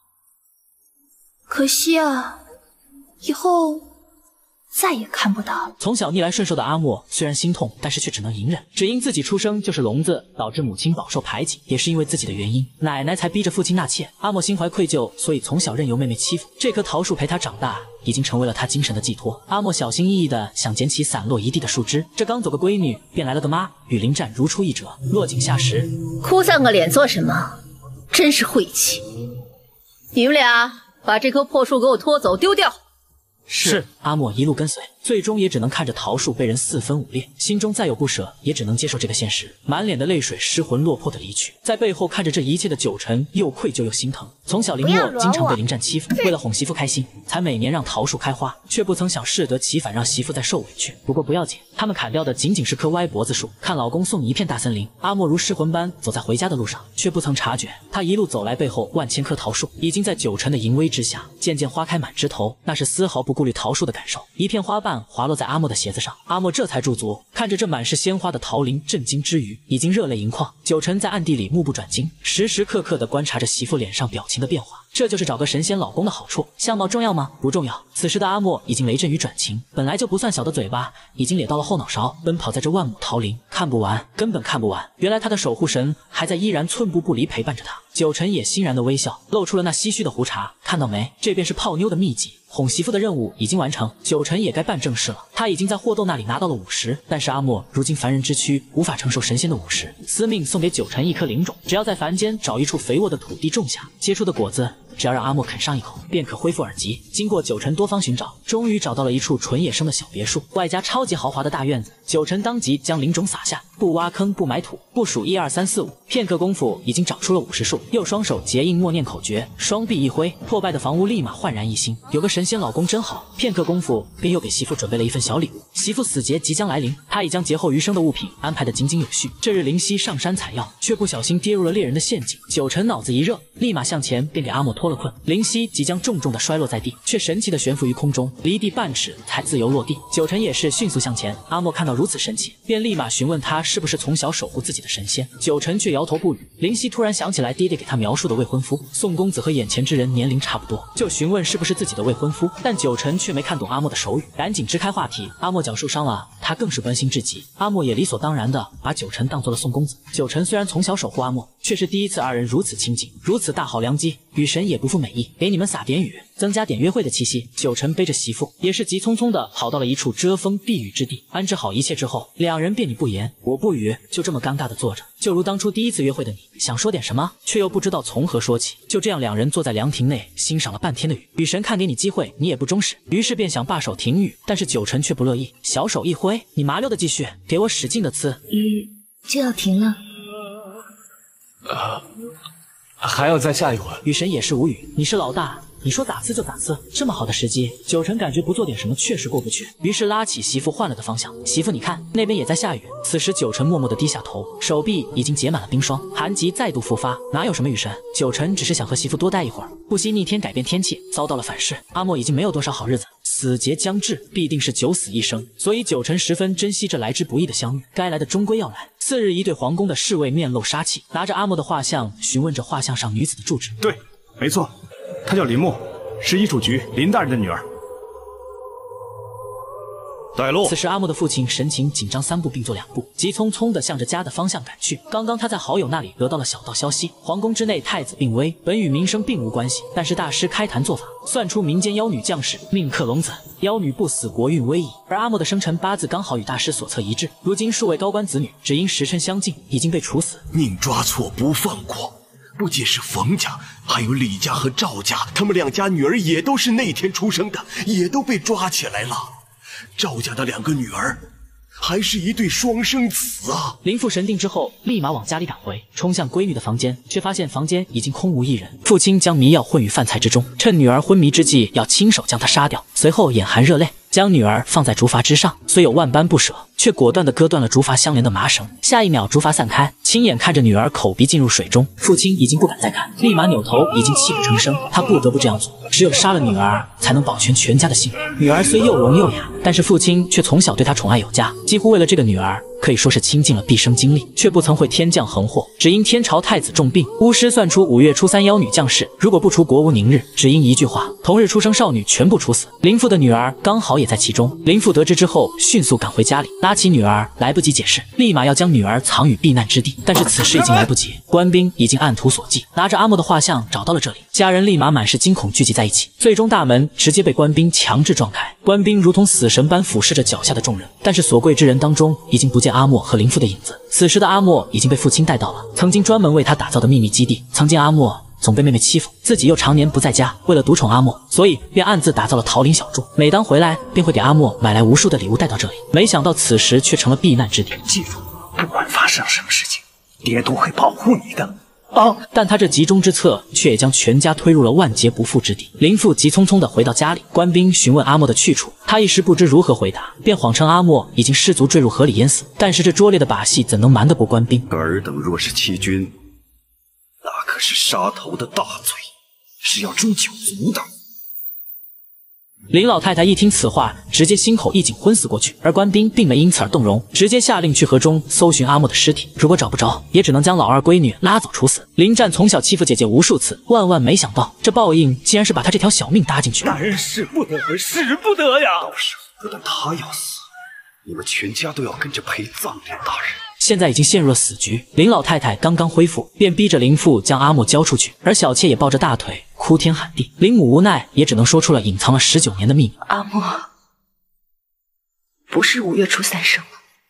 可惜啊，以后再也看不到了。 从小逆来顺受的阿莫虽然心痛，但是却只能隐忍，只因自己出生就是聋子，导致母亲饱受排挤，也是因为自己的原因，奶奶才逼着父亲纳妾。阿莫心怀愧疚，所以从小任由妹妹欺负。这棵桃树陪他长大，已经成为了他精神的寄托。阿莫小心翼翼地想捡起散落一地的树枝，这刚走个闺女，便来了个妈，与临战如出一辙。落井下石， 哭丧个脸做什么？真是晦气！你们俩把这棵破树给我拖走，丢掉。 是。阿莫一路跟随，最终也只能看着桃树被人四分五裂，心中再有不舍，也只能接受这个现实，满脸的泪水，失魂落魄的离去。在背后看着这一切的九成，又愧疚又心疼。从小林默经常被林战欺负，为了哄媳妇开心，才每年让桃树开花，却不曾想适得其反，让媳妇再受委屈。不过不要紧，他们砍掉的仅仅是棵歪脖子树。看老公送你一片大森林，阿莫如失魂般走在回家的路上，却不曾察觉，他一路走来，背后万千棵桃树已经在九成的淫威之下，渐渐花开满枝头，那是丝毫不顾虑桃树的感受。一片花瓣滑落在阿莫的鞋子上，阿莫这才驻足，看着这满是鲜花的桃林，震惊之余已经热泪盈眶。九成在暗地里目不转睛，时时刻刻地观察着媳妇脸上表情的变化。这就是找个神仙老公的好处。相貌重要吗？不重要。此时的阿莫已经雷震于转晴，本来就不算小的嘴巴已经咧到了后脑勺，奔跑在这万亩桃林，看不完，根本看不完。原来他的守护神还在依然寸步不离陪伴着他。九成也欣然的微笑，露出了那唏嘘的胡茬。看到没？这便是泡妞的秘籍。哄媳妇的任务已经完成，九成也该办正事了。他已经在霍豆那里拿到了五十，但是阿莫如今凡人之躯，无法承受神仙的五十。司命送给九成一颗灵种，只要在凡间找一处肥沃的土地种下，结出的果子只要让阿莫啃上一口，便可恢复耳疾。经过九成多方寻找，终于找到了一处纯野生的小别墅，外加超级豪华的大院子。九成当即将灵种撒下，不挖坑不埋土，不数一二三四五，片刻功夫已经长出了五十树。又双手结印默念口诀，双臂一挥，破败的房屋立马焕然一新。有个神仙老公真好。片刻功夫，便又给媳妇准备了一份小礼物。媳妇死劫即将来临，他已将劫后余生的物品安排得井井有序。这日灵犀上山采药，却不小心跌入了猎人的陷阱。九成脑子一热，立马向前，便给阿莫脱了困。灵犀即将重重的摔落在地，却神奇的悬浮于空中，离地半尺才自由落地。九成也是迅速向前，阿莫看到如此神奇，便立马询问他是不是从小守护自己的神仙。九成却摇头不语。灵犀突然想起来爹爹给他描述的未婚夫宋公子和眼前之人年龄差不多，就询问是不是自己的未婚夫，但九成却没看懂阿莫的手语，赶紧支开话题。阿莫讲述伤了他更是关心至极。阿莫也理所当然的把九晨当做了宋公子。九晨虽然从小守护阿莫，却是第一次二人如此亲近，如此大好良机。雨神也不负美意，给你们撒点雨，增加点约会的气息。九晨背着媳妇，也是急匆匆的跑到了一处遮风避雨之地，安置好一切之后，两人便你不言我不语，就这么尴尬的坐着，就如当初第一次约会的你，想说点什么，却又不知道从何说起。就这样，两人坐在凉亭内，欣赏了半天的雨。雨神看给你机会，你也不忠实，于是便想罢手停雨，但是九晨却不乐意，小手一挥，你麻溜的继续，给我使劲的呲。 雨就要停了。 呃，还要再下一会儿。 雨神也是无语，你是老大，你说咋呲就咋呲，这么好的时机，九晨感觉不做点什么确实过不去，于是拉起媳妇换了个方向。媳妇你看，那边也在下雨。此时九晨默默地低下头，手臂已经结满了冰霜，寒疾再度复发。哪有什么雨神，九晨只是想和媳妇多待一会儿，不惜逆天改变天气，遭到了反噬。阿莫已经没有多少好日子，死劫将至，必定是九死一生，所以九晨十分珍惜这来之不易的相遇，该来的终归要来。次日，一对皇宫的侍卫面露杀气，拿着阿莫的画像，询问着画像上女子的住址。 对，没错，她叫林默，是医嘱局林大人的女儿。带路。 此时阿莫的父亲神情紧张，三步并作两步，急匆匆地向着家的方向赶去。刚刚他在好友那里得到了小道消息，皇宫之内太子病危，本与民生并无关系，但是大师开坛做法，算出民间妖女将士命克龙子，妖女不死，国运危矣。而阿莫的生辰八字刚好与大师所测一致，如今数位高官子女只因时辰相近，已经被处死。 宁抓错不放过。不仅是冯家，还有李家和赵家，他们两家女儿也都是那天出生的，也都被抓起来了。赵家的两个女儿，还是一对双生子啊！ 林父神定之后，立马往家里赶回，冲向闺女的房间，却发现房间已经空无一人。父亲将迷药混于饭菜之中，趁女儿昏迷之际，要亲手将她杀掉，随后眼含热泪，将女儿放在竹筏之上，虽有万般不舍，却果断地割断了竹筏相连的麻绳。下一秒，竹筏散开，亲眼看着女儿口鼻进入水中，父亲已经不敢再看，立马扭头，已经泣不成声。他不得不这样做，只有杀了女儿，才能保全全家的性命。女儿虽又聋又哑，但是父亲却从小对她宠爱有加，几乎为了这个女儿，可以说是倾尽了毕生精力，却不曾会天降横祸。只因天朝太子重病，巫师算出五月初三妖女降世，如果不除国无宁日，只因一句话，同日出生少女全部处死。林父的女儿刚好也在其中。林父得知之后，迅速赶回家里，拉起女儿，来不及解释，立马要将女儿藏于避难之地。但是此时已经来不及，官兵已经按图索骥，拿着阿莫的画像找到了这里，家人立马满是惊恐聚集在一起，最终大门直接被官兵强制撞开。官兵如同死神般俯视着脚下的众人，但是所贵之人当中已经不见阿莫和林父的影子。此时的阿莫已经被父亲带到了曾经专门为他打造的秘密基地。曾经阿莫总被妹妹欺负，自己又常年不在家，为了独宠阿莫，所以便暗自打造了桃林小筑。每当回来，便会给阿莫买来无数的礼物带到这里。没想到此时却成了避难之地。 记住，不管发生什么事情，爹都会保护你的。啊！ 但他这急中之策，却也将全家推入了万劫不复之地。林父急匆匆地回到家里，官兵询问阿莫的去处，他一时不知如何回答，便谎称阿莫已经失足坠入河里淹死。但是这拙劣的把戏怎能瞒得过官兵？ 尔等若是欺君，那可是杀头的大罪，是要诛九族的。 林老太太一听此话，直接心口一紧，昏死过去。而官兵并没因此而动容，直接下令去河中搜寻阿莫的尸体。如果找不着，也只能将老二闺女拉走处死。林战从小欺负姐姐无数次，万万没想到，这报应竟然是把他这条小命搭进去。 大人使不得，使不得呀！倒是不但他要死，你们全家都要跟着陪葬莲大人。 现在已经陷入了死局，林老太太刚刚恢复，便逼着林父将阿莫交出去，而小妾也抱着大腿哭天喊地。林母无奈，也只能说出了隐藏了十九年的秘密。 阿莫不是五月初三生的，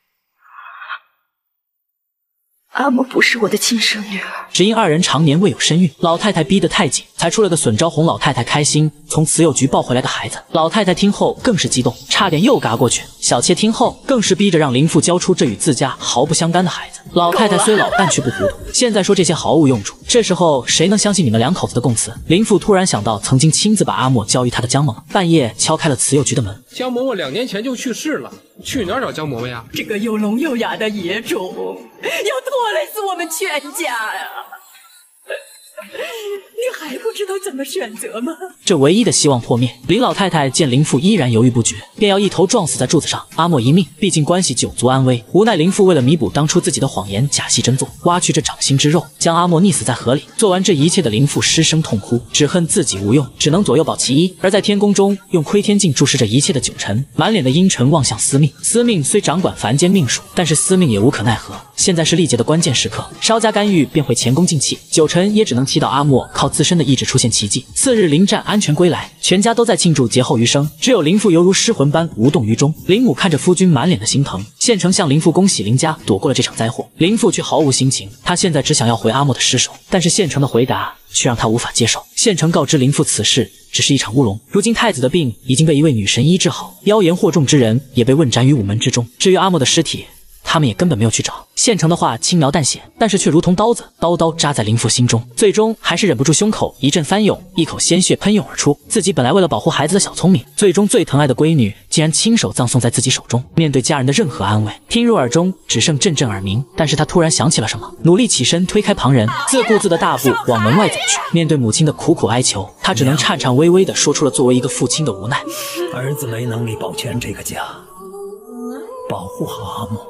阿莫不是我的亲生女儿。 只因二人常年未有身孕，老太太逼得太紧，才出了个损招哄老太太开心，从慈幼局抱回来的孩子。老太太听后更是激动，差点又嘎过去。小妾听后更是逼着让林父交出这与自家毫不相干的孩子。老太太虽老，但却不糊涂，现在说这些毫无用处。这时候谁能相信你们两口子的供词？林父突然想到曾经亲自把阿莫交于他的江嬷，半夜敲开了慈幼局的门。 江嬷嬷两年前就去世了，去哪儿找江嬷嬷呀？ 这个又聋又哑的野种，要拖累死我们全家呀！ 你还不知道怎么选择吗？ 这唯一的希望破灭。林老太太见林父依然犹豫不决，便要一头撞死在柱子上。阿莫一命，毕竟关系九族安危。无奈林父为了弥补当初自己的谎言，假戏真做，挖去这掌心之肉，将阿莫溺死在河里。做完这一切的林父失声痛哭，只恨自己无用，只能左右保其一。而在天宫中，用窥天镜注视着一切的九臣，满脸的阴沉望向司命。司命虽掌管凡间命数，但是司命也无可奈何。现在是历劫的关键时刻，稍加干预便会前功尽弃。九臣也只能祈祷阿莫靠自身的意志出现奇迹。次日临战安全归来，全家都在庆祝劫后余生，只有林父犹如失魂般无动于衷。林母看着夫君满脸的心疼，县城向林父恭喜林家躲过了这场灾祸，林父却毫无心情，他现在只想要回阿莫的尸首，但是县城的回答却让他无法接受。县城告知林父此事只是一场乌龙，如今太子的病已经被一位女神医治好，妖言惑众之人也被问斩于午门之中。至于阿莫的尸体，他们也根本没有去找。县城的话轻描淡写，但是却如同刀子，刀刀扎在林父心中，最终还是忍不住胸口一阵翻涌，一口鲜血喷涌而出。自己本来为了保护孩子的小聪明，最终最疼爱的闺女竟然亲手葬送在自己手中。面对家人的任何安慰，听入耳中只剩阵阵耳鸣。但是他突然想起了什么，努力起身推开旁人，自顾自的大步往门外走去。面对母亲的苦苦哀求，他只能颤颤巍巍地说出了作为一个父亲的无奈。 儿子没能力保全这个家，保护好阿莫，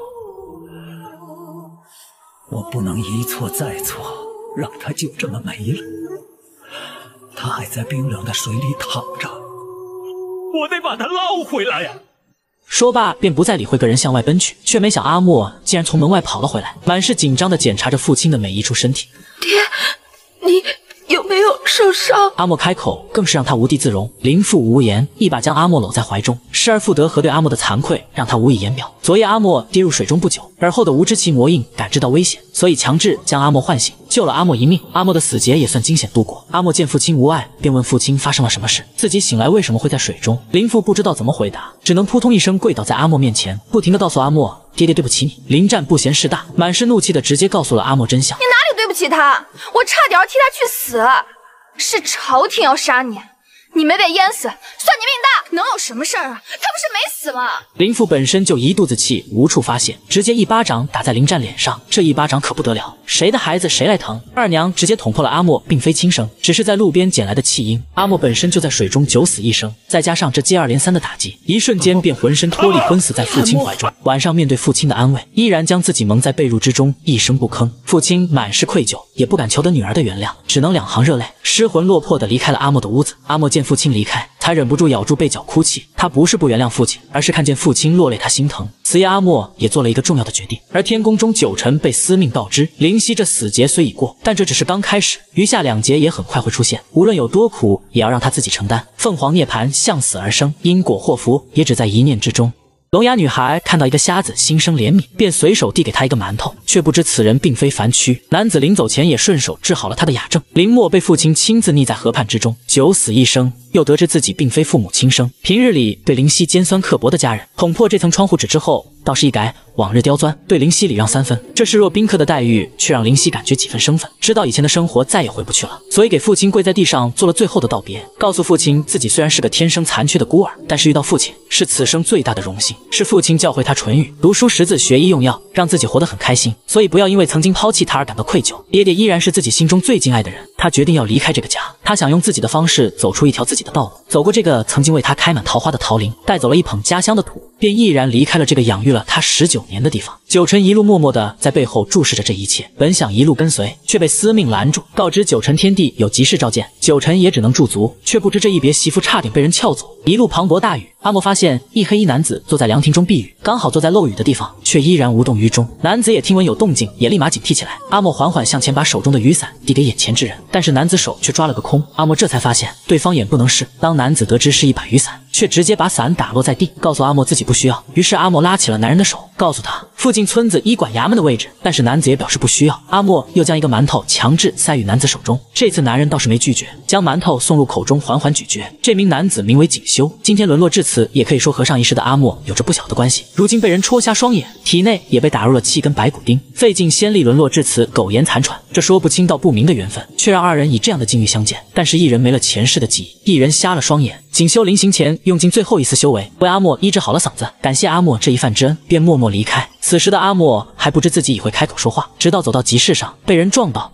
我不能一错再错，让他就这么没了。他还在冰冷的水里躺着，我得把他捞回来呀！ 说罢便不再理会个人向外奔去，却没想阿莫竟然从门外跑了回来，满是紧张地检查着父亲的每一处身体。 爹，你有没有受伤？ 阿莫开口更是让他无地自容。林父无言，一把将阿莫搂在怀中，失而复得和对阿莫的惭愧让他无以言表。昨夜阿莫跌入水中不久，而后的无知奇魔印感知到危险，所以强制将阿莫唤醒，救了阿莫一命。阿莫的死劫也算惊险度过。阿莫见父亲无碍，便问父亲发生了什么事，自己醒来为什么会在水中。林父不知道怎么回答，只能扑通一声跪倒在阿莫面前，不停地告诉阿莫，爹爹对不起你。林战不嫌事大，满是怒气的直接告诉了阿莫真相。 你哪里对不起他？我差点替他去死，是朝廷要杀你，你没被淹死，算你命大。能有什么事儿啊？他不是没死吗？ 林父本身就一肚子气，无处发泄，直接一巴掌打在林战脸上。这一巴掌可不得了，谁的孩子谁来疼？二娘直接捅破了阿莫并非亲生，只是在路边捡来的弃婴。阿莫本身就在水中九死一生，再加上这接二连三的打击，一瞬间便浑身脱力，昏死在父亲怀中。晚上面对父亲的安慰，依然将自己蒙在被褥之中，一声不吭。父亲满是愧疚，也不敢求得女儿的原谅，只能两行热泪，失魂落魄地离开了阿莫的屋子。阿莫见父亲离开，才忍不住咬住被角哭泣。他不是不原谅父亲，而是看见父亲落泪，他心疼。此夜阿莫也做了一个重要的决定。而天宫中九臣被司命告知，灵犀这死劫虽已过，但这只是刚开始，余下两劫也很快会出现，无论有多苦，也要让他自己承担。凤凰涅槃向死而生，因果祸福也只在一念之中。聋哑女孩看到一个瞎子，心生怜悯，便随手递给他一个馒头，却不知此人并非凡躯。男子临走前也顺手治好了他的哑症。林默被父亲亲自溺在河畔之中，九死一生，又得知自己并非父母亲生。平日里对林夕尖酸刻薄的家人，捅破这层窗户纸之后，倒是一改往日刁钻，对林夕礼让三分。这视若宾客的待遇，却让林夕感觉几分生分，知道以前的生活再也回不去了，所以给父亲跪在地上做了最后的道别，告诉父亲自己虽然是个天生残缺的孤儿，但是遇到父亲是此生最大的荣幸，是父亲教会他唇语、读书识字、学医用药，让自己活得很开心，所以不要因为曾经抛弃他而感到愧疚。爹爹依然是自己心中最敬爱的人，他决定要离开这个家，他想用自己的方式走出一条自己的道路，走过这个曾经为他开满桃花的桃林，带走了一捧家乡的土，便毅然离开了这个养育了他十九年的地方。九臣一路默默地在背后注视着这一切，本想一路跟随，却被司命拦住，告知九臣天帝有急事召见。九臣也只能驻足，却不知这一别媳妇差点被人撬走。一路磅礴大雨，阿莫发现一黑衣男子坐在凉亭中避雨，刚好坐在漏雨的地方，却依然无动于衷。男子也听闻有动静，也立马警惕起来。阿莫缓缓向前，把手中的雨伞递给眼前之人，但是男子手却抓了个空。阿莫这才发现对方眼不能视，当男子得知是一把雨伞，却直接把伞打落在地，告诉阿莫自己不需要。于是阿莫拉起了男人的手，告诉他附近村子医管衙门的位置，但是男子也表示不需要。阿莫又将一个馒头强制塞于男子手中，这次男人倒是没拒绝，将馒头送入口中缓缓咀嚼。这名男子名为锦修，今天沦落至此，也可以说和上一世的阿莫有着不小的关系。如今被人戳瞎双眼，体内也被打入了七根白骨钉，费尽先例沦落至此，苟延残喘，这说不清道不明的缘分，却让二人以这样的境遇相见。但是一人没了前世的记忆，一人瞎了双眼。锦修临行前用尽最后一丝修为，为阿莫医治好了嗓子，感谢阿莫这一饭之恩，便默默离开。此时的阿莫还不知自己已会开口说话，直到走到集市上，被人撞到，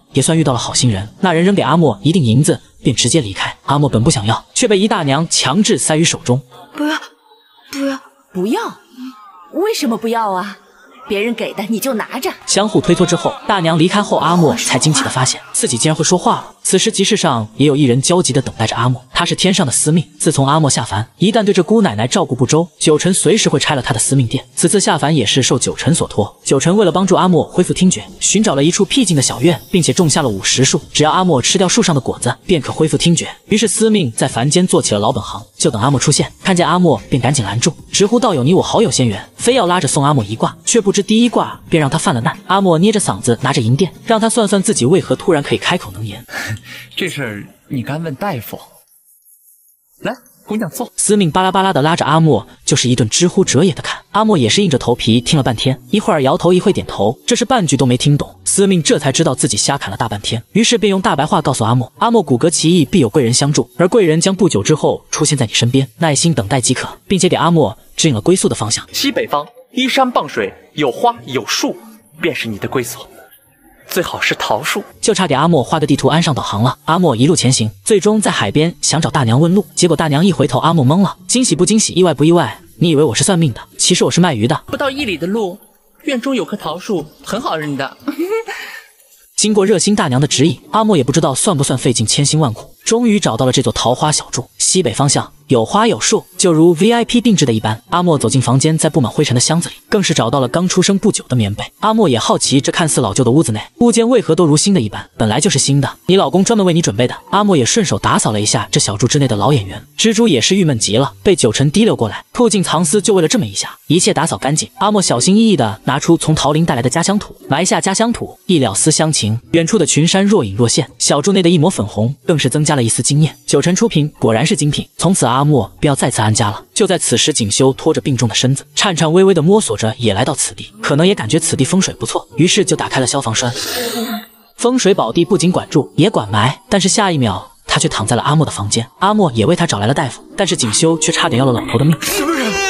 也算遇到了好心人。那人扔给阿莫一锭银子，便直接离开。阿莫本不想要，却被姨大娘强制塞于手中。 不要，不要，不要！为什么不要啊？别人给的你就拿着。 相互推脱之后，大娘离开后，阿莫才惊奇地发现自己竟然会说话了。此时集市上也有一人焦急地等待着阿莫，他是天上的司命。自从阿莫下凡，一旦对这姑奶奶照顾不周，九臣随时会拆了他的司命殿。此次下凡也是受九臣所托。九臣为了帮助阿莫恢复听觉，寻找了一处僻静的小院，并且种下了五十树，只要阿莫吃掉树上的果子，便可恢复听觉。于是司命在凡间做起了老本行，就等阿莫出现。看见阿莫便赶紧拦住，直呼道友你我好有仙缘，非要拉着送阿莫一卦，却不知第一卦便让他犯了难。阿莫捏着嗓子拿着银锭，让他算算自己为何突然可以开口能言。 这事儿你敢问大夫？来，姑娘坐。 司命巴拉巴拉的拉着阿莫，就是一顿知乎者也的看。阿莫也是硬着头皮听了半天，一会儿摇头，一会点头，这是半句都没听懂。司命这才知道自己瞎侃了大半天，于是便用大白话告诉阿莫：阿莫骨骼奇异，必有贵人相助，而贵人将不久之后出现在你身边，耐心等待即可，并且给阿莫指引了归宿的方向。 西北方依山傍水，有花有树，便是你的归所。最好是桃树， 就差给阿莫画个地图安上导航了。阿莫一路前行，最终在海边想找大娘问路，结果大娘一回头，阿莫懵了，惊喜不惊喜，意外不意外？你以为我是算命的，其实我是卖鱼的。 不到一里的路，院中有棵桃树，很好认的。 经过热心大娘的指引，阿莫也不知道算不算费尽千辛万苦，终于找到了这座桃花小筑。西北方向有花有树，就如 V I P 定制的一般。阿莫走进房间，在布满灰尘的箱子里，更是找到了刚出生不久的棉被。阿莫也好奇，这看似老旧的屋子内，物件为何都如新的一般？本来就是新的，你老公专门为你准备的。阿莫也顺手打扫了一下这小筑之内的老演员。蜘蛛也是郁闷极了，被九臣提溜过来，兔进藏丝，就为了这么一下，一切打扫干净。阿莫小心翼翼地拿出从桃林带来的家乡土，埋下家乡土，一了思乡情。远处的群山若隐若现，小筑内的一抹粉红，更是增加了一丝惊艳。九臣出品果然是精品，从此阿莫便要再次安家了。就在此时，锦绣拖着病重的身子，颤颤巍巍地摸索着也来到此地，可能也感觉此地风水不错，于是就打开了消防栓。风水宝地不仅管住，也管埋，但是下一秒他却躺在了阿莫的房间。阿莫也为他找来了大夫，但是锦绣却差点要了老头的命。 什么人？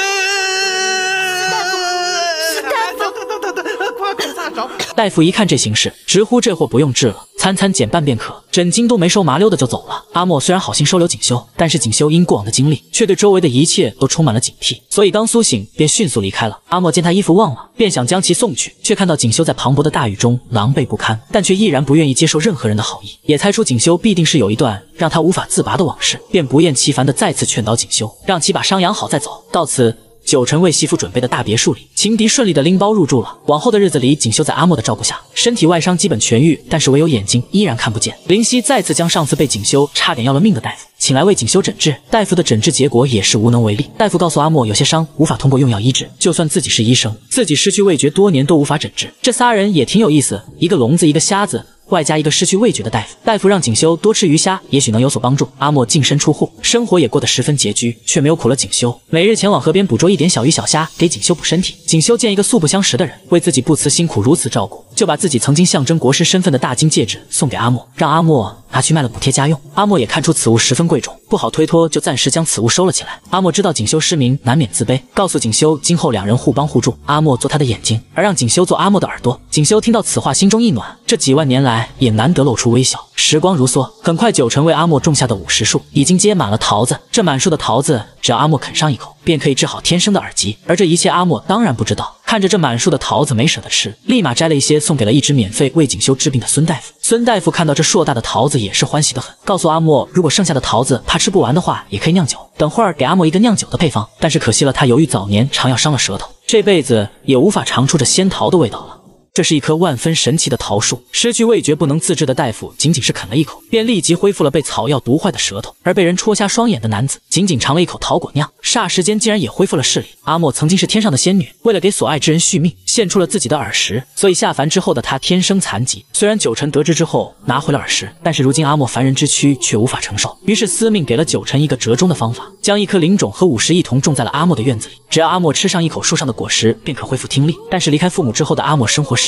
大夫一看这形势，直呼这货不用治了，餐餐减半便可，诊金都没收，麻溜的就走了。阿莫虽然好心收留锦绣，但是锦绣因过往的经历，却对周围的一切都充满了警惕，所以刚苏醒便迅速离开了。阿莫见他衣服忘了，便想将其送去，却看到锦绣在磅礴的大雨中狼狈不堪，但却依然不愿意接受任何人的好意，也猜出锦绣必定是有一段让他无法自拔的往事，便不厌其烦的再次劝导锦绣，让其把伤养好再走。到此，九臣为媳妇准备的大别墅里，情敌顺利的拎包入住了。往后的日子里，锦绣在阿莫的照顾下，身体外伤基本痊愈，但是唯有眼睛依然看不见。林夕再次将上次被锦绣差点要了命的大夫请来为锦绣诊治，大夫的诊治结果也是无能为力。大夫告诉阿莫，有些伤无法通过用药医治，就算自己是医生，自己失去味觉多年都无法诊治。这仨人也挺有意思，一个聋子，一个瞎子，外加一个失去味觉的大夫。大夫让锦绣多吃鱼虾，也许能有所帮助。阿莫净身出户，生活也过得十分拮据，却没有苦了锦绣。每日前往河边捕捉一点小鱼小虾，给锦绣补身体。锦绣见一个素不相识的人为自己不辞辛苦如此照顾，就把自己曾经象征国师身份的大金戒指送给阿莫，让阿莫拿去卖了补贴家用。阿莫也看出此物十分贵重，不好推脱，就暂时将此物收了起来。阿莫知道锦绣失明，难免自卑，告诉锦绣今后两人互帮互助，阿莫做他的眼睛，而让锦绣做阿莫的耳朵。锦绣听到此话，心中一暖，这几万年来也难得露出微笑。时光如梭，很快九臣为阿莫种下的五十树已经结满了桃子，这满树的桃子，只要阿莫啃上一口，便可以治好天生的耳疾。而这一切阿莫当然不知道，看着这满树的桃子没舍得吃，立马摘了一些送给了一直免费为锦绣治病的孙大夫。孙大夫看到这硕大的桃子也是欢喜得很，告诉阿莫，如果剩下的桃子怕吃不完的话，也可以酿酒，等会儿给阿莫一个酿酒的配方。但是可惜了，他由于早年常药伤了舌头，这辈子也无法尝出这仙桃的味道了。这是一棵万分神奇的桃树，失去味觉不能自制的大夫仅仅是啃了一口，便立即恢复了被草药毒坏的舌头。而被人戳瞎双眼的男子仅仅尝了一口桃果酿，霎时间竟然也恢复了视力。阿莫曾经是天上的仙女，为了给所爱之人续命，献出了自己的耳石，所以下凡之后的他天生残疾。虽然九臣得知之后拿回了耳石，但是如今阿莫凡人之躯却无法承受，于是司命给了九臣一个折中的方法，将一颗灵种和五十一同种在了阿莫的院子里，只要阿莫吃上一口树上的果实，便可恢复听力。但是离开父母之后的阿莫生活失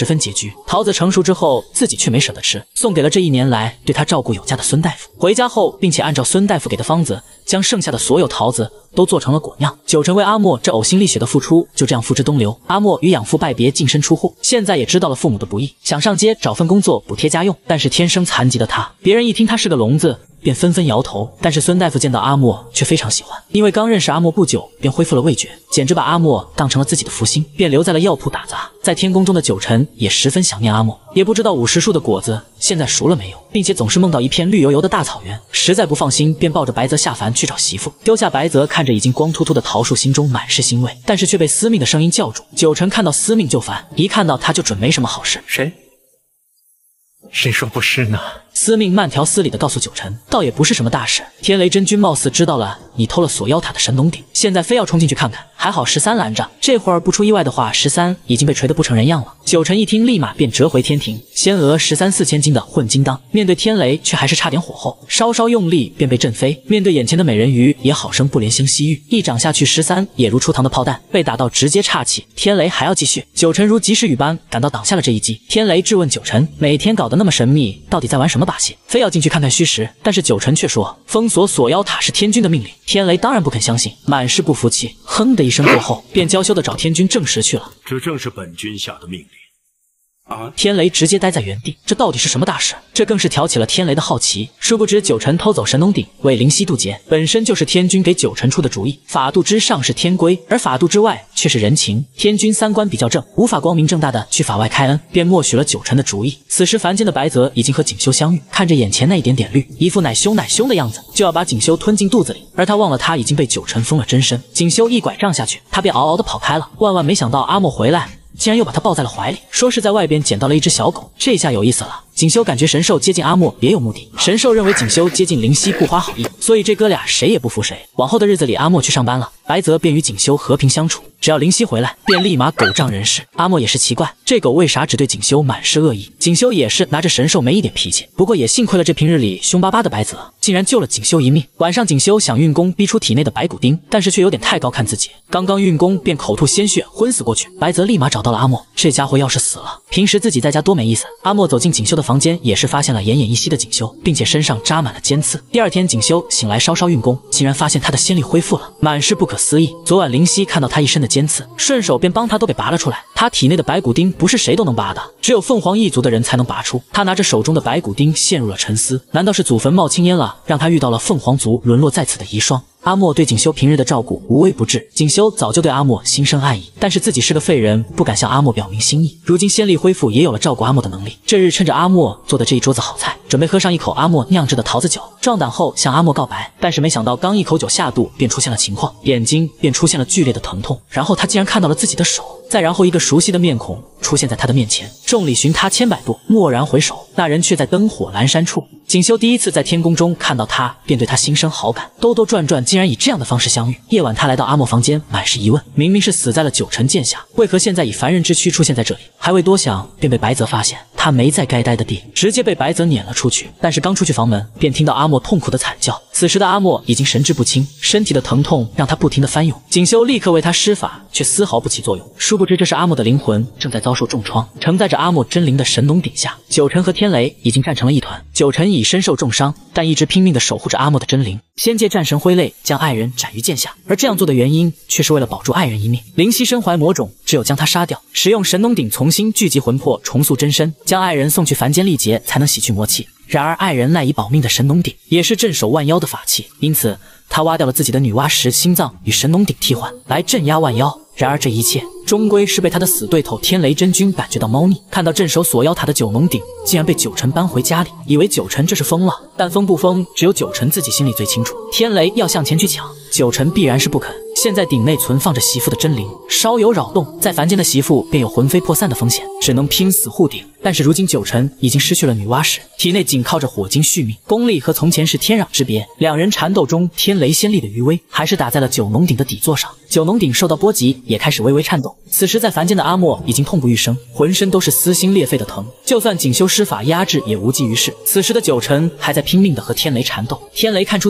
十分拮据。桃子成熟之后，自己却没舍得吃，送给了这一年来对他照顾有加的孙大夫。回家后，并且按照孙大夫给的方子，将剩下的所有桃子都做成了果酿。九成为阿莫这呕心沥血的付出就这样付之东流。阿莫与养父拜别，净身出户，现在也知道了父母的不易，想上街找份工作补贴家用。但是天生残疾的他，别人一听他是个聋子，便纷纷摇头。但是孙大夫见到阿莫却非常喜欢，因为刚认识阿莫不久便恢复了味觉，简直把阿莫当成了自己的福星，便留在了药铺打杂。在天宫中的九晨也十分想念阿莫，也不知道五十树的果子现在熟了没有，并且总是梦到一片绿油油的大草原，实在不放心，便抱着白泽下凡去找媳妇。丢下白泽，看着已经光秃秃的桃树，心中满是欣慰，但是却被司命的声音叫住。九晨看到司命就烦，一看到他就准没什么好事。 谁？谁说不是呢？ 司命慢条斯理地告诉九晨，倒也不是什么大事。天雷真君貌似知道了你偷了锁妖塔的神农鼎，现在非要冲进去看看，还好十三拦着。这会儿不出意外的话，十三已经被锤得不成人样了。九晨一听，立马便折回天庭。仙娥十三四千斤的混金当，面对天雷却还是差点火候，稍稍用力便被震飞。面对眼前的美人鱼，也好生不怜香惜玉，一掌下去，十三也如出膛的炮弹，被打到直接岔气。天雷还要继续，九晨如及时雨般赶到挡下了这一击。天雷质问九晨，每天搞得那么神秘，到底在玩什么把戏？非要进去看看虚实。但是九晨却说，封锁锁妖塔是天君的命令。天雷当然不肯相信，满是不服气，哼的一声过后，便娇羞地找天君证实去了。 这正是本君下的命令。 啊！天雷直接呆在原地，这到底是什么大事？这更是挑起了天雷的好奇。殊不知九晨偷走神农鼎，为灵犀渡劫，本身就是天君给九晨出的主意。法度之上是天规，而法度之外却是人情。天君三观比较正，无法光明正大的去法外开恩，便默许了九晨的主意。此时凡间的白泽已经和锦绣相遇，看着眼前那一点点绿，一副奶凶奶凶的样子，就要把锦绣吞进肚子里。而他忘了他已经被九晨封了真身。锦绣一拐杖下去，他便嗷嗷的跑开了。万万没想到阿莫回来，竟然又把他抱在了怀里，说是在外边捡到了一只小狗。这下有意思了。锦绣感觉神兽接近阿莫别有目的，神兽认为锦绣接近灵犀不怀好意，所以这哥俩谁也不服谁。往后的日子里，阿莫去上班了，白泽便与锦绣和平相处，只要灵犀回来，便立马狗仗人势。阿莫也是奇怪，这狗为啥只对锦绣满是恶意？锦绣也是拿着神兽没一点脾气，不过也幸亏了这平日里凶巴巴的白泽，竟然救了锦绣一命。晚上锦绣想运功逼出体内的白骨丁，但是却有点太高看自己，刚刚运功便口吐鲜血昏死过去。白泽立马找到了阿莫，这家伙要是死了，平时自己在家多没意思。阿莫走进锦绣的房间，也是发现了奄奄一息的锦绣，并且身上扎满了尖刺。第二天锦绣醒来稍稍运功，竟然发现他的仙力恢复了，满是不可思议。昨晚灵犀看到他一身的尖刺，顺手便帮他都给拔了出来。他体内的白骨丁不是谁都能拔的，只有凤凰一族的人才能拔出。他拿着手中的白骨丁陷入了沉思，难道是祖坟冒青烟了，让他遇到了凤凰族沦落在此的遗孀？阿莫对锦绣平日的照顾无微不至，锦绣早就对阿莫心生爱意，但是自己是个废人，不敢向阿莫表明心意。如今仙力恢复，也有了照顾阿莫的能力。这日趁着阿莫做的这一桌子好菜，准备喝上一口阿莫酿制的桃子酒，壮胆后向阿莫告白。但是没想到刚一口酒下肚，便出现了情况，眼睛便出现了剧烈的疼痛，然后他竟然看到了自己的手，再然后一个熟悉的面孔出现在他的面前。众里寻他千百度，蓦然回首，那人却在灯火阑珊处。锦绣第一次在天宫中看到他，便对他心生好感。兜兜转转，竟然以这样的方式相遇。夜晚他来到阿莫房间，满是疑问，明明是死在了九晨剑下，为何现在以凡人之躯出现在这里？还未多想，便被白泽发现，他没在该待的地，直接被白泽撵了出去。但是刚出去房门，便听到阿莫痛苦的惨叫。此时的阿莫已经神志不清，身体的疼痛让他不停的翻涌。锦绣立刻为他施法，却丝毫不起作用。殊不知这是阿莫的灵魂正在遭受重创。承载着阿莫真灵的神农鼎下，九晨和天雷已经战成了一团。九晨已身受重伤，但一直拼命的守护着阿莫的真灵。仙界战神挥泪将爱人斩于剑下，而这样做的原因却是为了保住爱人一命。灵犀身怀魔种，只有将他杀掉，使用神农鼎重新聚集魂魄，重塑真身，将爱人送去凡间历劫，才能洗去魔气。然而爱人赖以保命的神农鼎也是镇守万妖的法器，因此他挖掉了自己的女娲石心脏与神农鼎替换，来镇压万妖。然而这一切终归是被他的死对头天雷真君感觉到猫腻，看到镇守锁妖塔的九龙鼎竟然被九晨搬回家里，以为九晨这是疯了，但疯不疯只有九晨自己心里最清楚。天雷要向前去抢，九晨必然是不肯。现在鼎内存放着媳妇的真灵，稍有扰动，在凡间的媳妇便有魂飞魄散的风险，只能拼死护鼎。但是如今九晨已经失去了女娲石，体内仅靠着火精续命，功力和从前是天壤之别。两人缠斗中，天雷仙力的余威还是打在了九龙鼎的底座上，九龙鼎受到波及，也开始微微颤动。此时在凡间的阿莫已经痛不欲生，浑身都是撕心裂肺的疼，就算锦绣施法压制也无济于事。此时的九晨还在拼命的和天雷缠斗，天雷看出鼎内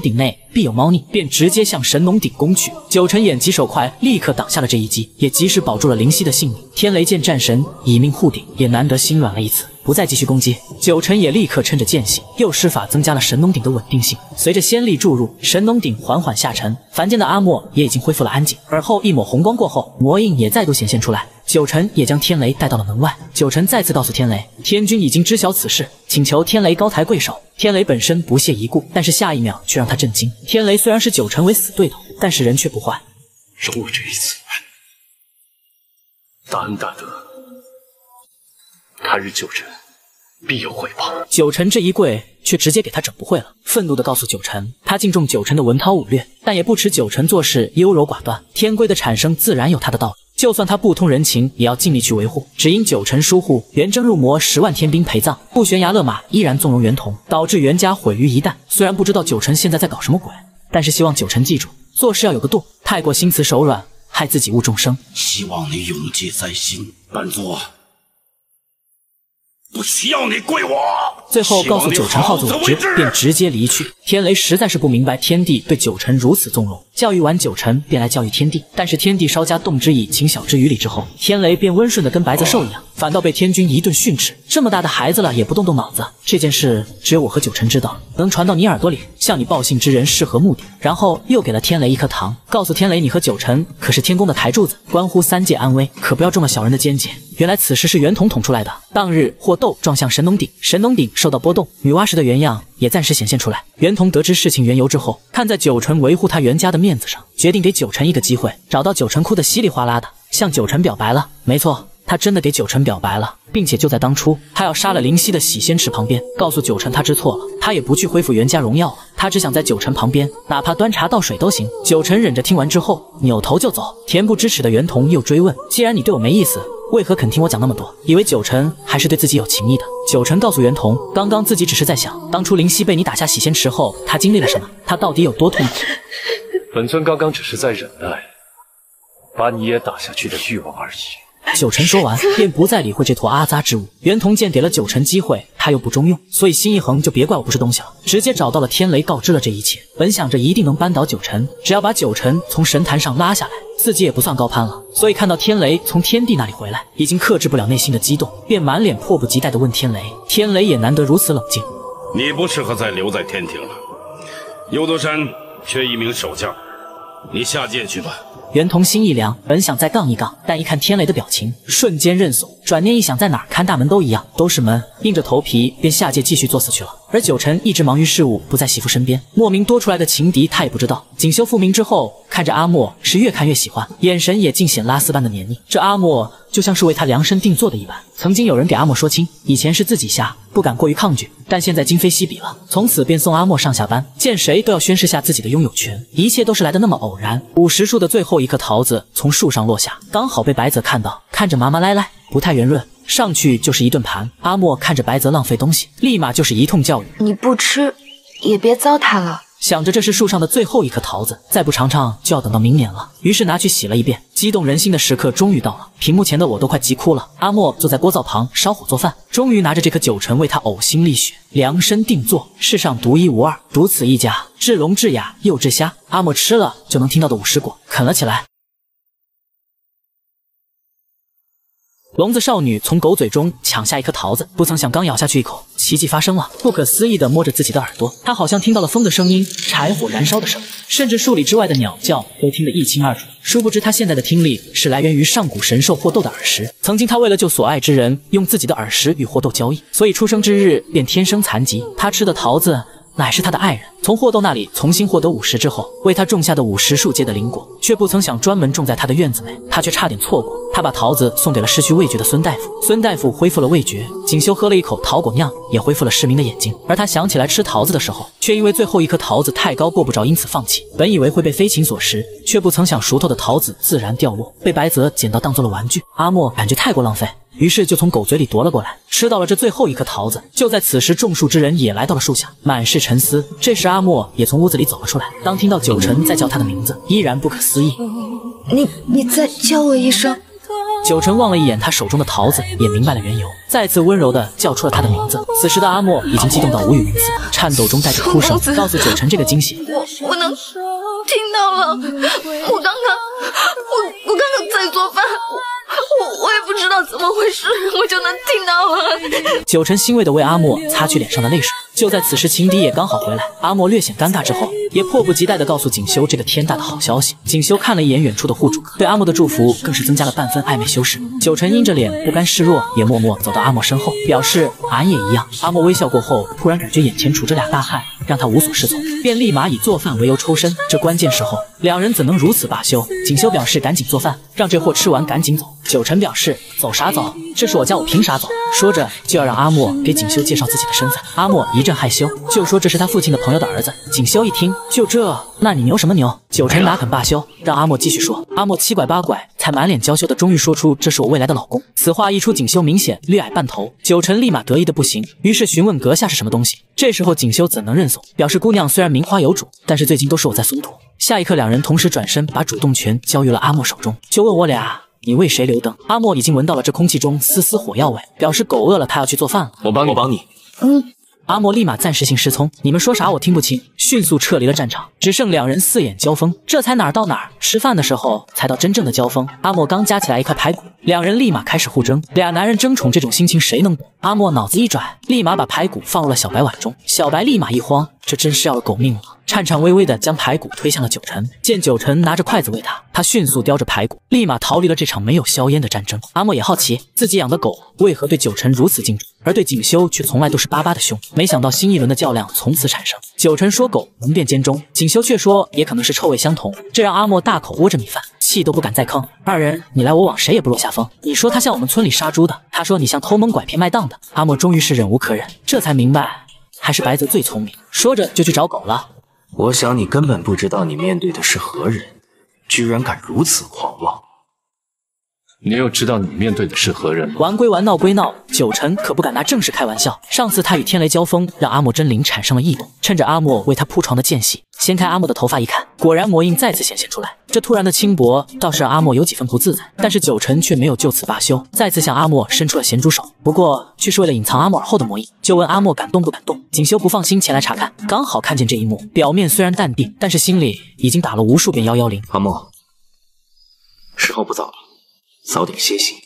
必有猫腻，便直接向神农鼎攻去。九成眼疾手快，立刻挡下了这一击，也及时保住了灵犀的性命。天雷见战神以命护顶，也难得心软了一次，不再继续攻击。九成也立刻趁着间隙，又施法增加了神农鼎的稳定性。随着仙力注入，神农鼎缓缓下沉，凡间的阿莫也已经恢复了安静。而后一抹红光过后，魔印也再度显现出来。九成也将天雷带到了门外。九成再次告诉天雷，天君已经知晓此事，请求天雷高抬贵手。天雷本身不屑一顾，但是下一秒却让他震惊。天雷虽然是九成为死对头，但是人却不坏。 容我这一次，大恩大德，他日九成必有回报。 九成这一跪，却直接给他整不会了，愤怒地告诉九成，他敬重九成的文韬武略，但也不耻九成做事优柔寡断。天规的产生自然有他的道理，就算他不通人情，也要尽力去维护。只因九成疏忽，元征入魔，十万天兵陪葬，不悬崖勒马，依然纵容袁同，导致袁家毁于一旦。虽然不知道九成现在在搞什么鬼，但是希望九成记住，做事要有个度，太过心慈手软，害自己误众生。 希望你永记在心，本座不需要你跪我。 最后告诉九成好自为之，便直接离去。天雷实在是不明白天帝对九成如此纵容，教育完九成便来教育天帝。但是天帝稍加动之以情晓之于理之后，天雷便温顺的跟白泽寿一样，反倒被天君一顿训斥。这么大的孩子了也不动动脑子，这件事只有我和九成知道，能传到你耳朵里，向你报信之人是何目的？然后又给了天雷一颗糖，告诉天雷，你和九成可是天宫的台柱子，关乎三界安危，可不要中了小人的奸计。原来此事是袁统捅出来的。当日霍斗撞向神农鼎，神农鼎受到波动，女娲石的原样也暂时显现出来。袁同得知事情缘由之后，看在九成维护他袁家的面子上，决定给九成一个机会，找到九成哭得稀里哗啦的，向九成表白了。没错，他真的给九成表白了，并且就在当初他要杀了灵犀的洗仙池旁边，告诉九成他知错了，他也不去恢复袁家荣耀了，他只想在九成旁边，哪怕端茶倒水都行。九成忍着听完之后扭头就走。恬不知耻的袁同又追问，既然你对我没意思，为何肯听我讲那么多？以为九成还是对自己有情意的。九成告诉袁同，刚刚自己只是在想，当初灵犀被你打下洗仙池后，他经历了什么，他到底有多痛苦。 本尊刚刚只是在忍耐，把你也打下去的欲望而已。 九成说完，便不再理会这坨阿杂之物。袁同见给了九成机会，他又不中用，所以心一横，就别怪我不是东西了，直接找到了天雷，告知了这一切。本想着一定能扳倒九成，只要把九成从神坛上拉下来，自己也不算高攀了。所以看到天雷从天帝那里回来，已经克制不了内心的激动，便满脸迫不及待地问天雷。天雷也难得如此冷静， 你不适合再留在天庭了，幽都山缺一名守将，你下界去吧。 袁同心一凉，本想再杠一杠，但一看天雷的表情，瞬间认怂。转念一想，在哪儿看大门都一样，都是门，硬着头皮便下界继续作死去了。而九成一直忙于事务，不在媳妇身边，莫名多出来的情敌他也不知道。锦绣复明之后，看着阿莫是越看越喜欢，眼神也尽显拉丝般的黏腻。这阿莫就像是为他量身定做的一般。曾经有人给阿莫说亲，以前是自己下，不敢过于抗拒，但现在今非昔比了，从此便送阿莫上下班，见谁都要宣示下自己的拥有权。一切都是来得那么偶然。五十树的最后一颗桃子从树上落下，刚好被白泽看到，看着麻麻赖赖，不太圆润，上去就是一顿盘。阿莫看着白泽浪费东西，立马就是一通教育， 你不吃也别糟蹋了。 想着这是树上的最后一颗桃子，再不尝尝就要等到明年了，于是拿去洗了一遍。激动人心的时刻终于到了，屏幕前的我都快急哭了。阿莫坐在锅灶旁烧火做饭，终于拿着这颗九成为他呕心沥血，量身定做，世上独一无二，独此一家，至聋至哑又至瞎。阿莫吃了就能听到的五十果，啃了起来。聋子少女从狗嘴中抢下一颗桃子，不曾想刚咬下去一口，奇迹发生了。不可思议地摸着自己的耳朵，她好像听到了风的声音，柴火燃烧的声音，甚至数里之外的鸟叫都听得一清二楚。殊不知她现在的听力是来源于上古神兽霍斗的耳石。曾经她为了救所爱之人，用自己的耳石与霍斗交易，所以出生之日便天生残疾。她吃的桃子乃是他的爱人从霍斗那里重新获得五十之后，为他种下的五十树结的灵果，却不曾想专门种在他的院子内，他却差点错过。他把桃子送给了失去味觉的孙大夫，孙大夫恢复了味觉，锦绣喝了一口桃果酿，也恢复了失明的眼睛。而他想起来吃桃子的时候，却因为最后一颗桃子太高过不着，因此放弃。本以为会被飞禽所食，却不曾想熟透的桃子自然掉落，被白泽捡到当做了玩具。阿莫感觉太过浪费，于是就从狗嘴里夺了过来，吃到了这最后一颗桃子。就在此时，种树之人也来到了树下，满是沉思。这时阿莫也从屋子里走了出来，当听到九成在叫他的名字，依然不可思议。 你你再叫我一声。 九成望了一眼他手中的桃子，也明白了缘由，再次温柔地叫出了他的名字。此时的阿莫已经激动到无语文词，颤抖中带着哭声，告诉九成这个惊喜。 我我能听到了，我刚刚我我刚刚在做饭，我我我也不知道怎么回事，我就能听到了。 九成欣慰地为阿莫擦去脸上的泪水。就在此时，秦迪也刚好回来，阿莫略显尴尬之后，也迫不及待地告诉锦绣这个天大的好消息。锦绣看了一眼远处的护主，对阿莫的祝福更是增加了半分暧昧修饰。九成阴着脸不甘示弱，也默默走到阿莫身后，表示俺也一样。阿莫微笑过后，突然感觉眼前杵着俩大汉，让他无所适从，便立马以做饭为由抽身。这关键时候，两人怎能如此罢休？锦绣表示赶紧做饭，让这货吃完赶紧走。九成表示走啥走？这是我家，我凭啥走？说着就要让阿莫给锦绣介绍自己的身份。阿莫一阵害羞，就说这是他父亲的朋友的儿子。锦绣一听，就这？那你牛什么牛？九成哪肯罢休，让阿莫继续说。阿莫七拐八拐，才满脸娇羞的终于说出这是我未来的老公。此话一出，锦绣明显略矮半头，九成立马得意的不行，于是询问阁下是什么东西。这时候锦绣怎能认怂，表示姑娘虽然名花有主，但是最近都是我在松土。下一刻，两人同时转身，把主动权交于了阿莫手中，就问我俩。你为谁留灯？阿莫已经闻到了这空气中丝丝火药味，表示狗饿了，他要去做饭了。 我帮你，我帮你。 嗯。阿莫立马暂时性失聪，你们说啥我听不清，迅速撤离了战场，只剩两人四眼交锋。这才哪儿到哪儿，吃饭的时候才到真正的交锋。阿莫刚夹起来一块排骨，两人立马开始互争。俩男人争宠这种心情谁能懂？阿莫脑子一转，立马把排骨放入了小白碗中。小白立马一慌，这真是要了狗命了，颤颤巍巍地将排骨推向了九成。见九成拿着筷子喂他，他迅速叼着排骨，立马逃离了这场没有硝烟的战争。阿莫也好奇自己养的狗为何对九成如此敬重，而对锦绣却从来都是巴巴的凶。没想到新一轮的较量从此产生。九成说狗能辨奸忠，锦绣却说也可能是臭味相同，这让阿莫大口窝着米饭，气都不敢再吭。二人你来我往，谁也不落下风。你说他像我们村里杀猪的，他说你像偷蒙拐骗卖当的。阿莫终于是忍无可忍，这才明白还是白泽最聪明，说着就去找狗了。 我想你根本不知道你面对的是何人，居然敢如此狂妄。 你又知道你面对的是何人吗？ 玩归玩，闹归闹，九成可不敢拿正事开玩笑。上次他与天雷交锋，让阿莫真灵产生了异动。趁着阿莫为他铺床的间隙，掀开阿莫的头发一看，果然魔印再次显现出来。这突然的轻薄倒是让阿莫有几分不自在，但是九成却没有就此罢休，再次向阿莫伸出了咸猪手。不过却是为了隐藏阿莫耳后的魔印，就问阿莫敢动不敢动。锦绣不放心前来查看，刚好看见这一幕，表面虽然淡定，但是心里已经打了无数遍幺幺零。 阿莫，时候不早了，早点歇息。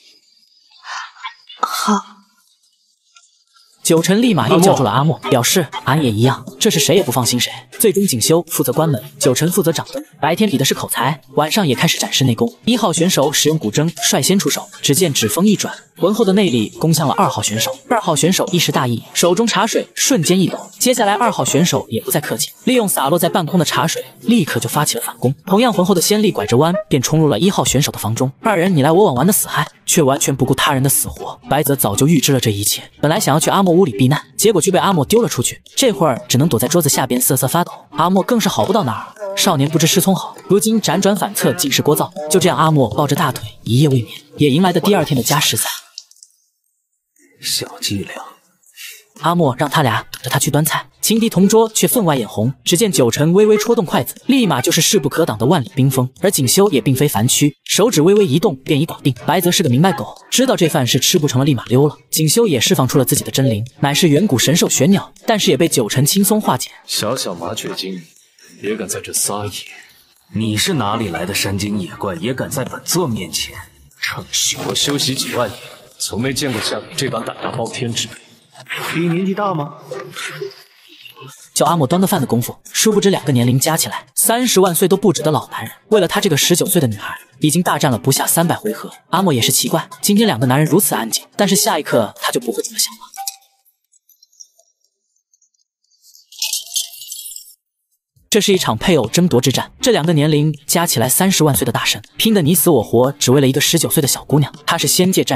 好。 九成立马又叫住了阿莫，表示俺也一样，这是谁也不放心谁。最终锦绣负责关门，九成负责掌灯。白天比的是口才，晚上也开始展示内功。一号选手使用古筝率先出手，只见指锋一转，浑厚的内力攻向了二号选手。二号选手一时大意，手中茶水瞬间一抖。接下来二号选手也不再客气，利用洒落在半空的茶水，立刻就发起了反攻。同样浑厚的仙力拐着弯便冲入了一号选手的房中。二人你来我往玩的死嗨，却完全不顾他人的死活。白泽早就预知了这一切，本来想要去阿莫屋里避难，结果却被阿莫丢了出去，这会儿只能躲在桌子下边瑟瑟发抖。阿莫更是好不到哪儿，少年不知师聪好，如今辗转反侧，尽是聒噪。就这样，阿莫抱着大腿一夜未眠，也迎来了第二天的加时赛。 小伎俩。 阿莫让他俩等着他去端菜，情敌同桌却分外眼红。只见九成微微戳动筷子，立马就是势不可挡的万里冰封。而锦绣也并非凡躯，手指微微一动便已搞定。白泽是个明白狗，知道这饭是吃不成了，立马溜了。锦绣也释放出了自己的真灵，乃是远古神兽玄鸟，但是也被九成轻松化解。 小小麻雀精，也敢在这撒野？ 你是哪里来的山精野怪，也敢在本座面前逞凶？ 我修习几万年，从没见过像你这般胆大包天之辈。 比你年纪大吗？ 叫阿莫端个饭的功夫，殊不知两个年龄加起来三十万岁都不止的老男人，为了他这个十九岁的女孩，已经大战了不下三百回合。阿莫也是奇怪，今天两个男人如此安静，但是下一刻他就不会这么想了。这是一场配偶争夺之战，这两个年龄加起来三十万岁的大神，拼得你死我活，只为了一个十九岁的小姑娘。她是仙界战神，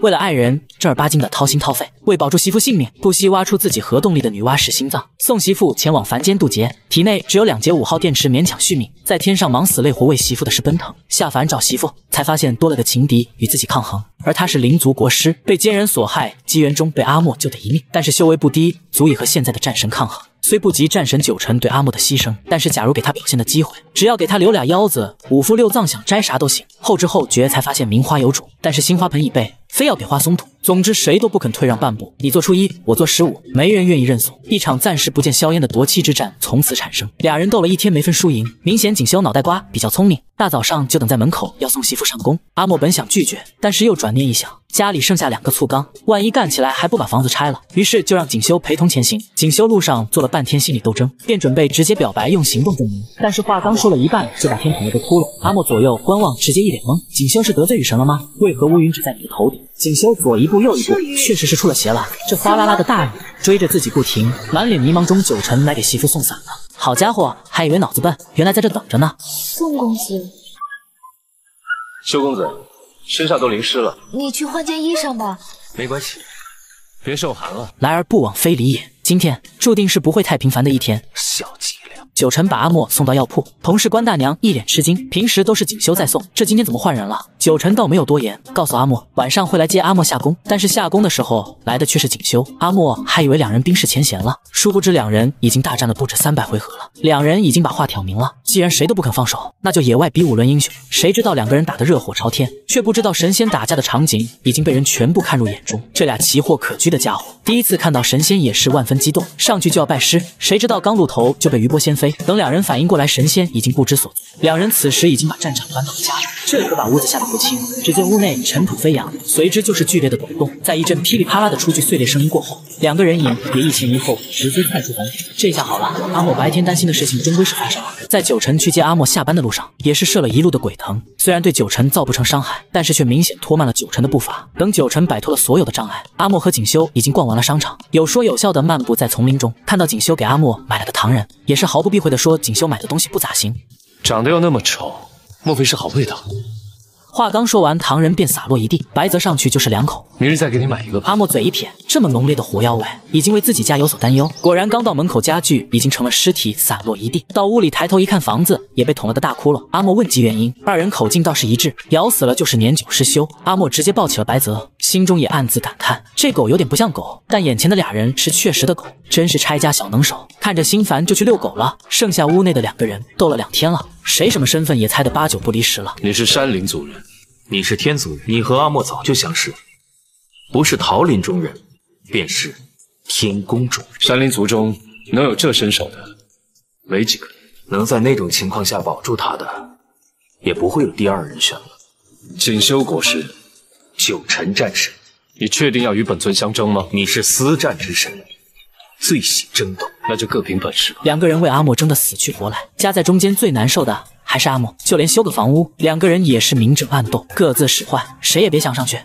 为了爱人，正儿八经的掏心掏肺，为保住媳妇性命，不惜挖出自己核动力的女娲石心脏，送媳妇前往凡间渡劫。体内只有两节五号电池勉强续命，在天上忙死累活为媳妇的是奔腾，下凡找媳妇，才发现多了个情敌与自己抗衡。而他是灵族国师，被奸人所害，机缘中被阿莫救得一命，但是修为不低，足以和现在的战神抗衡。虽不及战神九成对阿莫的牺牲，但是假如给他表现的机会，只要给他留俩腰子，五腹六脏想摘啥都行。后知后觉才发现名花有主，但是新花盆已备，非要给花松土。总之谁都不肯退让半步，你做初一，我做十五，没人愿意认怂。一场暂时不见硝烟的夺气之战从此产生。俩人斗了一天没分输赢，明显锦绣脑袋瓜比较聪明，大早上就等在门口要送媳妇上工。阿莫本想拒绝，但是又转念一想，家里剩下两个醋缸，万一干起来还不把房子拆了，于是就让锦绣陪同前行。锦绣路上做了半天心理斗争，便准备直接表白用行动证明，但是话刚说了一半，就把天捅了个窟窿。阿莫左右观望，直接一脸懵，锦绣是得罪雨神了吗？为何乌云只在你的头顶？锦绣左一步右一步，确实是出了邪了。这哗啦啦的大雨追着自己不停，满脸迷茫中，九成来给媳妇送伞了。好家伙，还以为脑子笨，原来在这等着呢。 宋公子， 修公子，身上都淋湿了， 你去换件衣裳吧。 没关系，别受寒了。 来而不往非礼也，今天注定是不会太平凡的一天。 小伎俩。 九成把阿莫送到药铺，同事关大娘一脸吃惊，平时都是锦绣在送，这今天怎么换人了？九成倒没有多言，告诉阿莫晚上会来接阿莫下工，但是下工的时候来的却是锦绣。阿莫还以为两人冰释前嫌了，殊不知两人已经大战了不止三百回合了。两人已经把话挑明了，既然谁都不肯放手，那就野外比武论英雄。谁知道两个人打得热火朝天，却不知道神仙打架的场景已经被人全部看入眼中。这俩奇货可居的家伙，第一次看到神仙也是万分激动，上去就要拜师，谁知道刚露头就被余波掀飞。等两人反应过来，神仙已经不知所措。两人此时已经把战场搬到了家里，这可把屋子吓得不轻。只见屋内尘土飞扬，随之就是剧烈的抖动。在一阵噼里啪啦的出具碎裂声音过后，两个人影也一前一后直接窜出房间。这下好了，阿莫白天担心的事情终归是发生了。在九成去接阿莫下班的路上，也是射了一路的鬼藤，虽然对九成造不成伤害，但是却明显拖慢了九成的步伐。等九成摆脱了所有的障碍，阿莫和锦绣已经逛完了商场，有说有笑的漫步在丛林中，看到锦绣给阿莫买了个糖人，也是毫不避讳的说锦绣买的东西不咋行， 长得又那么丑，莫非是好味道？ 话刚说完，糖人便洒落一地，白泽上去就是两口。 明日再给你买一个吧。 阿莫嘴一撇，这么浓烈的火药味，已经为自己家有所担忧。果然，刚到门口，家具已经成了尸体，散落一地。到屋里抬头一看，房子也被捅了个大窟窿。阿莫问及原因，二人口径倒是一致，咬死了就是年久失修。阿莫直接抱起了白泽，心中也暗自感叹，这狗有点不像狗，但眼前的俩人是确实的狗，真是拆家小能手。看着心烦就去遛狗了，剩下屋内的两个人斗了两天了，谁什么身份也猜得八九不离十了。 你是山林族人。 你是天族人，你和阿莫早就相识，不是桃林中人，便是天宫中人。 山林族中能有这身手的，没几个。 能在那种情况下保住他的，也不会有第二人选了。 锦绣国师， 九尘战神， 你确定要与本尊相争吗？ 你是私战之神，最喜争斗， 那就各凭本事吧。 两个人为阿莫争得死去活来，夹在中间最难受的还是阿莫，就连修个房屋，两个人也是明争暗斗，各自使坏，谁也别想上去。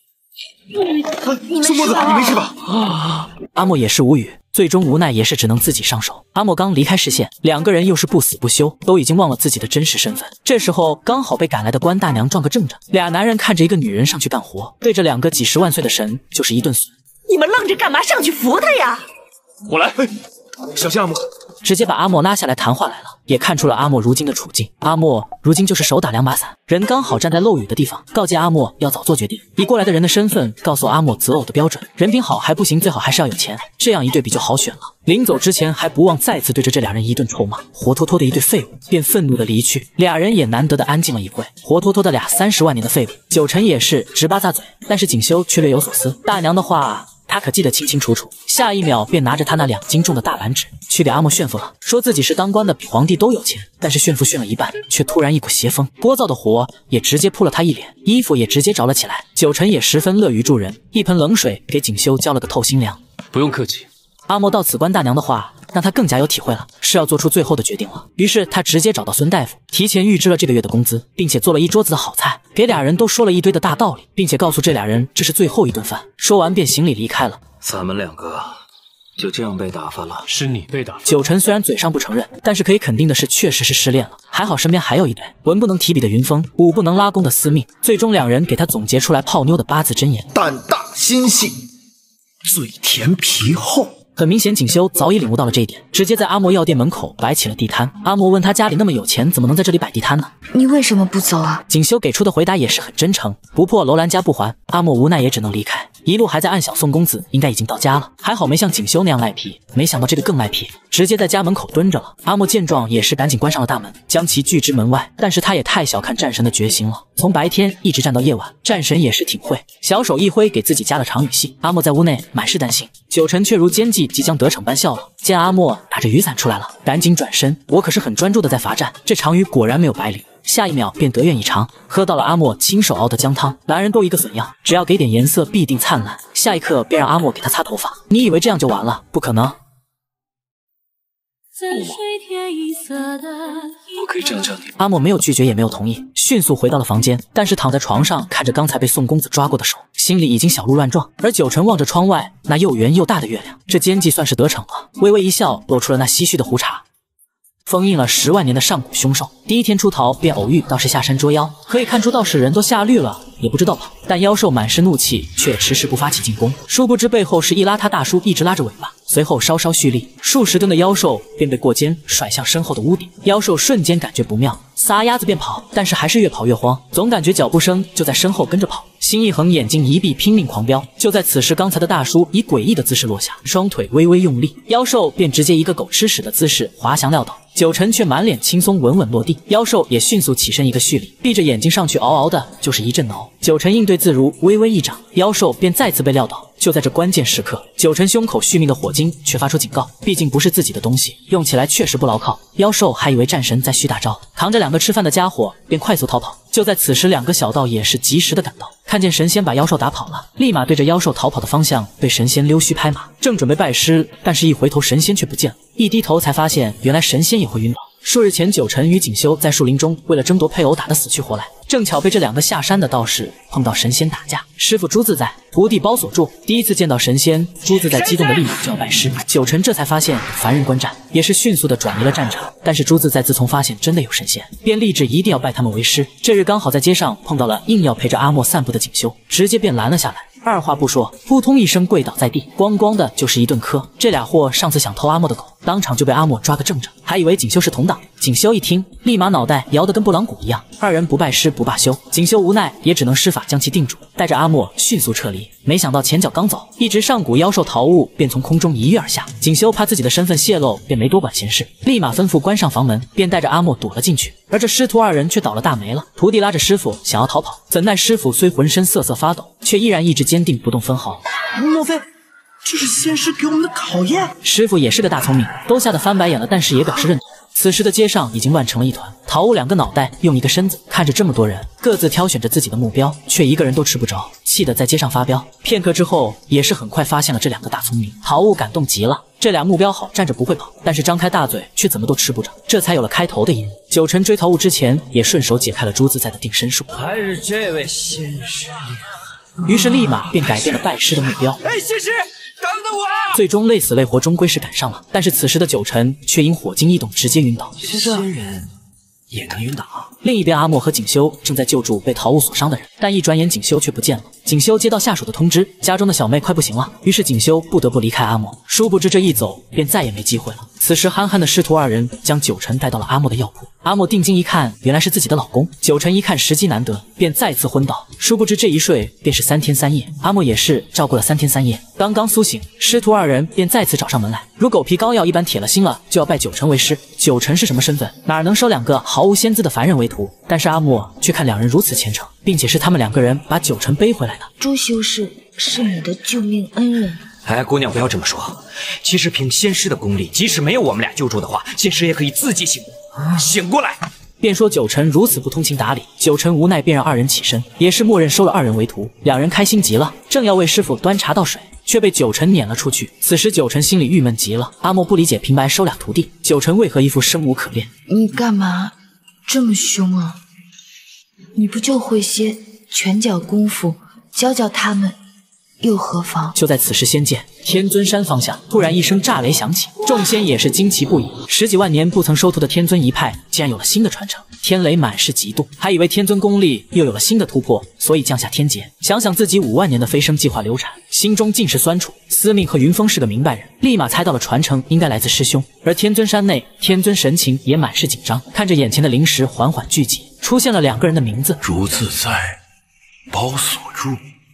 苏墨子，你没事吧？ 啊！阿莫也是无语，最终无奈也是只能自己上手。阿莫刚离开视线，两个人又是不死不休，都已经忘了自己的真实身份。这时候刚好被赶来的关大娘撞个正着，俩男人看着一个女人上去干活，对着两个几十万岁的神就是一顿损。 你们愣着干嘛？上去扶他呀！ 我来， 小心阿莫。 直接把阿莫拉下来谈话来了，也看出了阿莫如今的处境。阿莫如今就是手打两把伞，人刚好站在漏雨的地方，告诫阿莫要早做决定。以过来的人的身份告诉阿莫择偶的标准，人品好还不行，最好还是要有钱，这样一对比就好选了。临走之前还不忘再次对着这俩人一顿臭骂，活脱脱的一对废物，便愤怒的离去。俩人也难得的安静了一会，活脱脱的俩三十万年的废物。九成也是直巴咂嘴，但是锦绣却略有所思。大娘的话他可记得清清楚楚，下一秒便拿着他那两斤重的大蓝纸去给阿莫炫富了，说自己是当官的，比皇帝都有钱。但是炫富炫了一半，却突然一股邪风，聒噪的火也直接扑了他一脸，衣服也直接着了起来。九成也十分乐于助人，一盆冷水给锦绣浇了个透心凉。 不用客气。 阿莫到此关大娘的话让他更加有体会了，是要做出最后的决定了。于是他直接找到孙大夫，提前预支了这个月的工资，并且做了一桌子的好菜，给俩人都说了一堆的大道理，并且告诉这俩人这是最后一顿饭。说完便行礼离开了。 咱们两个就这样被打发了？ 是你被打发。 九成虽然嘴上不承认，但是可以肯定的是，确实是失恋了。还好身边还有一对文不能提笔的云峰，武不能拉弓的司命。最终两人给他总结出来泡妞的八字真言： 胆大心细，嘴甜皮厚。 很明显，锦绣早已领悟到了这一点，直接在阿莫药店门口摆起了地摊。阿莫问他家里那么有钱，怎么能在这里摆地摊呢？ 你为什么不走啊？ 锦绣给出的回答也是很真诚，不破楼兰家不还。阿莫无奈也只能离开，一路还在暗想宋公子应该已经到家了，还好没像锦绣那样赖皮，没想到这个更赖皮，直接在家门口蹲着了。阿莫见状也是赶紧关上了大门，将其拒之门外。但是他也太小看战神的决心了，从白天一直战到夜晚，战神也是挺会，小手一挥给自己加了长语系。阿莫在屋内满是担心，九成却如奸计即将得逞般笑了。见阿莫打着雨伞出来了，赶紧转身，我可是很专注的在罚站。这场雨果然没有白淋，下一秒便得愿以偿，喝到了阿莫亲手熬的姜汤。男人都一个损样，只要给点颜色必定灿烂。下一刻便让阿莫给他擦头发，你以为这样就完了？不可能。 我可以这样叫你。 阿莫没有拒绝，也没有同意，迅速回到了房间。但是躺在床上，看着刚才被宋公子抓过的手，心里已经小鹿乱撞。而九成望着窗外那又圆又大的月亮，这奸计算是得逞了。微微一笑，露出了那唏嘘的胡茬。封印了十万年的上古凶兽，第一天出逃便偶遇道士下山捉妖，可以看出道士人都吓绿了，也不知道跑。但妖兽满是怒气，却迟迟不发起进攻。殊不知背后是一邋遢大叔一直拉着尾巴，随后稍稍蓄力，数十吨的妖兽便被过肩甩向身后的屋顶。妖兽瞬间感觉不妙，撒丫子便跑，但是还是越跑越慌，总感觉脚步声就在身后跟着跑。心一横，眼睛一闭，拼命狂飙。就在此时，刚才的大叔以诡异的姿势落下，双腿微微用力，妖兽便直接一个狗吃屎的姿势滑翔撂倒。九成却满脸轻松，稳稳落地。妖兽也迅速起身一个蓄力，闭着眼睛上去，嗷嗷的就是一阵挠。九成应对自如，微微一掌，妖兽便再次被撂倒。就在这关键时刻，九成胸口续命的火晶却发出警告，毕竟不是自己的东西，用起来确实不牢靠。妖兽还以为战神在续大招，扛着两个吃饭的家伙便快速逃跑。就在此时，两个小道也是及时的赶到，看见神仙把妖兽打跑了，立马对着妖兽逃跑的方向对神仙溜须拍马，正准备拜师，但是一回头神仙却不见了，一低头才发现原来神仙也会晕倒。数日前，九成与锦绣在树林中为了争夺配偶打得死去活来，正巧被这两个下山的道士碰到神仙打架。师傅朱自在，徒弟包锁住。第一次见到神仙，朱自在激动的立马就要拜师。九成这才发现凡人观战，也是迅速的转移了战场。但是朱自在自从发现真的有神仙，便立志一定要拜他们为师。这日刚好在街上碰到了硬要陪着阿莫散步的锦绣，直接便拦了下来。二话不说，扑通一声跪倒在地，咣咣的就是一顿磕。这俩货上次想偷阿莫的狗，当场就被阿莫抓个正着，还以为锦绣是同党。锦绣一听，立马脑袋摇得跟拨浪鼓一样。二人不拜师不罢休，锦绣无奈也只能施法将其定住，带着阿莫迅速撤离。没想到前脚刚走，一只上古妖兽桃物便从空中一跃而下。锦绣怕自己的身份泄露，便没多管闲事，立马吩咐关上房门，便带着阿莫躲了进去。而这师徒二人却倒了大霉了，徒弟拉着师傅想要逃跑，怎奈师傅虽浑身瑟瑟发抖，却依然意志坚定不动分毫。 莫非这是仙师给我们的考验？ 师傅也是个大聪明，都吓得翻白眼了，但是也表示认同。此时的街上已经乱成了一团，桃物两个脑袋用一个身子，看着这么多人，各自挑选着自己的目标，却一个人都吃不着，气得在街上发飙。片刻之后，也是很快发现了这两个大聪明，桃物感动极了。这俩目标好，站着不会跑，但是张开大嘴却怎么都吃不着，这才有了开头的一幕。九成追桃物之前，也顺手解开了朱自在的定身术。 还是这位仙师厉害， 于是立马便改变了拜师的目标。 哎，仙师，等等我！ 最终累死累活，终归是赶上了。但是此时的九成却因火精异动直接晕倒。 仙人也能晕倒？ 另一边，阿莫和锦绣正在救助被桃物所伤的人，但一转眼锦绣却不见了。锦绣接到下属的通知，家中的小妹快不行了，于是锦绣不得不离开阿莫。殊不知这一走便再也没机会了。此时憨憨的师徒二人将九成带到了阿莫的药铺。阿莫定睛一看，原来是自己的老公。九成一看时机难得，便再次昏倒。殊不知这一睡便是三天三夜，阿莫也是照顾了三天三夜。刚刚苏醒，师徒二人便再次找上门来，如狗皮膏药一般铁了心了，就要拜九成为师。九成是什么身份？哪能收两个毫无仙姿的凡人为徒？但是阿莫却看两人如此虔诚，并且是他们两个人把九成背回来的。 朱修士是你的救命恩人。 哎，姑娘不要这么说。其实凭仙师的功力，即使没有我们俩救助的话，仙师也可以自己醒醒过来。 便说九成如此不通情达理，九成无奈便让二人起身，也是默认收了二人为徒。两人开心极了，正要为师傅端茶倒水，却被九成撵了出去。此时九成心里郁闷极了，阿莫不理解平白收俩徒弟，九成为何一副生无可恋？ 你干嘛这么凶啊？你不就会些拳脚功夫，教教他们又何妨？ 就在此时，仙界天尊山方向突然一声炸雷响起，众仙也是惊奇不已。十几万年不曾收徒的天尊一派竟然有了新的传承，天雷满是嫉妒，还以为天尊功力又有了新的突破，所以降下天劫。想想自己五万年的飞升计划流产，心中尽是酸楚。司命和云峰是个明白人，立马猜到了传承应该来自师兄。而天尊山内，天尊神情也满是紧张，看着眼前的灵石缓缓聚集，出现了两个人的名字： 竹自在，包所住。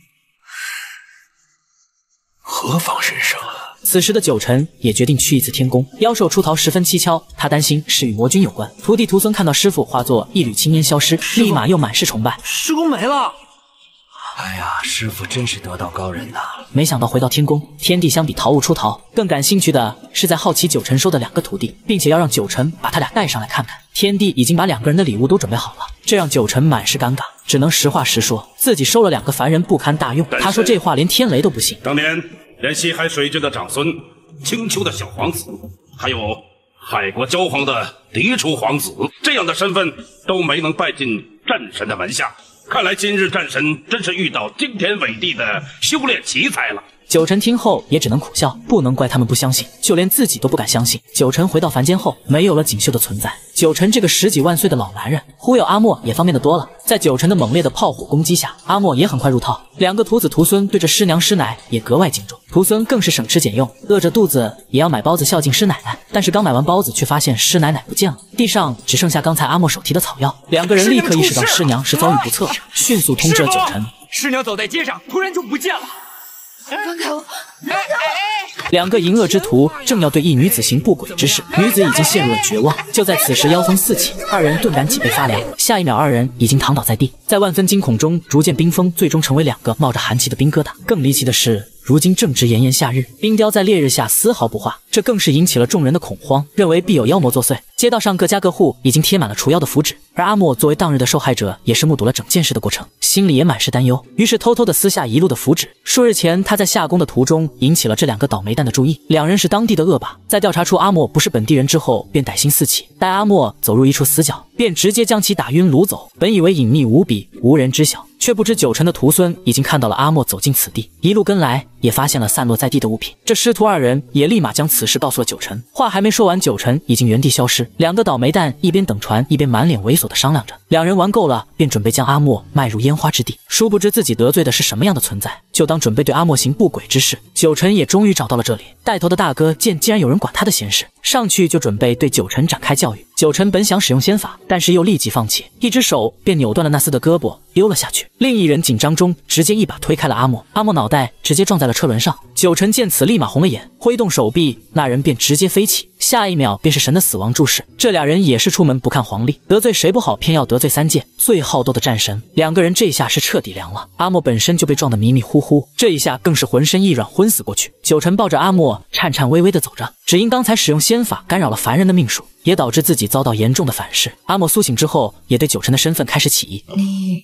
何方神圣啊？ 此时的九晨也决定去一次天宫，妖兽出逃十分蹊跷，他担心是与魔君有关。徒弟徒孙看到师父化作一缕青烟消失，立马又满是崇拜。 师公没了！ 哎呀，师父真是得道高人呐！ 没想到回到天宫，天帝相比逃物出逃，更感兴趣的是在好奇九晨收的两个徒弟，并且要让九晨把他俩带上来看看。天帝已经把两个人的礼物都准备好了，这让九晨满是尴尬，只能实话实说，自己收了两个凡人不堪大用。他说这话连天雷都不信。 当年连西海水郡的长孙，青丘的小皇子，还有海国焦皇的嫡出皇子，这样的身份都没能拜进战神的门下。看来今日战神真是遇到惊天伟地的修炼奇才了。 九晨听后也只能苦笑，不能怪他们不相信，就连自己都不敢相信。九晨回到凡间后，没有了锦绣的存在。九晨这个十几万岁的老男人，忽悠阿莫也方便得多了。在九晨的猛烈的炮火攻击下，阿莫也很快入套。两个徒子徒孙对着师娘师奶也格外敬重，徒孙更是省吃俭用，饿着肚子也要买包子孝敬师奶奶。但是刚买完包子，却发现师奶奶不见了，地上只剩下刚才阿莫手提的草药。两个人立刻意识到师娘是遭遇不测，迅速通知了九晨。 师娘走在街上，突然就不见了。 放开我！ 两个淫恶之徒正要对一女子行不轨之事，女子已经陷入了绝望。就在此时，妖风四起，二人顿感脊背发凉，下一秒二人已经躺倒在地，在万分惊恐中逐渐冰封，最终成为两个冒着寒气的冰疙瘩。更离奇的是，如今正值炎炎夏日，冰雕在烈日下丝毫不化，这更是引起了众人的恐慌，认为必有妖魔作祟。街道上各家各户已经贴满了除妖的符纸，而阿莫作为当日的受害者，也是目睹了整件事的过程，心里也满是担忧，于是偷偷的撕下一路的符纸。数日前，他在下宫的途中引起了这两个倒霉蛋的注意，两人是当地的恶霸，在调查出阿莫不是本地人之后，便歹心四起，待阿莫走入一处死角，便直接将其打晕掳走。本以为隐秘无比，无人知晓，却不知九晨的徒孙已经看到了阿莫走进此地，一路跟来，也发现了散落在地的物品。这师徒二人也立马将此事告诉了九晨。话还没说完，九晨已经原地消失。两个倒霉蛋一边等船，一边满脸猥琐的商量着。两人玩够了，便准备将阿莫迈入烟花之地。殊不知自己得罪的是什么样的存在，就当准备对阿莫行不轨之事。九晨也终于找到了这里，带头的大哥见既然有人管他的闲事，上去就准备对九晨展开教育。九晨本想使用仙法，但是又立即放弃，一只手便扭断了那厮的胳膊，丢了下去。另一人紧张中直接一把推开了阿莫，阿莫脑袋直接撞在了车轮上。九晨见此立马红了眼，挥动手臂，那人便直接飞起，下一秒便是神的死亡注视。这俩人也是出门不看黄历，得罪谁不好，偏要得罪三界最好斗的战神。两个人这下是彻底凉了。阿莫本身就被撞得迷迷糊糊，这一下更是浑身一软，昏死过去。九晨抱着阿莫颤颤巍巍地走着，只因刚才使用仙法干扰了凡人的命数，也导致自己遭到严重的反噬。阿莫苏醒之后，也对九晨的身份开始起疑。 你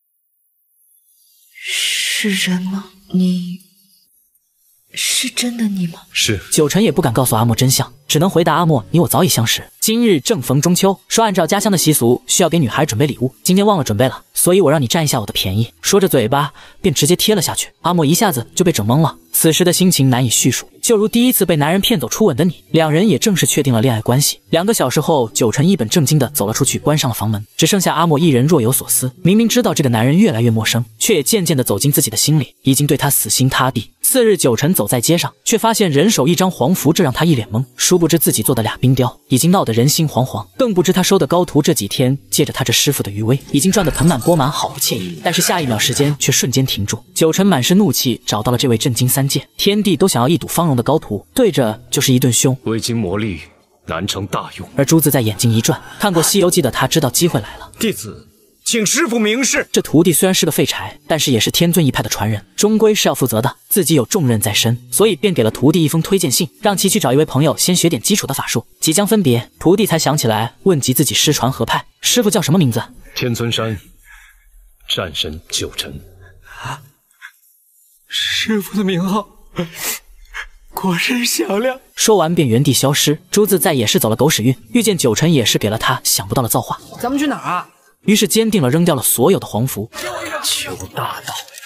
是人吗？你是真的你吗？ 是。 九晨也不敢告诉阿莫真相，只能回答阿莫：你我早已相识，今日正逢中秋，说按照家乡的习俗，需要给女孩准备礼物，今天忘了准备了，所以我让你占一下我的便宜。说着嘴巴便直接贴了下去。阿莫一下子就被整懵了，此时的心情难以叙述，就如第一次被男人骗走初吻的你。两人也正式确定了恋爱关系。两个小时后，九晨一本正经地走了出去，关上了房门，只剩下阿莫一人若有所思。明明知道这个男人越来越陌生，却也渐渐地走进自己的心里，已经对他死心塌地。次日，九晨走在街上，却发现人手一张黄符，这让他一脸懵。殊不知自己做的俩冰雕已经闹得人心惶惶，更不知他收的高徒这几天借着他这师傅的余威，已经赚得盆满钵满，好不惬意。但是下一秒时间却瞬间停住，九晨满是怒气找到了这位震惊三界、天地都想要一睹芳容的高徒，对着就是一顿凶。 未经魔力，难成大用。 而朱自在眼睛一转，看过《西游记》的他知道机会来了。 弟子请师傅明示。 这徒弟虽然是个废柴，但是也是天尊一派的传人，终归是要负责的，自己有重任在身，所以便给了徒弟一封推荐信，让其去找一位朋友先学点基础的法术。即将分别，徒弟才想起来问及自己师传何派，师傅叫什么名字？ 天尊山战神九晨。 啊，师傅的名号果真响亮。 说完便原地消失。朱自在也是走了狗屎运，遇见九晨也是给了他想不到的造化。 咱们去哪儿啊？ 于是坚定了扔掉了所有的黄符。 求大道。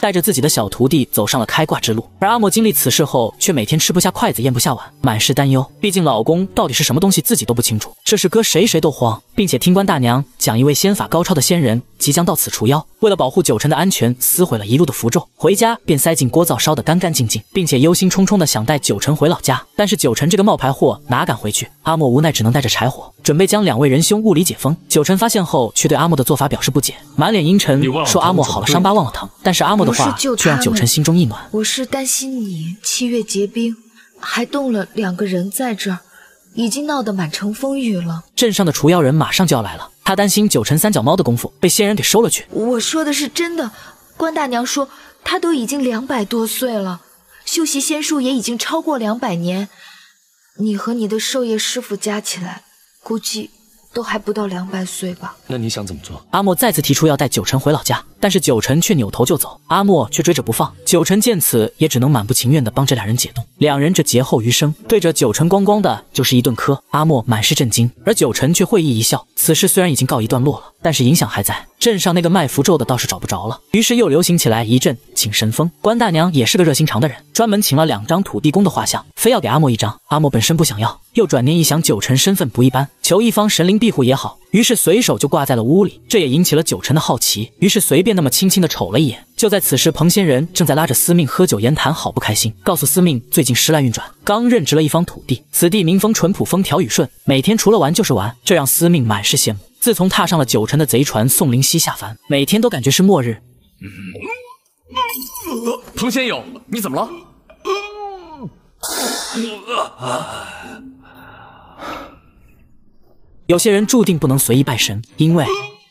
带着自己的小徒弟走上了开挂之路。而阿莫经历此事后，却每天吃不下筷子，咽不下碗，满是担忧。毕竟老公到底是什么东西，自己都不清楚，这事搁谁谁都慌。并且听官大娘讲，一位仙法高超的仙人即将到此除妖，为了保护九成的安全，撕毁了一路的符咒，回家便塞进锅灶烧得干干净净，并且忧心忡忡的想带九成回老家。但是九成这个冒牌货哪敢回去？阿莫无奈只能带着柴火，准备将两位仁兄物理解封。九成发现后，却对阿莫的做法表示不解，满脸阴沉，说阿莫好了伤疤忘了疼。但是阿莫的话却让九成心中一暖。 我是担心你七月结冰，还冻了两个人在这儿，已经闹得满城风雨了。 镇上的除妖人马上就要来了，他担心九成三脚猫的功夫被仙人给收了去。 我说的是真的，关大娘说他都已经两百多岁了，修习仙术也已经超过两百年。你和你的授业师傅加起来，估计都还不到两百岁吧。 那你想怎么做？ 阿莫再次提出要带九成回老家，但是九成却扭头就走，阿莫却追着不放。九成见此，也只能满不情愿地帮这俩人解冻。两人这劫后余生，对着九成咣咣的就是一顿磕。阿莫满是震惊，而九成却会意一笑。此事虽然已经告一段落了，但是影响还在。镇上那个卖符咒的倒是找不着了，于是又流行起来一阵请神封。关大娘也是个热心肠的人，专门请了两张土地公的画像，非要给阿莫一张。阿莫本身不想要，又转念一想九成身份不一般，求一方神灵庇护也好，于是随手就挂在了屋里。这也引起了九成的好奇，于是随便那么轻轻的瞅了一眼。就在此时，彭仙人正在拉着司命喝酒言谈，好不开心，告诉司命最近时来运转，刚任职了一方土地，此地民风淳朴，风调雨顺，每天除了玩就是玩，这让司命满是羡慕。自从踏上了九成的贼船宋灵溪下凡，每天都感觉是末日。 彭仙友，你怎么了？ 有些人注定不能随意拜神，因为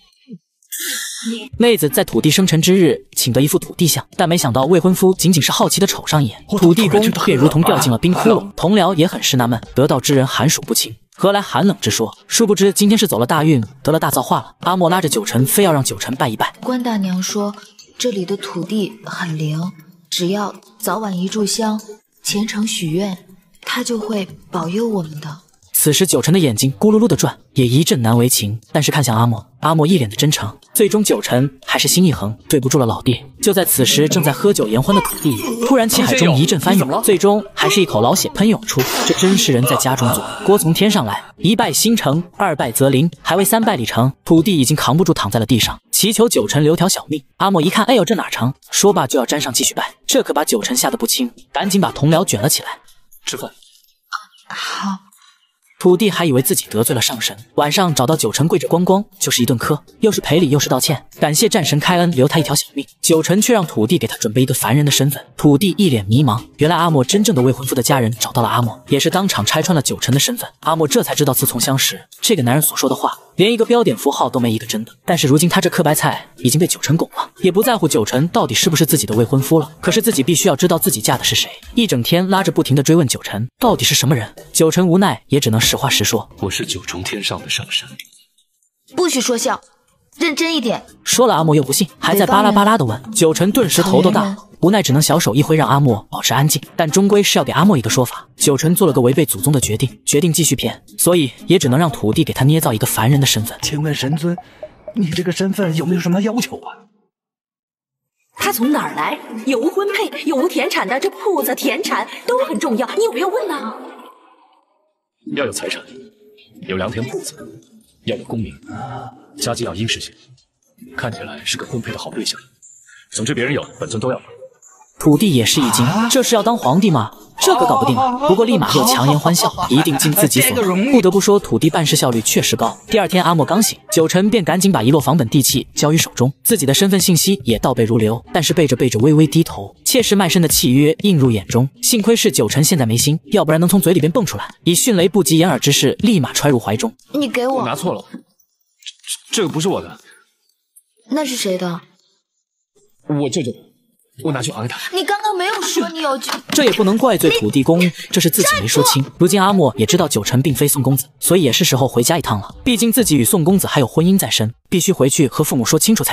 妹子在土地生辰之日请得一副土地像，但没想到未婚夫仅仅是好奇的瞅上一眼，土地公便如同掉进了冰窟窿。同僚也很是纳闷，得道之人寒暑不侵，何来寒冷之说？殊不知今天是走了大运，得了大造化了。阿莫拉着九成，非要让九成拜一拜。 关大娘说这里的土地很灵，只要早晚一炷香，虔诚许愿，他就会保佑我们的。 此时九成的眼睛咕噜噜的转，也一阵难为情，但是看向阿莫，阿莫一脸的真诚。最终九成还是心一横，对不住了老弟。就在此时，正在喝酒言欢的土地突然气海中一阵翻涌，最终还是一口老血喷涌出。这真是人在家中坐，锅从天上来。一拜心诚，二拜则灵，还未三拜礼成，土地已经扛不住，躺在了地上，祈求九成留条小命。阿莫一看，哎呦，这哪成？说罢就要沾上继续拜，这可把九成吓得不轻，赶紧把同僚卷了起来。 吃饭。 好。 土地还以为自己得罪了上神，晚上找到九成跪着咣咣就是一顿磕，又是赔礼又是道歉，感谢战神开恩留他一条小命。九成却让土地给他准备一个凡人的身份。土地一脸迷茫，原来阿莫真正的未婚夫的家人找到了阿莫，也是当场拆穿了九成的身份。阿莫这才知道，自从相识，这个男人所说的话连一个标点符号都没一个真的。但是如今他这颗白菜已经被九成拱了，也不在乎九成到底是不是自己的未婚夫了。可是自己必须要知道自己嫁的是谁，一整天拉着不停的追问九成到底是什么人。九成无奈也只能实话实说， 我是九重天上的上神。 不许说笑，认真一点。 说了阿莫又不信，还在巴拉巴拉的问。九成顿时头都大，无奈只能小手一挥让阿莫保持安静，但终归是要给阿莫一个说法。九成做了个违背祖宗的决定，决定继续骗，所以也只能让土地给他捏造一个凡人的身份。 请问神尊，你这个身份有没有什么要求啊？ 他从哪儿来？有无婚配？有无田产的？这铺子田产都很重要，你有没有问呢？ 要有财产，有良田铺子，要有功名，家境要殷实些，看起来是个婚配的好对象。总之别人有，本尊都要。 土地也是一惊，这是要当皇帝吗？这个搞不定啊！不过立马又强颜欢笑，一定尽自己所能。不得不说，土地办事效率确实高。第二天，阿莫刚醒，九成便赶紧把一摞房本地契交于手中，自己的身份信息也倒背如流。但是背着背着，微微低头，妾室卖身的契约映入眼中。幸亏是九成现在没心，要不然能从嘴里边蹦出来。以迅雷不及掩耳之势，立马揣入怀中。 你给我， 我拿错了，这个不是我的， 那是谁的？ 我舅舅的。我拿去还给他。 你刚刚没有说你有舅， 这也不能怪罪土地公，这是自己没说清。如今阿莫也知道九成并非宋公子，所以也是时候回家一趟了。毕竟自己与宋公子还有婚姻在身，必须回去和父母说清楚才行。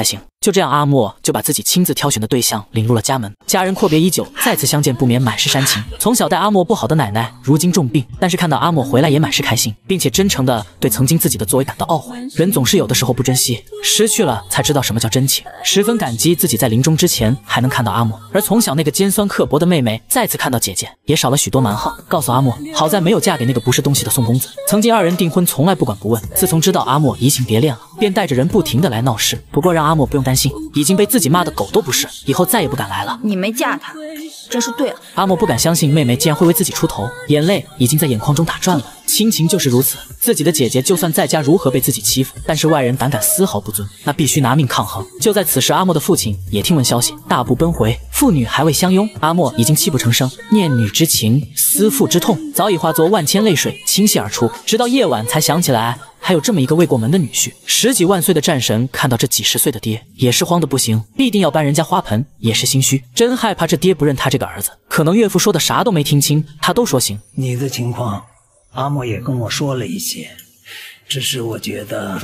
就这样，阿莫就把自己亲自挑选的对象领入了家门。家人阔别已久，再次相见不免满是煽情。从小待阿莫不好的奶奶如今重病，但是看到阿莫回来也满是开心，并且真诚的对曾经自己的作为感到懊悔。人总是有的时候不珍惜，失去了才知道什么叫真情，十分感激自己在临终之前还能看到阿莫。而从小那个尖酸刻薄的妹妹再次看到姐姐，也少了许多蛮横，告诉阿莫，好在没有嫁给那个不是东西的宋公子。曾经二人订婚从来不管不问，自从知道阿莫移情别恋了，便带着人不停的来闹事。不过让阿莫不用担心，已经被自己骂的狗都不是，以后再也不敢来了。 你没嫁他，真是对了。 阿莫不敢相信妹妹竟然会为自己出头，眼泪已经在眼眶中打转了。亲情就是如此，自己的姐姐就算在家如何被自己欺负，但是外人胆敢丝毫不尊，那必须拿命抗衡。就在此时，阿莫的父亲也听闻消息，大步奔回，父女还未相拥，阿莫已经泣不成声，念女之情，思父之痛，早已化作万千泪水倾泻而出。直到夜晚才想起来还有这么一个未过门的女婿。十几万岁的战神看到这几十岁的爹，也是慌得不行，必定要搬人家花盆，也是心虚，真害怕这爹不认他这个儿子。可能岳父说的啥都没听清，他都说行。 你的情况阿莫也跟我说了一些，只是我觉得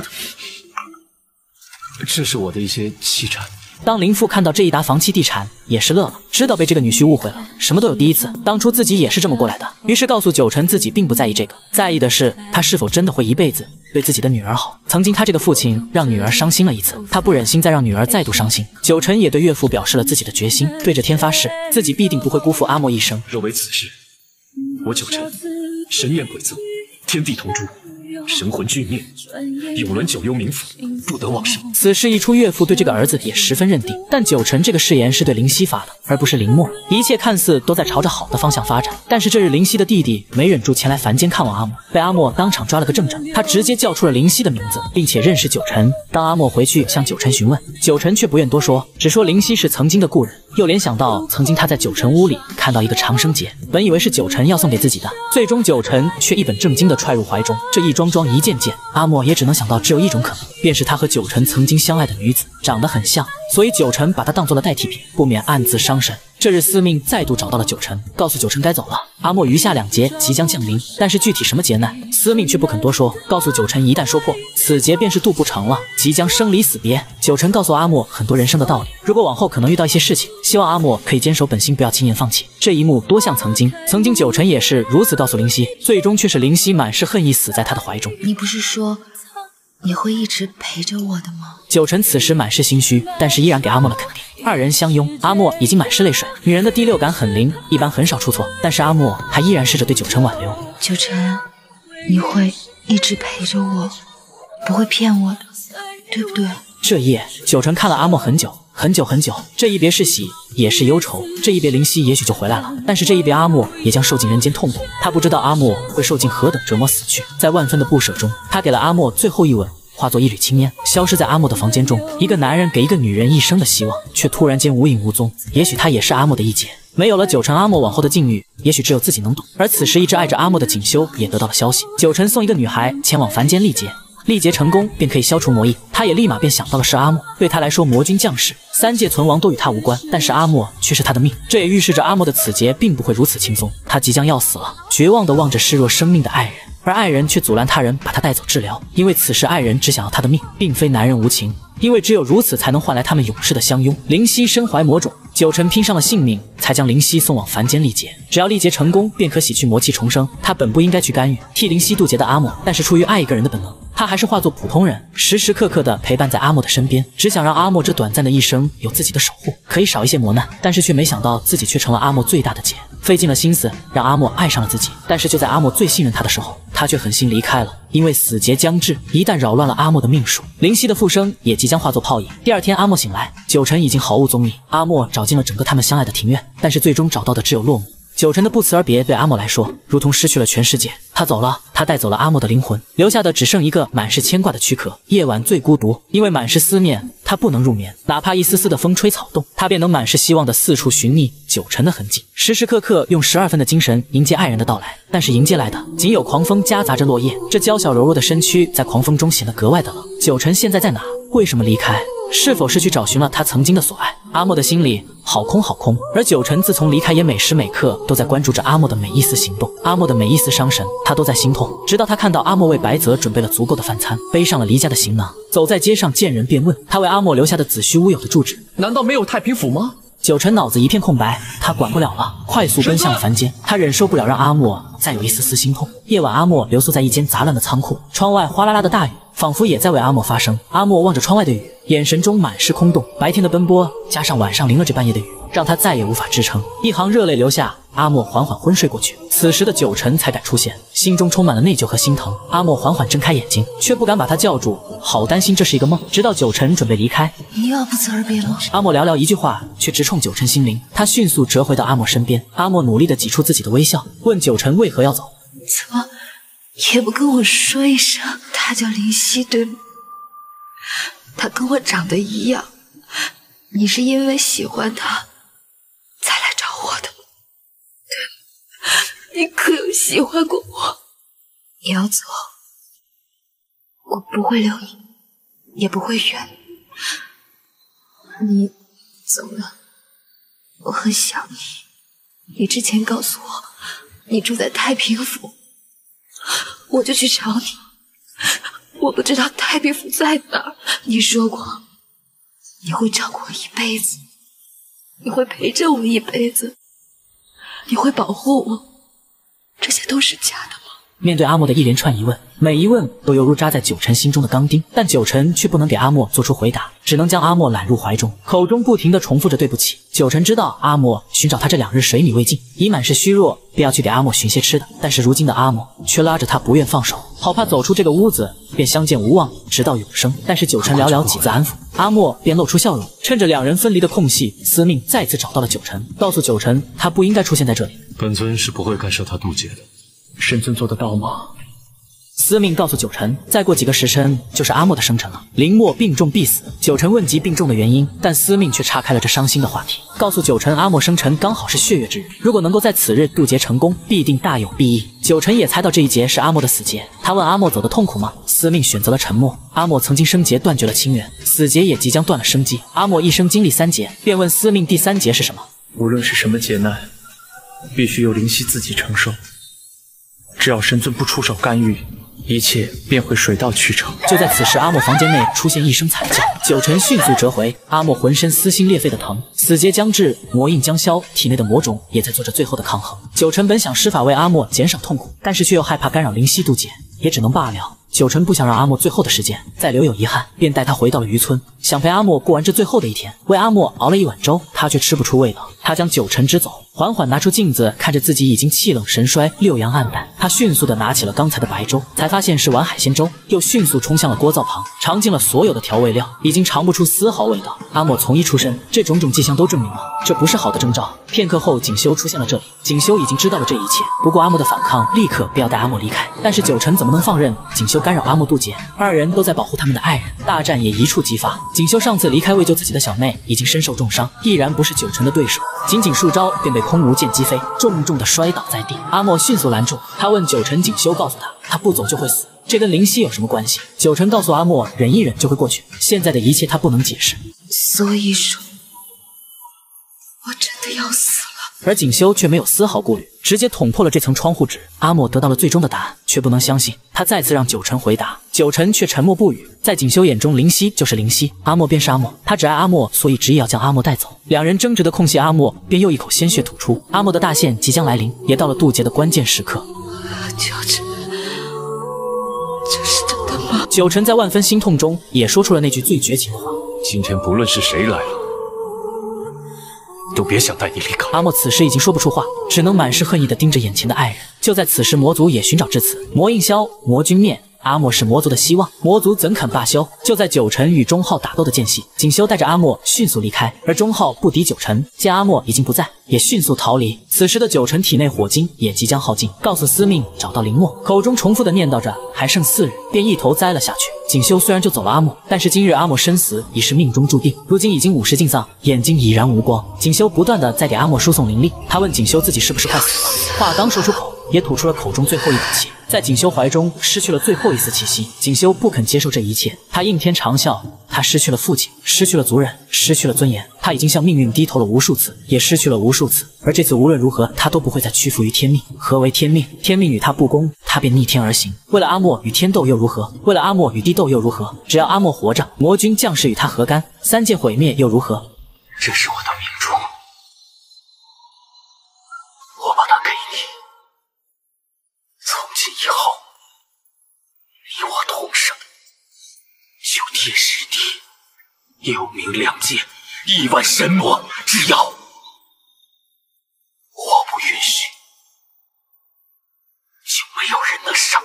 这是我的一些气产。 当林父看到这一沓房契地产，也是乐了，知道被这个女婿误会了，什么都有第一次，当初自己也是这么过来的。于是告诉九晨自己并不在意这个，在意的是他是否真的会一辈子对自己的女儿好。曾经他这个父亲让女儿伤心了一次，他不忍心再让女儿再度伤心。九晨也对岳父表示了自己的决心，对着天发誓，自己必定不会辜负阿莫一生。 若为此事，我九晨神焰鬼憎，天地同诛，神魂俱灭，永沦九幽冥府，不得往生。 此事一出，岳父对这个儿子也十分认定，但九晨这个誓言是对灵犀发的，而不是林默。一切看似都在朝着好的方向发展，但是这日灵犀的弟弟没忍住前来凡间看望阿莫，被阿莫当场抓了个正着。他直接叫出了灵犀的名字，并且认识九晨。当阿莫回去向九晨询问，九晨却不愿多说，只说灵犀是曾经的故人，又联想到曾经他在九晨屋里看到一个长生结，本以为是九晨要送给自己的，最终九晨却一本正经的揣入怀中。这一桩桩一件件，阿莫也只能想到只有一种可能，便是他和九晨曾经相爱的女子长得很像，所以九晨把她当做了代替品，不免暗自伤神。这日司命再度找到了九晨，告诉九晨该走了，阿莫余下两劫即将降临，但是具体什么劫难，司命却不肯多说，告诉九晨一旦说破，此劫便是渡不成了，即将生离死别。九晨告诉阿莫很多人生的道理，如果往后可能遇到一些事情，希望阿莫可以坚守本心，不要轻言放弃。这一幕多像曾经，曾经九晨也是如此告诉灵犀，最终却是灵犀满是恨意死在他的怀中。 你不是说你会一直陪着我的吗？ 九晨此时满是心虚，但是依然给阿莫了肯定。二人相拥，阿莫已经满是泪水。女人的第六感很灵，一般很少出错，但是阿莫还依然试着对九晨挽留。 九晨，你会一直陪着我，不会骗我的，对不对？ 这夜，九晨看了阿莫很久很久很久，这一别是喜也是忧愁，这一别灵犀也许就回来了，但是这一别阿莫也将受尽人间痛苦。他不知道阿莫会受尽何等折磨死去，在万分的不舍中，他给了阿莫最后一吻，化作一缕青烟，消失在阿莫的房间中。一个男人给一个女人一生的希望，却突然间无影无踪。也许他也是阿莫的一劫。没有了九晨，阿莫往后的境遇，也许只有自己能懂。而此时一直爱着阿莫的锦绣也得到了消息，九晨送一个女孩前往凡间历劫，历劫成功便可以消除魔役。他也立马便想到了是阿莫，对他来说魔君降世，三界存亡都与他无关，但是阿莫却是他的命。这也预示着阿莫的此劫并不会如此轻松，他即将要死了，绝望地望着视若生命的爱人，而爱人却阻拦他人把他带走治疗，因为此时爱人只想要他的命，并非男人无情，因为只有如此才能换来他们永世的相拥。灵犀身怀魔种，九晨拼上了性命，才将灵犀送往凡间历劫。只要历劫成功，便可洗去魔气重生。他本不应该去干预替灵犀渡劫的阿莫，但是出于爱一个人的本能，他还是化作普通人，时时刻刻的陪伴在阿莫的身边，只想让阿莫这短暂的一生有自己的守护，可以少一些磨难。但是却没想到自己却成了阿莫最大的劫，费尽了心思让阿莫爱上了自己，但是就在阿莫最信任他的时候，他却狠心离开了。因为死劫将至，一旦扰乱了阿莫的命数，灵犀的复生也即将化作泡影。第二天阿莫醒来，九晨已经毫无踪影。阿莫找尽了整个他们相爱的庭院，但是最终找到的只有落幕。九晨的不辞而别对阿莫来说，如同失去了全世界。他走了，他带走了阿莫的灵魂，留下的只剩一个满是牵挂的躯壳。夜晚最孤独，因为满是思念，他不能入眠，哪怕一丝丝的风吹草动，他便能满是希望的四处寻觅九晨的痕迹，时时刻刻用十二分的精神迎接爱人的到来。但是迎接来的仅有狂风夹杂着落叶，这娇小柔弱的身躯在狂风中显得格外的冷。九晨现在在哪？为什么离开？是否是去找寻了他曾经的所爱？ 阿莫的心里好空好空。而九晨自从离开，也每时每刻都在关注着阿莫的每一丝行动，阿莫的每一丝伤神，他都在心痛。直到他看到阿莫为白泽准备了足够的饭餐，背上了离家的行囊，走在街上见人便问他为阿莫留下的子虚乌有的住址。 难道没有太平府吗？ 九晨脑子一片空白，他管不了了，快速奔向了凡间。他忍受不了让阿莫再有一丝丝心痛。夜晚，阿莫留宿在一间杂乱的仓库，窗外哗啦啦的大雨仿佛也在为阿莫发声。阿莫望着窗外的雨，眼神中满是空洞。白天的奔波加上晚上淋了这半夜的雨，让他再也无法支撑，一行热泪流下，阿莫缓缓昏睡过去。此时的九晨才敢出现，心中充满了内疚和心疼。阿莫缓缓睁开眼睛，却不敢把他叫住，好担心这是一个梦。直到九晨准备离开， 你又要不辞而别吗？ 阿莫寥寥一句话，却直冲九晨心灵。他迅速折回到阿莫身边，阿莫努力地挤出自己的微笑，问九晨为何要走。 怎么也不跟我说一声？他叫林夕，对吗？他跟我长得一样，你是因为喜欢他才来找我的，对吗？你可有喜欢过我？你要走，我不会留你，也不会远。你怎么了？我很想你。你之前告诉我你住在太平府，我就去找你。我不知道太平府在哪儿。你说过你会照顾我一辈子，你会陪着我一辈子，你会保护我，这些都是假的吗？ 面对阿莫的一连串疑问，每一问都犹如扎在九晨心中的钢钉，但九晨却不能给阿莫做出回答，只能将阿莫揽入怀中，口中不停地重复着对不起。九晨知道阿莫寻找他这两日水米未进，已满是虚弱，便要去给阿莫寻些吃的，但是如今的阿莫却拉着他不愿放手，好怕走出这个屋子便相见无望，直到永生。但是九晨寥寥几字安抚，阿莫便露出笑容。趁着两人分离的空隙，司命再次找到了九晨，告诉九晨他不应该出现在这里。 本尊是不会干涉他渡劫的。 神尊做得到吗？ 司命告诉九晨，再过几个时辰就是阿莫的生辰了，林默病重必死。九晨问及病重的原因，但司命却岔开了这伤心的话题，告诉九晨阿莫生辰刚好是血月之日，如果能够在此日渡劫成功，必定大有裨益。九晨也猜到这一劫是阿莫的死劫，他问阿莫走得痛苦吗？司命选择了沉默。阿莫曾经生劫断绝了亲缘，死劫也即将断了生机。阿莫一生经历三劫，便问司命第三劫是什么？ 无论是什么劫难，必须由灵犀自己承受。只要神尊不出手干预，一切便会水到渠成。 就在此时，阿莫房间内出现一声惨叫，九晨迅速折回。阿莫浑身撕心裂肺的疼，死劫将至，魔印将消，体内的魔种也在做着最后的抗衡。九晨本想施法为阿莫减少痛苦，但是却又害怕干扰灵犀渡劫，也只能罢了。九晨不想让阿莫最后的时间再留有遗憾，便带他回到了渔村，想陪阿莫过完这最后的一天。为阿莫熬了一碗粥，他却吃不出味道。他将九晨支走，缓缓拿出镜子，看着自己已经气冷神衰，六阳暗淡。他迅速地拿起了刚才的白粥，才发现是碗海鲜粥，又迅速冲向了锅灶旁，尝尽了所有的调味料，已经尝不出丝毫味道。阿莫从一出生，这种种迹象都证明了这不是好的征兆。片刻后，锦绣出现了这里，锦绣已经知道了这一切，不过阿莫的反抗立刻便要带阿莫离开，但是九晨怎么能放任锦绣干扰阿莫渡劫？二人都在保护他们的爱人，大战也一触即发。锦绣上次离开为救自己的小妹，已经身受重伤，毅然不是九晨的对手，仅仅数招便被空无剑击飞，重重的摔倒在地。阿莫迅速拦住他，问九晨锦绣告诉他，他不走就会死，这跟灵犀有什么关系？九晨告诉阿莫，忍一忍就会过去，现在的一切他不能解释。 所以说，我真的要死了。 而锦绣却没有丝毫顾虑，直接捅破了这层窗户纸。阿莫得到了最终的答案，却不能相信。他再次让九晨回答，九晨却沉默不语。在锦绣眼中，灵犀就是灵犀，阿莫便是阿莫。他只爱阿莫，所以执意要将阿莫带走。两人争执的空隙，阿莫便又一口鲜血吐出。阿莫的大限即将来临，也到了渡劫的关键时刻。 九晨，这是真的吗？ 九晨在万分心痛中，也说出了那句最绝情的话： 今天不论是谁来了，都别想带你离开。 阿莫此时已经说不出话，只能满是恨意地盯着眼前的爱人。就在此时，魔族也寻找至此，魔印消，魔君灭。阿莫是魔族的希望，魔族怎肯罢休？就在九晨与钟浩打斗的间隙，锦绣带着阿莫迅速离开，而钟浩不敌九晨，见阿莫已经不在，也迅速逃离。此时的九晨体内火精也即将耗尽，告诉司命找到林默，口中重复的念叨着还剩四日，便一头栽了下去。锦绣虽然救走了阿莫，但是今日阿莫生死已是命中注定，如今已经五十尽丧，眼睛已然无光。锦绣不断的在给阿莫输送灵力，他问锦绣自己是不是快死了，话刚说出口，也吐出了口中最后一口气，在锦绣怀中失去了最后一丝气息。锦绣不肯接受这一切，他应天长啸，他失去了父亲，失去了族人，失去了尊严，他他已经向命运低头了无数次，也失去了无数次，而这次无论如何，他都不会再屈服于天命。何为天命？天命与他不公，他便逆天而行。为了阿莫与天斗又如何？为了阿莫与地斗又如何？只要阿莫活着，魔君将士与他何干？三界毁灭又如何？ 这是我的命中，我把它给你。从今以后，你我同生，九天十地，六冥两界，亿万神魔，只要我不允许，就没有人能伤你。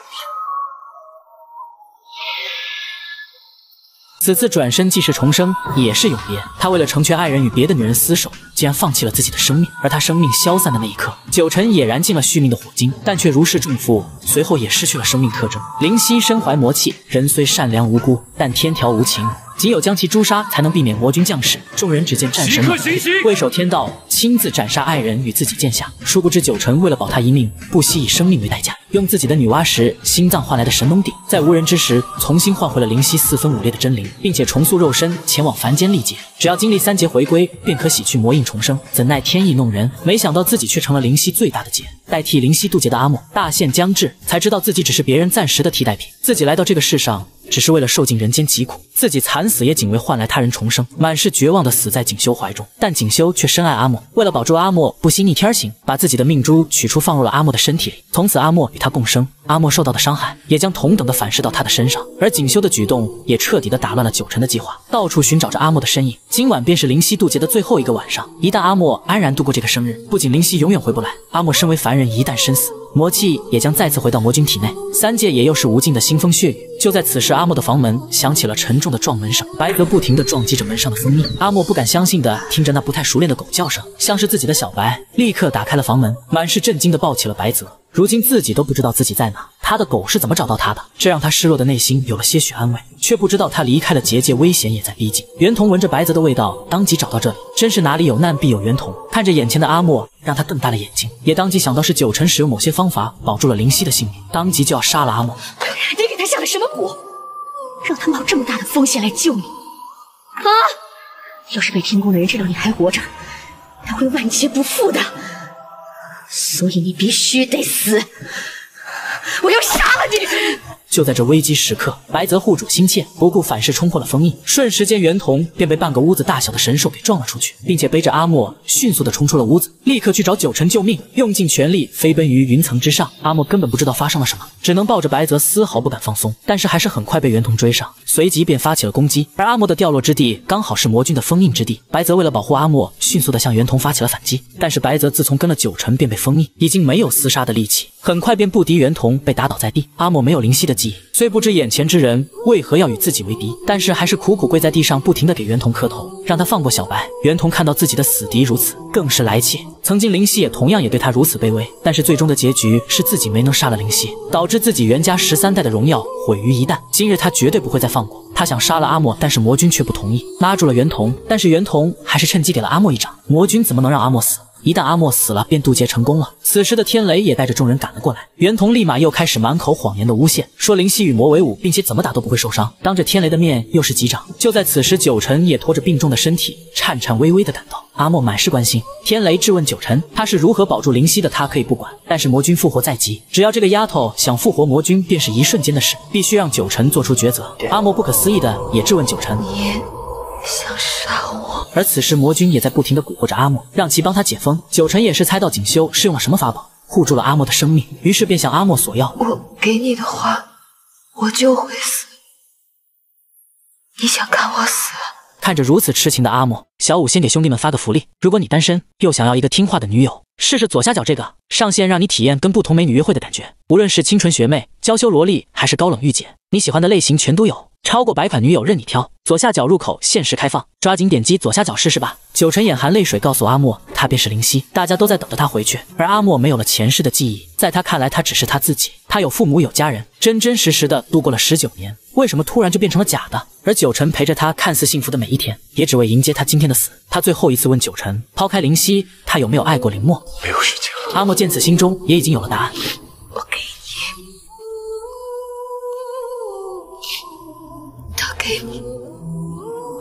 此次转身既是重生，也是永别。他为了成全爱人与别的女人厮守，竟然放弃了自己的生命。而他生命消散的那一刻，九尘也燃尽了续命的火晶，但却如释重负，随后也失去了生命特征。灵犀身怀魔气，人虽善良无辜，但天条无情。仅有将其诛杀，才能避免魔君降世。众人只见战神猛位守天道，亲自斩杀爱人与自己剑下。殊不知九尘为了保他一命，不惜以生命为代价，用自己的女娲石心脏换来的神农鼎，在无人之时重新换回了灵犀四分五裂的真灵，并且重塑肉身前往凡间历劫。只要经历三劫回归，便可洗去魔印重生。怎奈天意弄人，没想到自己却成了灵犀最大的劫。代替灵犀渡劫的阿莫大限将至，才知道自己只是别人暂时的替代品，自己来到这个世上只是为了受尽人间疾苦，自己惨死也仅为换来他人重生，满是绝望的死在锦绣怀中。但锦绣却深爱阿莫，为了保住阿莫不惜逆天行，把自己的命珠取出放入了阿莫的身体里。从此阿莫与他共生，阿莫受到的伤害也将同等的反噬到他的身上。而锦绣的举动也彻底的打乱了九尘的计划，到处寻找着阿莫的身影。今晚便是灵犀渡劫的最后一个晚上，一旦阿莫安然度过这个生日，不仅灵犀永远回不来，阿莫身为凡人一旦身死，魔气也将再次回到魔君体内，三界也又是无尽的腥风血雨。就在此时，阿莫的房门响起了沉重的撞门声，白泽不停地撞击着门上的封印。阿莫不敢相信地听着那不太熟练的狗叫声，像是自己的小白，立刻打开了房门，满是震惊地抱起了白泽。如今自己都不知道自己在哪，他的狗是怎么找到他的？这让他失落的内心有了些许安慰，却不知道他离开了结界，危险也在逼近。袁童闻着白泽的味道，当即找到这里，真是哪里有难必有袁童。看着眼前的阿莫，让他瞪大了眼睛，也当即想到是九尘使用某些方法保住了灵犀的性命，当即就要杀了阿莫。 你给他下了什么蛊，让他冒这么大的风险来救你？啊！要是被天宫的人知道你还活着，他会万劫不复的。所以你必须得死，我要杀了你！ 就在这危机时刻，白泽护主心切，不顾反噬冲破了封印，瞬时间袁童便被半个屋子大小的神兽给撞了出去，并且背着阿莫迅速的冲出了屋子，立刻去找九尘救命，用尽全力飞奔于云层之上。阿莫根本不知道发生了什么，只能抱着白泽，丝毫不敢放松，但是还是很快被袁童追上，随即便发起了攻击。而阿莫的掉落之地刚好是魔君的封印之地，白泽为了保护阿莫，迅速的向袁童发起了反击。但是白泽自从跟了九尘便被封印，已经没有厮杀的力气，很快便不敌袁童，被打倒在地。阿莫没有灵犀的记忆，虽不知眼前之人为何要与自己为敌，但是还是苦苦跪在地上，不停地给袁童磕头，让他放过小白。袁童看到自己的死敌如此，更是来气。曾经灵犀也同样也对他如此卑微，但是最终的结局是自己没能杀了灵犀，导致自己袁家十三代的荣耀毁于一旦。今日他绝对不会再放过。他想杀了阿莫，但是魔君却不同意，拉住了袁童，但是袁童还是趁机给了阿莫一掌。魔君怎么能让阿莫死？一旦阿莫死了，便渡劫成功了。此时的天雷也带着众人赶了过来，袁童立马又开始满口谎言的诬陷，说灵犀与魔为伍，并且怎么打都不会受伤。当着天雷的面又是几掌。就在此时，九尘也拖着病重的身体，颤颤巍巍的赶到。阿莫满是关心，天雷质问九尘，他是如何保住灵犀的，他可以不管，但是魔君复活在即，只要这个丫头想复活魔君，便是一瞬间的事，必须让九尘做出抉择。阿莫不可思议的也质问九尘， 你想杀我？ 而此时魔君也在不停地蛊惑着阿莫，让其帮他解封。九尘也是猜到锦绣是用了什么法宝护住了阿莫的生命，于是便向阿莫索要。 我给你的话，我就会死。你想看我死？ 看着如此痴情的阿莫，小五先给兄弟们发个福利，如果你单身又想要一个听话的女友，试试左下角这个，上线让你体验跟不同美女约会的感觉。无论是清纯学妹、娇羞萝莉还是高冷御姐，你喜欢的类型全都有，超过百款女友任你挑。左下角入口限时开放，抓紧点击左下角试试吧。九尘眼含泪水告诉阿莫，他便是灵犀，大家都在等着他回去。而阿莫没有了前世的记忆，在他看来他只是他自己，他有父母有家人，真真实实的度过了十九年，为什么突然就变成了假的？而九尘陪着他看似幸福的每一天，也只为迎接他今天的死。他最后一次问九尘，抛开灵犀，他有没有爱过林墨？ 没有时间了。 阿莫见此心中也已经有了答案。 我给你，都给你。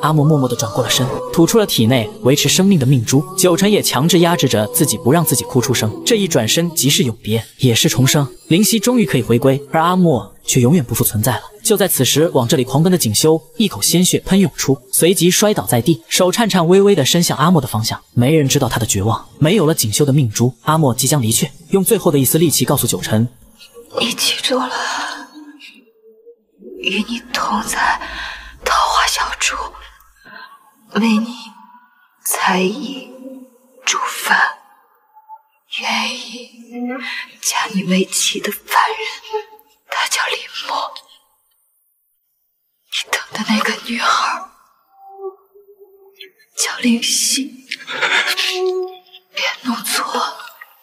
阿莫默默地转过了身，吐出了体内维持生命的命珠。九成也强制压制着自己，不让自己哭出声。这一转身即是永别，也是重生。灵犀终于可以回归，而阿莫却永远不复存在了。就在此时，往这里狂奔的锦绣一口鲜血喷涌出，随即摔倒在地，手颤颤巍巍地伸向阿莫的方向。没人知道他的绝望。没有了锦绣的命珠，阿莫即将离去，用最后的一丝力气告诉九成： 你记住了，与你同在桃花小筑，为你裁衣煮饭，愿意嫁你为妻的凡人，他叫林墨。你等的那个女孩叫灵犀，别弄错了。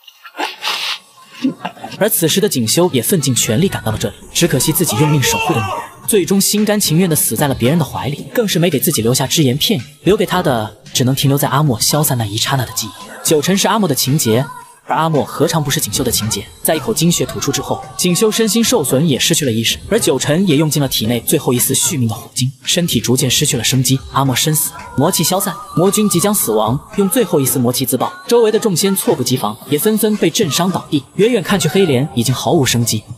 而此时的锦绣也奋尽全力赶到了这里，只可惜自己用命守护的女人，最终心甘情愿地死在了别人的怀里，更是没给自己留下只言片语，留给他的只能停留在阿莫消散那一刹那的记忆。九成是阿莫的情节，而阿莫何尝不是锦绣的情节？在一口精血吐出之后，锦绣身心受损，也失去了意识，而九成也用尽了体内最后一丝续命的火精，身体逐渐失去了生机。阿莫身死，魔气消散，魔君即将死亡，用最后一丝魔气自爆，周围的众仙猝不及防，也纷纷被震伤倒地。远远看去，黑莲已经毫无生机。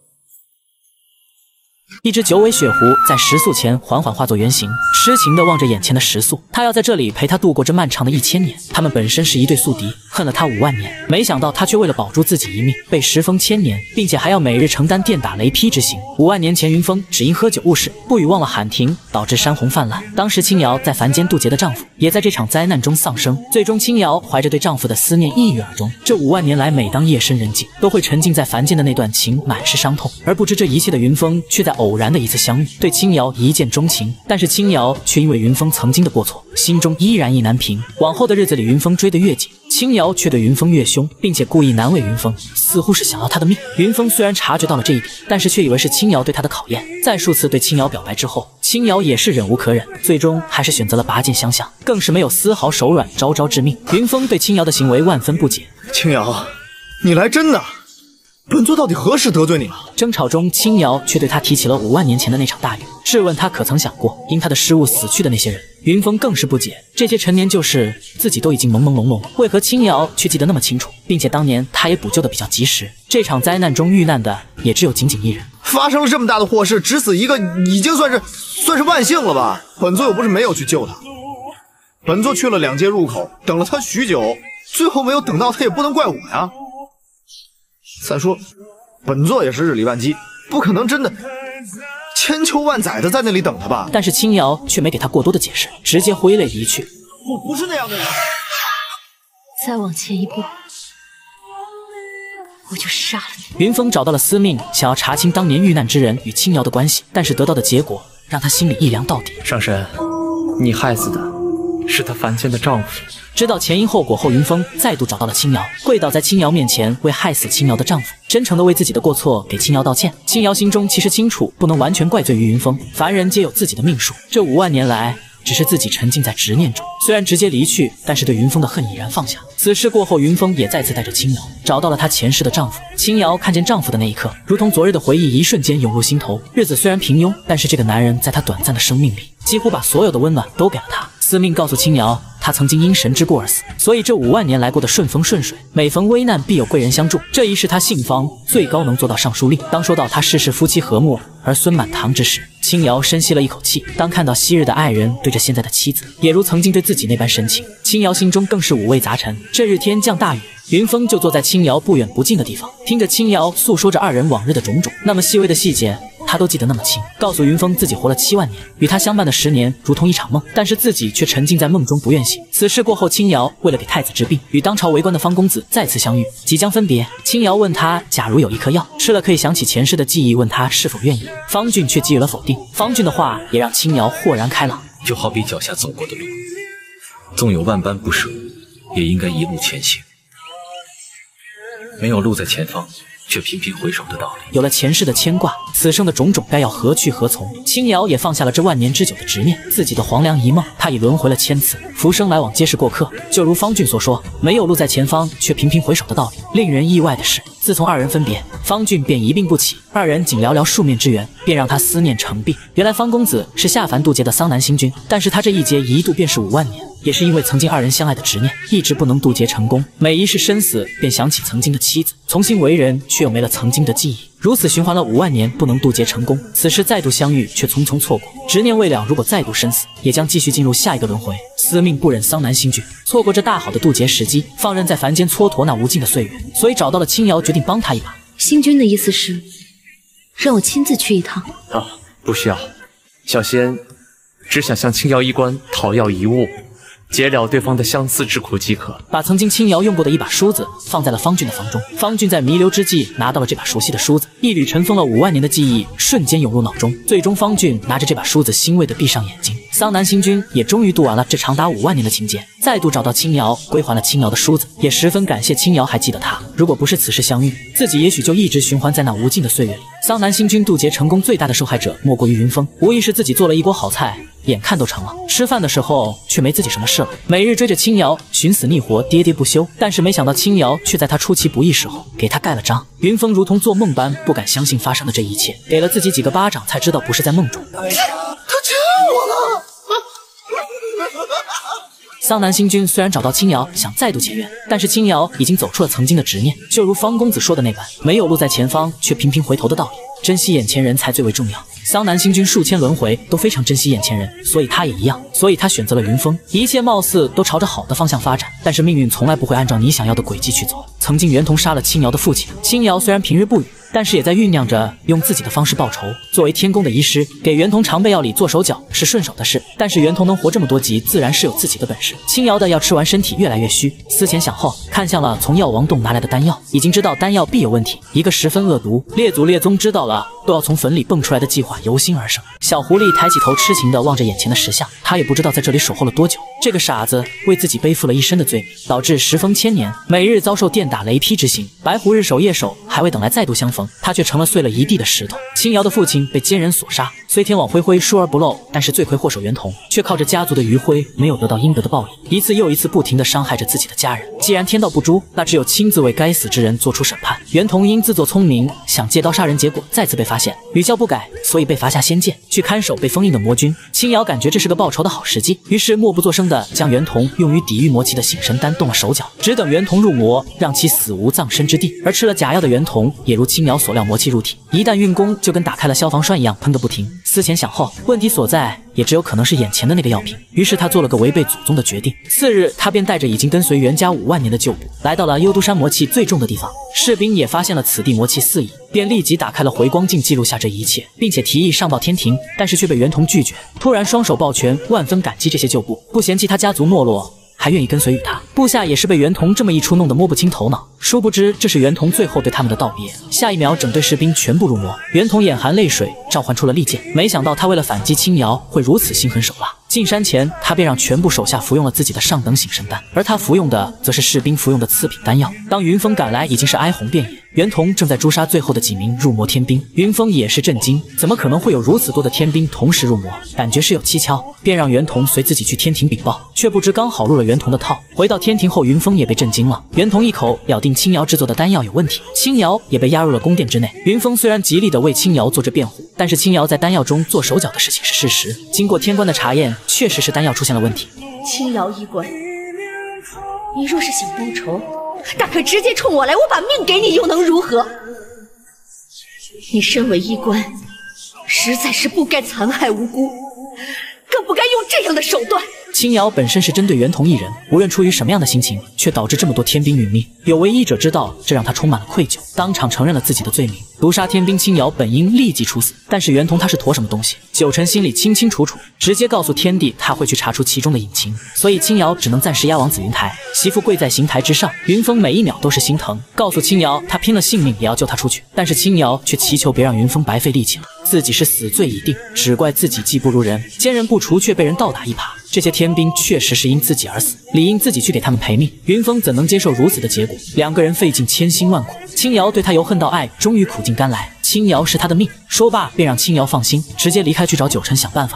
一只九尾血狐在石塑前缓缓化作原形，痴情地望着眼前的石塑，他要在这里陪他度过这漫长的一千年。他们本身是一对宿敌，恨了他五万年，没想到他却为了保住自己一命，被石封千年，并且还要每日承担电打雷劈之刑。五万年前，云峰只因喝酒误事，不与忘了喊停，导致山洪泛滥。当时青瑶在凡间渡劫的丈夫，也在这场灾难中丧生。最终，青瑶怀着对丈夫的思念抑郁而终。这五万年来，每当夜深人静，都会沉浸在凡间的那段情，满是伤痛。而不知这一切的云峰，却在偶然的一次相遇，对青瑶一见钟情。但是青瑶却因为云峰曾经的过错，心中依然意难平。往后的日子里，云峰追得越紧，青瑶却对云峰越凶，并且故意难为云峰，似乎是想要他的命。云峰虽然察觉到了这一点，但是却以为是青瑶对他的考验。在数次对青瑶表白之后，青瑶也是忍无可忍，最终还是选择了拔剑相向，更是没有丝毫手软，招招致命。云峰对青瑶的行为万分不解。 青瑶，你来真的？本座到底何时得罪你了？ 争吵中，青瑶却对他提起了五万年前的那场大雨，质问他可曾想过因他的失误死去的那些人。云峰更是不解，这些陈年旧事自己都已经朦朦胧胧，为何青瑶却记得那么清楚，并且当年他也补救的比较及时。这场灾难中遇难的也只有仅仅一人。 发生了这么大的祸事，只死一个已经算是算是万幸了吧？本座又不是没有去救他，本座去了两街入口，等了他许久，最后没有等到他，也不能怪我呀。再说，本座也是日理万机，不可能真的千秋万载的在那里等他吧？ 但是青瑶却没给他过多的解释，直接挥泪离去。 我不是那样的人。 再往前一步，我就杀了你。 云峰找到了司命，想要查清当年遇难之人与青瑶的关系，但是得到的结果让他心里一凉到底。 上神，你害死的是她凡间的丈夫。 知道前因后果后，云峰再度找到了青瑶，跪倒在青瑶面前，为害死青瑶的丈夫真诚地为自己的过错给青瑶道歉。青瑶心中其实清楚，不能完全怪罪于云峰，凡人皆有自己的命数，这五万年来只是自己沉浸在执念中，虽然直接离去，但是对云峰的恨已然放下。此事过后，云峰也再次带着青瑶找到了她前世的丈夫。青瑶看见丈夫的那一刻，如同昨日的回忆一瞬间涌入心头。日子虽然平庸，但是这个男人在她短暂的生命里，几乎把所有的温暖都给了她。司命告诉青瑶，他曾经因神之过而死，所以这五万年来过得顺风顺水，每逢危难必有贵人相助。这一世他姓方，最高能做到尚书令。当说到他世世夫妻和睦，儿孙满堂之时，青瑶深吸了一口气。当看到昔日的爱人对着现在的妻子，也如曾经对自己那般深情，青瑶心中更是五味杂陈。这日天降大雨，云峰就坐在青瑶不远不近的地方，听着青瑶诉说着二人往日的种种，那么细微的细节他都记得那么清，告诉云峰自己活了七万年，与他相伴的十年如同一场梦，但是自己却沉浸在梦中不愿醒。此事过后，青瑶为了给太子治病，与当朝为官的方公子再次相遇，即将分别。青瑶问他，假如有一颗药吃了可以想起前世的记忆，问他是否愿意。方俊却给予了否定。方俊的话也让青瑶豁然开朗， 就好比脚下走过的路，纵有万般不舍，也应该一路前行。没有路在前方，却频频回首的道理。 有了前世的牵挂，此生的种种该要何去何从？青瑶也放下了这万年之久的执念，自己的黄粱一梦，他已轮回了千次，浮生来往皆是过客。就如方俊所说，没有路在前方，却频频回首的道理。令人意外的是， 自从二人分别，方俊便一病不起，二人仅寥寥数面之缘，便让他思念成病。原来方公子是下凡渡劫的桑南星君，但是他这一劫一度便是五万年。 也是因为曾经二人相爱的执念，一直不能渡劫成功。每一世生死，便想起曾经的妻子，重新为人，却又没了曾经的记忆。如此循环了五万年，不能渡劫成功。此时再度相遇，却匆匆错过。执念未了，如果再度生死，也将继续进入下一个轮回。司命不忍桑南星君错过这大好的渡劫时机，放任在凡间蹉跎那无尽的岁月，所以找到了青瑶，决定帮他一把。 星君的意思是，让我亲自去一趟？ 啊，不需要。小仙只想向青瑶医官讨要一物。 解了对方的相思之苦即可。 把曾经青瑶用过的一把梳子放在了方俊的房中。方俊在弥留之际拿到了这把熟悉的梳子，一缕尘封了五万年的记忆瞬间涌入脑中。最终，方俊拿着这把梳子欣慰地闭上眼睛。桑南星君也终于度完了这长达五万年的情劫，再度找到青瑶，归还了青瑶的梳子，也十分感谢青瑶还记得他。如果不是此时相遇，自己也许就一直循环在那无尽的岁月里。桑南星君渡劫成功最大的受害者莫过于云峰，无疑是自己做了一锅好菜。 眼看都成了，吃饭的时候却没自己什么事了。每日追着青瑶，寻死觅活，喋喋不休。但是没想到青瑶却在他出其不意时候给他盖了章。云峰如同做梦般不敢相信发生的这一切，给了自己几个巴掌，才知道不是在梦中。他欠我了！ 桑南星君虽然找到青瑶，想再度前缘，但是青瑶已经走出了曾经的执念，就如方公子说的那般，没有路在前方，却频频回头的道理。 珍惜眼前人才最为重要。桑南星君数千轮回都非常珍惜眼前人，所以他也一样。所以他选择了云峰。一切貌似都朝着好的方向发展，但是命运从来不会按照你想要的轨迹去走。曾经袁童杀了青瑶的父亲，青瑶虽然平日不语，但是也在酝酿着用自己的方式报仇。作为天宫的医师，给袁童常备药里做手脚是顺手的事，但是袁童能活这么多集，自然是有自己的本事。青瑶的要吃完，身体越来越虚。思前想后，看向了从药王洞拿来的丹药，已经知道丹药必有问题，一个十分恶毒。列祖列宗知道了。 都要从坟里蹦出来的计划由心而生。小狐狸抬起头，痴情地望着眼前的石像，他也不知道在这里守候了多久。这个傻子为自己背负了一身的罪名，导致时风千年，每日遭受电打雷劈之刑。白狐日守夜守，还未等来再度相逢，他却成了碎了一地的石头。青瑶的父亲被奸人所杀，虽天网恢恢，疏而不漏，但是罪魁祸首袁童却靠着家族的余晖，没有得到应得的报应，一次又一次不停地伤害着自己的家人。既然天道不诛，那只有亲自为该死之人做出审判。袁童因自作聪明，想借刀杀人，结果再次被发现，屡教不改，所以被罚下仙剑，去看守被封印的魔君。青瑶感觉这是个报仇的好时机，于是默不作声地将袁童用于抵御魔气的醒神丹动了手脚，只等袁童入魔，让其死无葬身之地。而吃了假药的袁童也如青瑶所料，魔气入体，一旦运功，就跟打开了消防栓一样喷个不停。思前想后，问题所在也只有可能是眼前的那个药瓶，于是他做了个违背祖宗的决定。次日，他便带着已经跟随袁家五万年的旧部，来到了幽都山魔气最重的地方。士兵也发现了此地魔气四溢，便立即打开了回光镜记录下这一切，并且提议上报天庭，但是却被袁童拒绝。突然双手抱拳，万分感激这些旧部，不嫌弃他家族没落，还愿意跟随于他。部下也是被袁童这么一出弄得摸不清头脑，殊不知这是袁童最后对他们的道别。下一秒，整队士兵全部入魔，袁童眼含泪水，召唤出了利剑。没想到他为了反击青瑶，会如此心狠手辣。进山前，他便让全部手下服用了自己的上等醒神丹，而他服用的则是士兵服用的次品丹药。当云峰赶来，已经是哀鸿遍野。袁童正在诛杀最后的几名入魔天兵，云峰也是震惊，怎么可能会有如此多的天兵同时入魔？感觉是有蹊跷，便让袁童随自己去天庭禀报，却不知刚好入了袁童的套。回到天庭后，云峰也被震惊了。袁童一口咬定青瑶制作的丹药有问题，青瑶也被押入了宫殿之内。云峰虽然极力的为青瑶做着辩护，但是青瑶在丹药中做手脚的事情是事实。经过天官的查验，确实是丹药出现了问题。 青瑶医官，你若是想报仇，大可直接冲我来，我把命给你又能如何？你身为医官，实在是不该残害无辜，更不该用这样的手段。 青瑶本身是针对袁童一人，无论出于什么样的心情，却导致这么多天兵殒命。有为医者知道，这让他充满了愧疚，当场承认了自己的罪名。毒杀天兵青瑶本应立即处死，但是袁童他是坨什么东西？九成心里清清楚楚，直接告诉天帝他会去查出其中的隐情，所以青瑶只能暂时押往紫云台。媳妇跪在刑台之上，云峰每一秒都是心疼，告诉青瑶他拼了性命也要救她出去，但是青瑶却祈求别让云峰白费力气了，自己是死罪已定，只怪自己技不如人，奸人不除却被人倒打一耙。这些天兵确实是因自己而死，理应自己去给他们赔命。云峰怎能接受如此的结果？两个人费尽千辛万苦，青瑶对他由恨到爱，终于苦尽甘来。青瑶是他的命。说罢便让青瑶放心，直接离开去找九成想办法了。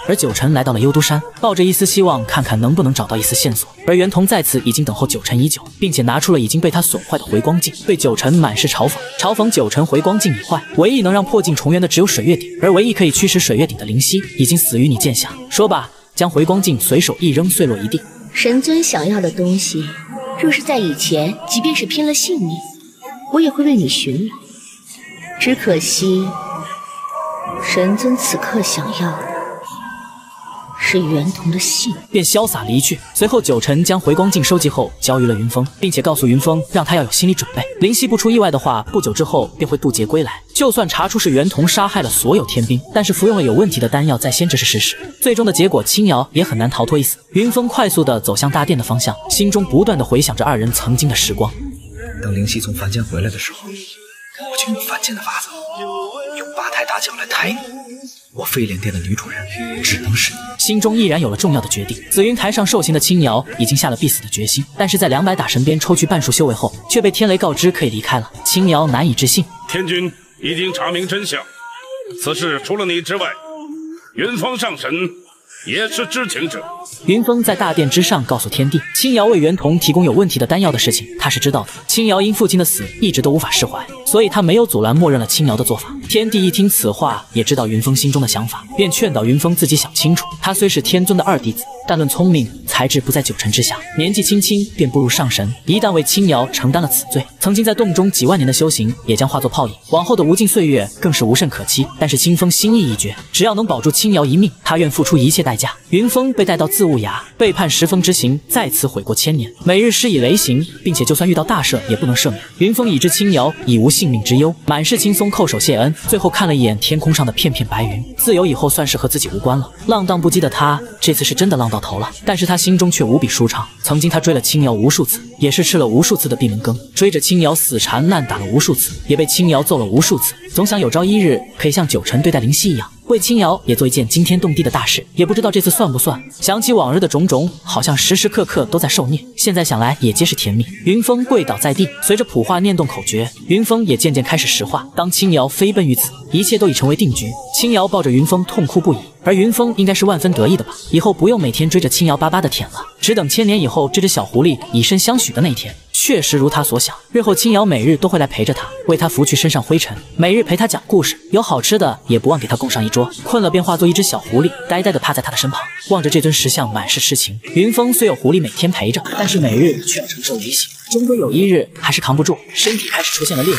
而九晨来到了幽都山，抱着一丝希望，看看能不能找到一丝线索。而袁同在此已经等候九晨已久，并且拿出了已经被他损坏的回光镜，对九晨满是嘲讽，嘲讽九晨回光镜已坏，唯一能让破镜重圆的只有水月鼎，而唯一可以驱使水月鼎的灵犀已经死于你剑下。说罢，将回光镜随手一扔，碎落一地。 神尊想要的东西，若是在以前，即便是拼了性命，我也会为你寻来。只可惜，神尊此刻想要的是袁同的性， 便潇洒离去。随后，九晨将回光镜收集后交于了云峰，并且告诉云峰，让他要有心理准备。灵犀不出意外的话，不久之后便会渡劫归来。就算查出是袁同杀害了所有天兵，但是服用了有问题的丹药在先，这是事实。最终的结果，青瑶也很难逃脱一死。云峰快速地走向大殿的方向，心中不断地回想着二人曾经的时光。 等灵犀从凡间回来的时候，我就用凡间的法子，用八抬大轿来抬你。我飞莲殿的女主人只能是你。 心中毅然有了重要的决定。紫云台上受刑的青瑶已经下了必死的决心，但是在两百打神鞭抽去半数修为后，却被天雷告知可以离开了。青瑶难以置信， 天君已经查明真相，此事除了你之外，云峰上神也是知情者。 云峰在大殿之上告诉天帝，青瑶为袁同提供有问题的丹药的事情，他是知道的。青瑶因父亲的死一直都无法释怀，所以他没有阻拦，默认了青瑶的做法。天帝一听此话，也知道云峰心中的想法，便劝导云峰自己想清楚。他虽是天尊的二弟子，但论聪明才智不在九晨之下，年纪轻轻便步入上神，一旦为青瑶承担了此罪，曾经在洞中几万年的修行也将化作泡影，往后的无尽岁月更是无甚可期。但是清风心意已决，只要能保住青瑶一命，他愿付出一切代价。云峰被带到自雾崖，背叛十峰之刑再次悔过千年，每日施以雷刑，并且就算遇到大赦也不能赦免。云峰已知青瑶已无性命之忧，满是轻松叩首谢恩，最后看了一眼天空上的片片白云，自由以后算是和自己无关了。浪荡不羁的他，这次是真的浪到头了，但是他心中却无比舒畅。曾经他追了青瑶无数次，也是吃了无数次的闭门羹，追着青瑶死缠烂打了无数次，也被青瑶揍了无数次，总想有朝一日可以像九晨对待灵犀一样，为青瑶也做一件惊天动地的大事，也不知道这次算不算。想起往日的种种，好像时时刻刻都在受虐，现在想来也皆是甜蜜。云峰跪倒在地，随着普化念动口诀，云峰也渐渐开始石化。当青瑶飞奔于此，一切都已成为定局。青瑶抱着云峰痛哭不已，而云峰应该是万分得意的吧，以后不用每天追着青瑶巴巴的舔了，只等千年以后这只小狐狸以身相许的那天。确实如他所想，日后青瑶每日都会来陪着他，为他拂去身上灰尘，每日陪他讲故事，有好吃的也不忘给他供上一桌。困了便化作一只小狐狸，呆呆地趴在他的身旁，望着这尊石像满是痴情。云峰虽有狐狸每天陪着，但是每日却要承受离刑，终归有一日还是扛不住，身体开始出现了裂痕。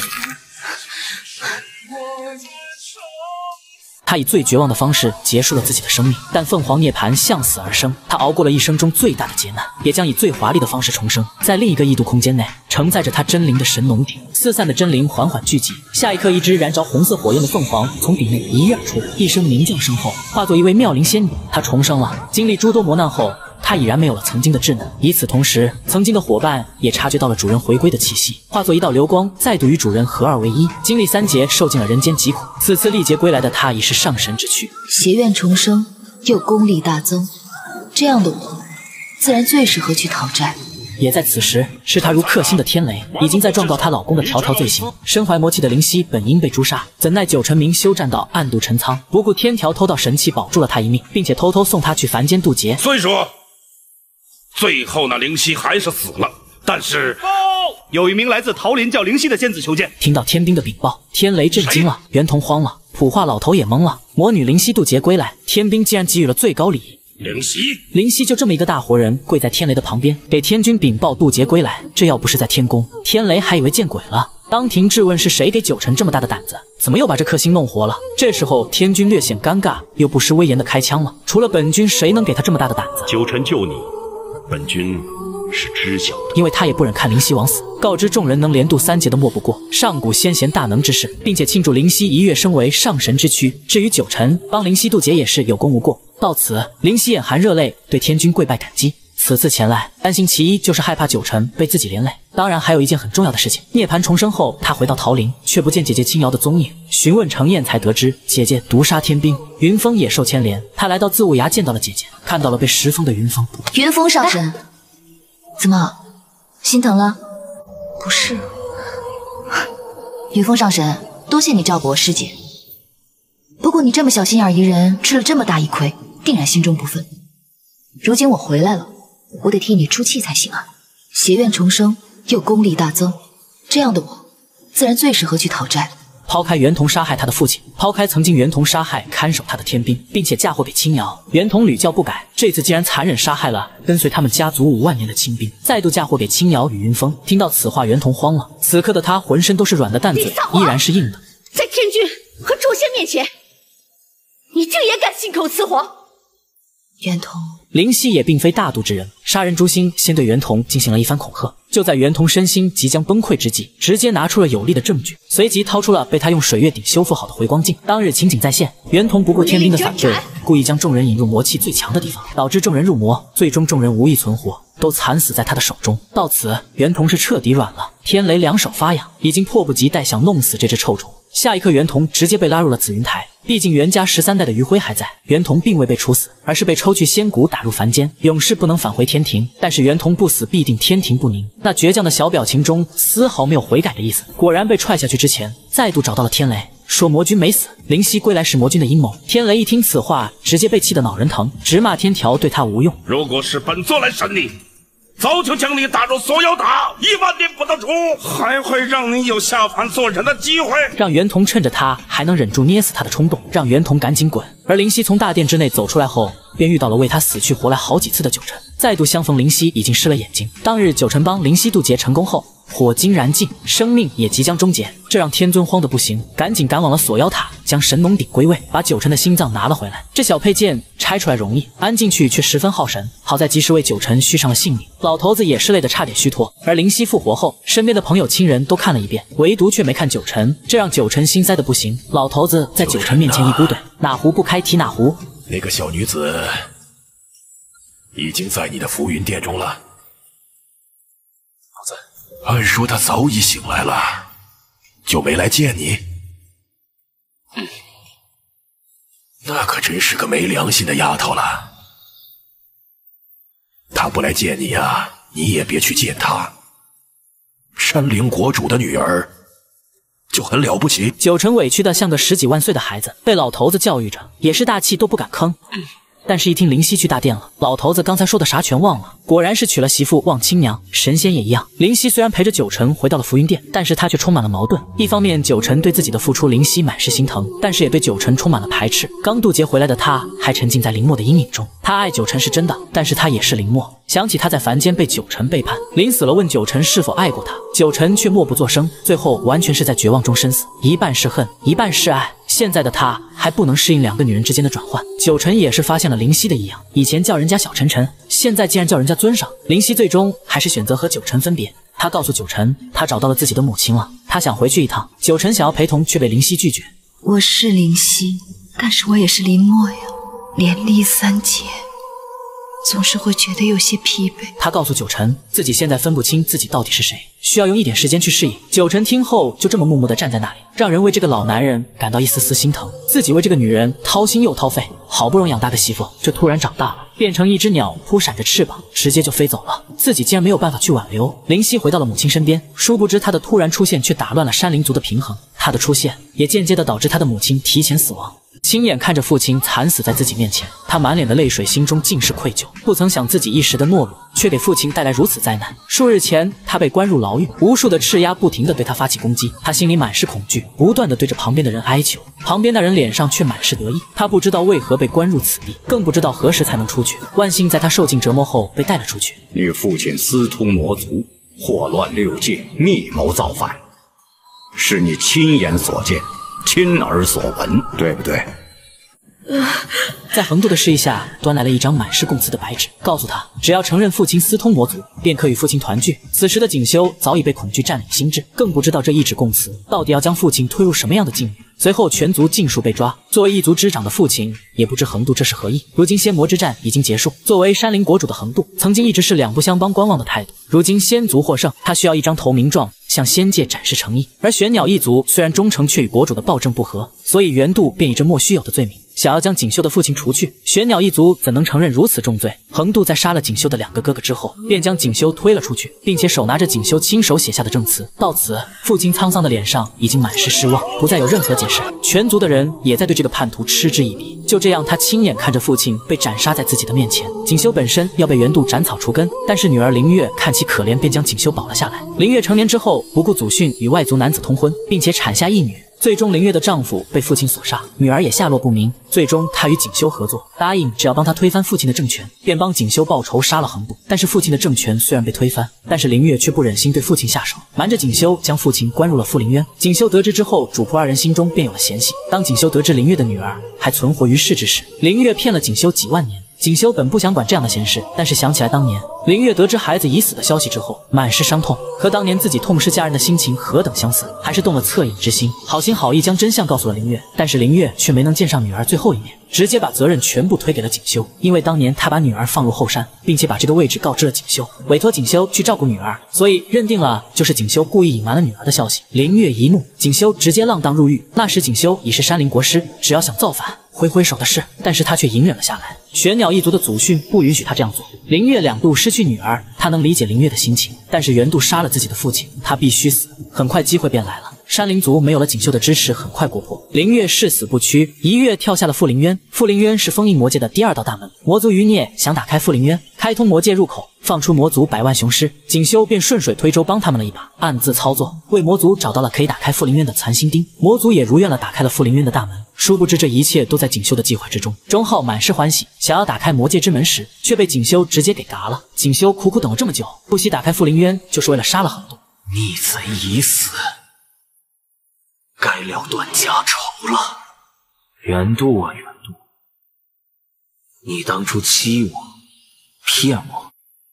他以最绝望的方式结束了自己的生命，但凤凰涅槃向死而生，他熬过了一生中最大的劫难，也将以最华丽的方式重生。在另一个异度空间内，承载着他真灵的神农鼎，四散的真灵缓缓聚集。下一刻，一只燃着红色火焰的凤凰从鼎内一跃而出，一声鸣叫声后，化作一位妙龄仙女。她重生了，经历诸多磨难后，他已然没有了曾经的稚嫩。与此同时，曾经的伙伴也察觉到了主人回归的气息，化作一道流光，再度与主人合二为一。经历三劫，受尽了人间疾苦，此次历劫归来的他已是上神之躯， 邪愿重生，又功力大增，这样的我，自然最适合去讨债。 也在此时，视他如克星的天雷已经在状告她老公的条条罪行。身怀魔气的灵犀本应被诛杀，怎奈九成明修栈道，暗度陈仓，不顾天条偷到神器，保住了他一命，并且偷偷送他去凡间渡劫。 所以说，最后那灵犀还是死了。但是， 有一名来自桃林教灵犀的仙子求见。 听到天兵的禀报，天雷震惊了，袁同慌了，普化老头也懵了。魔女灵犀渡劫归来，天兵竟然给予了最高礼仪。 灵犀， 灵犀就这么一个大活人，跪在天雷的旁边，给天君禀报渡劫归来。这要不是在天宫，天雷还以为见鬼了，当庭质问是谁给九成这么大的胆子，怎么又把这颗星弄活了？这时候天君略显尴尬，又不失威严的开枪了。除了本君，谁能给他这么大的胆子？ 九成救你，本君是知晓的， 因为他也不忍看灵犀枉死，告知众人能连渡三劫的莫不过上古先贤大能之士，并且庆祝灵犀一跃升为上神之躯。至于九成帮灵犀渡劫也是有功无过。到此，灵犀眼含热泪，对天君跪拜感激。此次前来，担心其一就是害怕九成被自己连累，当然还有一件很重要的事情。涅槃重生后，他回到桃林，却不见姐姐青瑶的踪影。询问程燕才得知，姐姐毒杀天兵，云峰也受牵连。他来到自雾崖见到了姐姐，看到了被石封的云峰。 云峰上神，怎么心疼了？不是，云峰上神，多谢你照顾我师姐。不过你这么小心眼宜人，吃了这么大一亏， 定然心中不忿。如今我回来了，我得替你出气才行啊！邪愿重生，又功力大增，这样的我，自然最适合去讨债。 抛开袁同杀害他的父亲，抛开曾经袁同杀害看守他的天兵，并且嫁祸给青瑶，袁同屡教不改，这次竟然残忍杀害了跟随他们家族五万年的亲兵，再度嫁祸给青瑶与云峰。听到此话，袁同慌了，此刻的他浑身都是软的，蛋嘴依然是硬的。 在天君和诛仙面前，你竟也敢信口雌黄！ 袁同， 灵犀也并非大度之人，杀人诛心先对袁同进行了一番恐吓。就在袁同身心即将崩溃之际，直接拿出了有力的证据，随即掏出了被他用水月鼎修复好的回光镜。当日情景再现，袁同不顾天兵的反对，故意将众人引入魔气最强的地方，导致众人入魔，最终众人无一存活，都惨死在他的手中。到此，袁同是彻底软了。天雷两手发痒，已经迫不及待想弄死这只臭虫。下一刻，袁同直接被拉入了紫云台。毕竟袁家十三代的余晖还在，袁同并未被处死，而是被抽去仙骨打入凡间，永世不能返回天庭。但是袁同不死，必定天庭不宁。那倔强的小表情中丝毫没有悔改的意思。果然被踹下去之前，再度找到了天雷，说魔君没死，灵犀归来是魔君的阴谋。天雷一听此话，直接被气得脑仁疼，直骂天条对他无用。 如果是本座来审你，早就将你打入锁妖塔，一万年不得出，还会让你有下凡做人的机会。 让袁同趁着他还能忍住捏死他的冲动，让袁同赶紧滚。而灵犀从大殿之内走出来后，便遇到了为他死去活来好几次的九晨。再度相逢，灵犀已经失了眼睛。当日九晨帮灵犀渡劫成功后，火精燃尽，生命也即将终结，这让天尊慌得不行，赶紧赶往了锁妖塔，将神农鼎归位，把九晨的心脏拿了回来。这小配件拆出来容易，安进去却十分耗神，好在及时为九晨续上了性命。老头子也是累得差点虚脱。而灵犀复活后，身边的朋友亲人都看了一遍，唯独却没看九晨，这让九晨心塞得不行。老头子在九晨面前一鼓怼，哪壶不开提哪壶。 那个小女子已经在你的浮云殿中了。老子，按说她早已醒来了，就没来见你。嗯，那可真是个没良心的丫头了。她不来见你呀，你也别去见她。山灵国主的女儿就很了不起。 九晨委屈的像个十几万岁的孩子，被老头子教育着，也是大气都不敢吭。但是，一听灵犀去大殿了，老头子刚才说的啥全忘了。果然是娶了媳妇忘亲娘，神仙也一样。灵犀虽然陪着九晨回到了浮云殿，但是他却充满了矛盾。一方面，九晨对自己的付出，灵犀满是心疼，但是也对九晨充满了排斥。刚渡劫回来的他，还沉浸在林墨的阴影中。他爱九晨是真的，但是他也是林墨。想起他在凡间被九晨背叛，临死了问九晨是否爱过他，九晨却默不作声，最后完全是在绝望中身死，一半是恨，一半是爱。现在的他还不能适应两个女人之间的转换。九晨也是发现了灵犀的异样，以前叫人家小晨晨，现在竟然叫人家尊上。灵犀最终还是选择和九晨分别。他告诉九晨，他找到了自己的母亲了，他想回去一趟。九晨想要陪同，却被灵犀拒绝。 我是灵犀，但是我也是林墨呀，连历三劫，总是会觉得有些疲惫。 他告诉九晨，自己现在分不清自己到底是谁，需要用一点时间去适应。九晨听后就这么默默地站在那里，让人为这个老男人感到一丝丝心疼。自己为这个女人掏心又掏肺，好不容易养大的媳妇，这突然长大了，变成一只鸟，扑闪着翅膀，直接就飞走了。自己竟然没有办法去挽留。灵犀回到了母亲身边，殊不知她的突然出现却打乱了山灵族的平衡。她的出现也间接地导致她的母亲提前死亡。亲眼看着父亲惨死在自己面前，他满脸的泪水，心中尽是愧疚。不曾想自己一时的懦弱，却给父亲带来如此灾难。数日前，他被关入牢狱，无数的赤鸦不停地对他发起攻击，他心里满是恐惧，不断地对着旁边的人哀求。旁边那人脸上却满是得意，他不知道为何被关入此地，更不知道何时才能出去。万幸在他受尽折磨后被带了出去。 你父亲私通魔族，祸乱六界，密谋造反，是你亲眼所见，亲耳所闻，对不对？ 在横渡的示意下，端来了一张满是供词的白纸，告诉他只要承认父亲私通魔族，便可与父亲团聚。此时的锦绣早已被恐惧占领心智，更不知道这一纸供词到底要将父亲推入什么样的境遇。随后全族尽数被抓，作为一族之长的父亲也不知横渡这是何意。如今仙魔之战已经结束，作为山灵国主的横渡，曾经一直是两不相帮观望的态度。如今仙族获胜，他需要一张投名状向仙界展示诚意。而玄鸟一族虽然忠诚，却与国主的暴政不合，所以袁度便以这莫须有的罪名想要将锦绣的父亲除去。玄鸟一族怎能承认如此重罪？横渡在杀了锦绣的两个哥哥之后，便将锦绣推了出去，并且手拿着锦绣亲手写下的证词。到此，父亲沧桑的脸上已经满是失望，不再有任何解释。全族的人也在对这个叛徒嗤之以鼻。就这样，他亲眼看着父亲被斩杀在自己的面前。锦绣本身要被原渡斩草除根，但是女儿灵月看其可怜，便将锦绣保了下来。灵月成年之后，不顾祖训与外族男子通婚，并且产下一女。最终，灵月的丈夫被父亲所杀，女儿也下落不明。最终，她与锦绣合作，答应只要帮她推翻父亲的政权，便帮锦绣报仇，杀了横渡。但是父亲的政权虽然被推翻，但是灵月却不忍心对父亲下手，瞒着锦绣将父亲关入了富林渊。锦绣得知之后，主仆二人心中便有了嫌隙。当锦绣得知灵月的女儿还存活于世之时，灵月骗了锦绣几万年。锦绣本不想管这样的闲事，但是想起来当年灵月得知孩子已死的消息之后，满是伤痛，和当年自己痛失家人的心情何等相似，还是动了恻隐之心，好心好意将真相告诉了灵月。但是灵月却没能见上女儿最后一面，直接把责任全部推给了锦绣，因为当年他把女儿放入后山，并且把这个位置告知了锦绣，委托锦绣去照顾女儿，所以认定了就是锦绣故意隐瞒了女儿的消息。灵月一怒，锦绣直接浪荡入狱。那时锦绣已是山林国师，只要想造反，挥挥手的事，但是他却隐忍了下来。玄鸟一族的祖训不允许他这样做。灵月两度失去女儿，他能理解灵月的心情，但是原度杀了自己的父亲，他必须死。很快机会便来了。山林族没有了锦绣的支持，很快国破。灵月誓死不屈，一跃跳下了富林渊。富林渊是封印魔界的第二道大门，魔族余孽想打开富林渊，开通魔界入口，放出魔族百万雄师，锦绣便顺水推舟帮他们了一把，暗自操作，为魔族找到了可以打开富林渊的残心钉。魔族也如愿了打开了富林渊的大门。殊不知这一切都在锦绣的计划之中。钟浩满是欢喜，想要打开魔界之门时，却被锦绣直接给嘎了。锦绣苦苦等了这么久，不惜打开富林渊，就是为了杀了横渡。 逆贼已死，该了断家仇了。原度啊原度，你当初欺我骗我，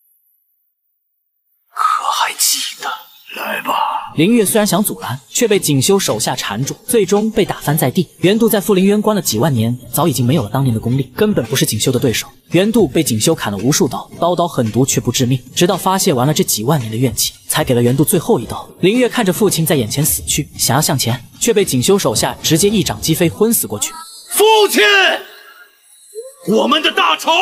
可还记得？来吧。 灵月虽然想阻拦，却被锦绣手下缠住，最终被打翻在地。原度在富林渊关了几万年，早已经没有了当年的功力，根本不是锦绣的对手。原度被锦绣砍了无数刀，刀刀狠毒却不致命，直到发泄完了这几万年的怨气，才给了原度最后一刀。灵月看着父亲在眼前死去，想要向前，却被锦绣手下直接一掌击飞，昏死过去。 父亲，我们的大仇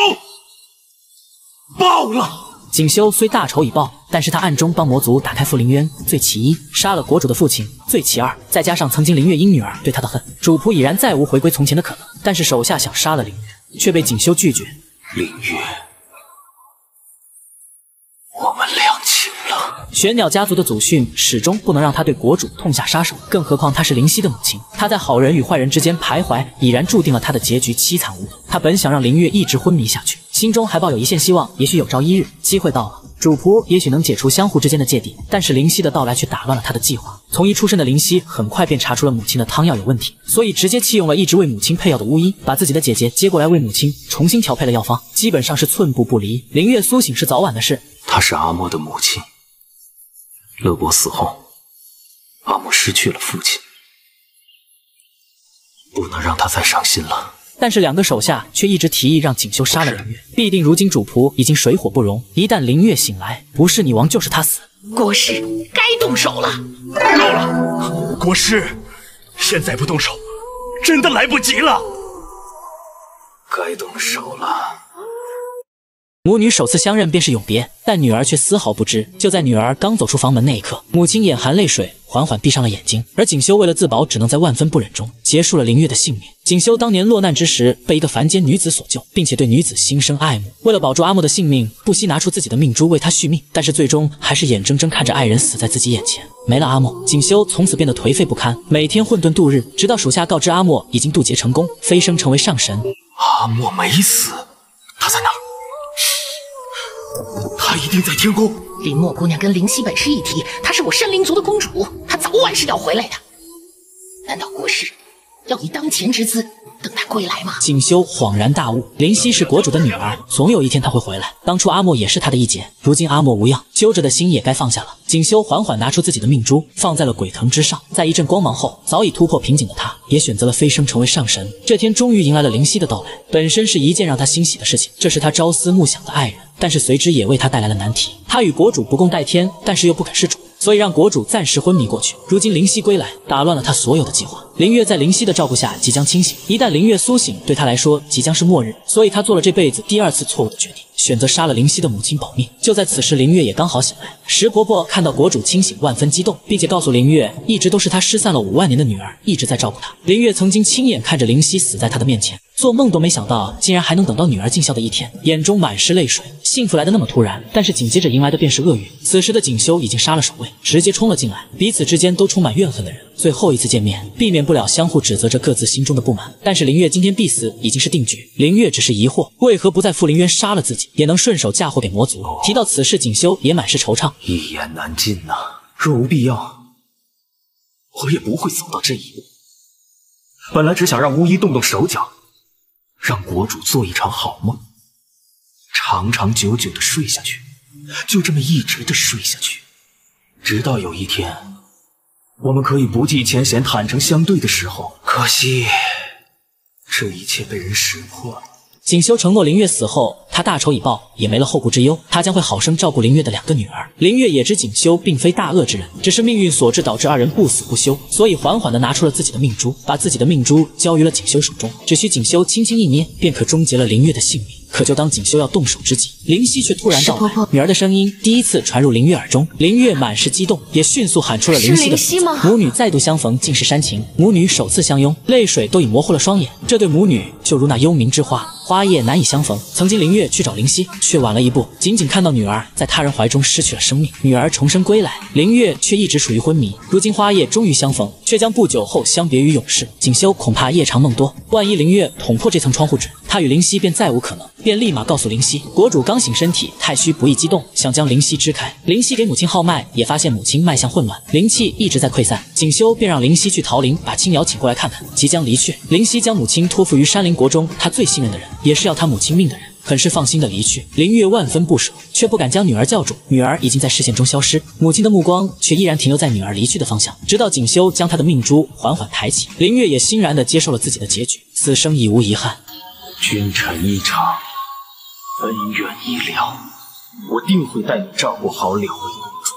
报了。 锦绣虽大仇已报，但是他暗中帮魔族打开富林渊，罪其一，杀了国主的父亲，罪其二，再加上曾经灵月因女儿对他的恨，主仆已然再无回归从前的可能。但是手下想杀了灵月，却被锦绣拒绝。 灵月，我们两清了。 玄鸟家族的祖训始终不能让他对国主痛下杀手，更何况她是灵犀的母亲，她在好人与坏人之间徘徊，已然注定了她的结局凄惨无比。他本想让灵月一直昏迷下去，心中还抱有一线希望，也许有朝一日机会到了，主仆也许能解除相互之间的芥蒂。但是灵犀的到来却打乱了他的计划。从一出生的灵犀很快便查出了母亲的汤药有问题，所以直接弃用了一直为母亲配药的巫医，把自己的姐姐接过来为母亲重新调配了药方，基本上是寸步不离。灵月苏醒是早晚的事。 她是阿莫的母亲，乐伯死后，阿莫失去了父亲，不能让他再伤心了。 但是两个手下却一直提议让锦绣杀了灵月，必定如今主仆已经水火不容，一旦灵月醒来，不是你亡就是他死。 国师该动手了。 够了，国师，现在不动手，真的来不及了。 该动手了。 母女首次相认便是永别，但女儿却丝毫不知。就在女儿刚走出房门那一刻，母亲眼含泪水，缓缓闭上了眼睛。而锦绣为了自保，只能在万分不忍中结束了灵月的性命。锦绣当年落难之时，被一个凡间女子所救，并且对女子心生爱慕。为了保住阿莫的性命，不惜拿出自己的命珠为他续命，但是最终还是眼睁睁看着爱人死在自己眼前。没了阿莫，锦绣从此变得颓废不堪，每天混沌度日，直到属下告知阿莫已经渡劫成功，飞升成为上神。 阿莫没死，他在哪儿？他一定在天宫。 林墨姑娘跟灵犀本是一体，她是我山林族的公主，她早晚是要回来的。难道国师要以当前之资等她归来吗？ 锦绣恍然大悟，灵犀是国主的女儿，总有一天她会回来。当初阿莫也是她的一姐，如今阿莫无恙，揪着的心也该放下了。锦绣缓缓拿出自己的命珠，放在了鬼藤之上，在一阵光芒后，早已突破瓶颈的她，也选择了飞升成为上神。这天终于迎来了灵犀的到来，本身是一件让她欣喜的事情，这是她朝思暮想的爱人。但是随之也为她带来了难题，她与国主不共戴天，但是又不肯弑主，所以让国主暂时昏迷过去。如今灵犀归来，打乱了她所有的计划。 林月在灵犀的照顾下即将清醒，一旦林月苏醒，对他来说即将是末日，所以他做了这辈子第二次错误的决定，选择杀了灵犀的母亲保命。就在此时，林月也刚好醒来。石婆婆看到国主清醒，万分激动，并且告诉林月，一直都是她失散了五万年的女儿一直在照顾她。林月曾经亲眼看着灵犀死在她的面前，做梦都没想到竟然还能等到女儿尽孝的一天，眼中满是泪水。幸福来得那么突然，但是紧接着迎来的便是厄运。此时的锦绣已经杀了守卫，直接冲了进来，彼此之间都充满怨恨的人，最后一次见面，避免不了相互指责着各自心中的不满。但是林月今天必死已经是定局，林月只是疑惑，为何不在傅林渊杀了自己，也能顺手嫁祸给魔族。提到此事，锦绣也满是惆怅， 一言难尽呐、啊。若无必要，我也不会走到这一步。本来只想让巫医动动手脚，让国主做一场好梦，长长久久的睡下去，就这么一直的睡下去，直到有一天，我们可以不计前嫌、坦诚相对的时候。可惜，这一切被人识破了。 锦绣承诺林月死后，他大仇已报，也没了后顾之忧，他将会好生照顾林月的两个女儿。林月也知锦绣并非大恶之人，只是命运所致导致二人不死不休，所以缓缓地拿出了自己的命珠，把自己的命珠交于了锦绣手中，只需锦绣轻轻一捏，便可终结了林月的性命。可就当锦绣要动手之际，灵犀却突然到来，女儿的声音第一次传入林月耳中，林月满是激动，也迅速喊出了灵犀的名字。母女再度相逢，尽是煽情，母女首次相拥，泪水都已模糊了双眼。这对母女就如那幽冥之花，花叶难以相逢。曾经林月去找灵犀，却晚了一步，仅仅看到女儿在他人怀中失去了生命，女儿重生归来，林月却一直处于昏迷。如今花叶终于相逢，却将不久后相别于永世。锦绣恐怕夜长梦多，万一林月捅破这层窗户纸，他与灵犀便再无可能，便立马告诉灵犀，国主刚醒身体太虚不易激动，想将灵犀支开。灵犀给母亲号脉，也发现母亲脉象混乱，灵气一直在溃散。锦绣便让灵犀去桃林把青瑶请过来看看。即将离去，灵犀将母亲托付于山林国中他最信任的人，也是要他母亲命的人，很是放心的离去。林月万分不舍，却不敢将女儿叫住，女儿已经在视线中消失，母亲的目光却依然停留在女儿离去的方向。直到锦绣将她的命珠缓缓抬起，林月也欣然地接受了自己的结局，此生已无遗憾。 君臣一场，恩怨已了，我定会带你照顾好两位公主，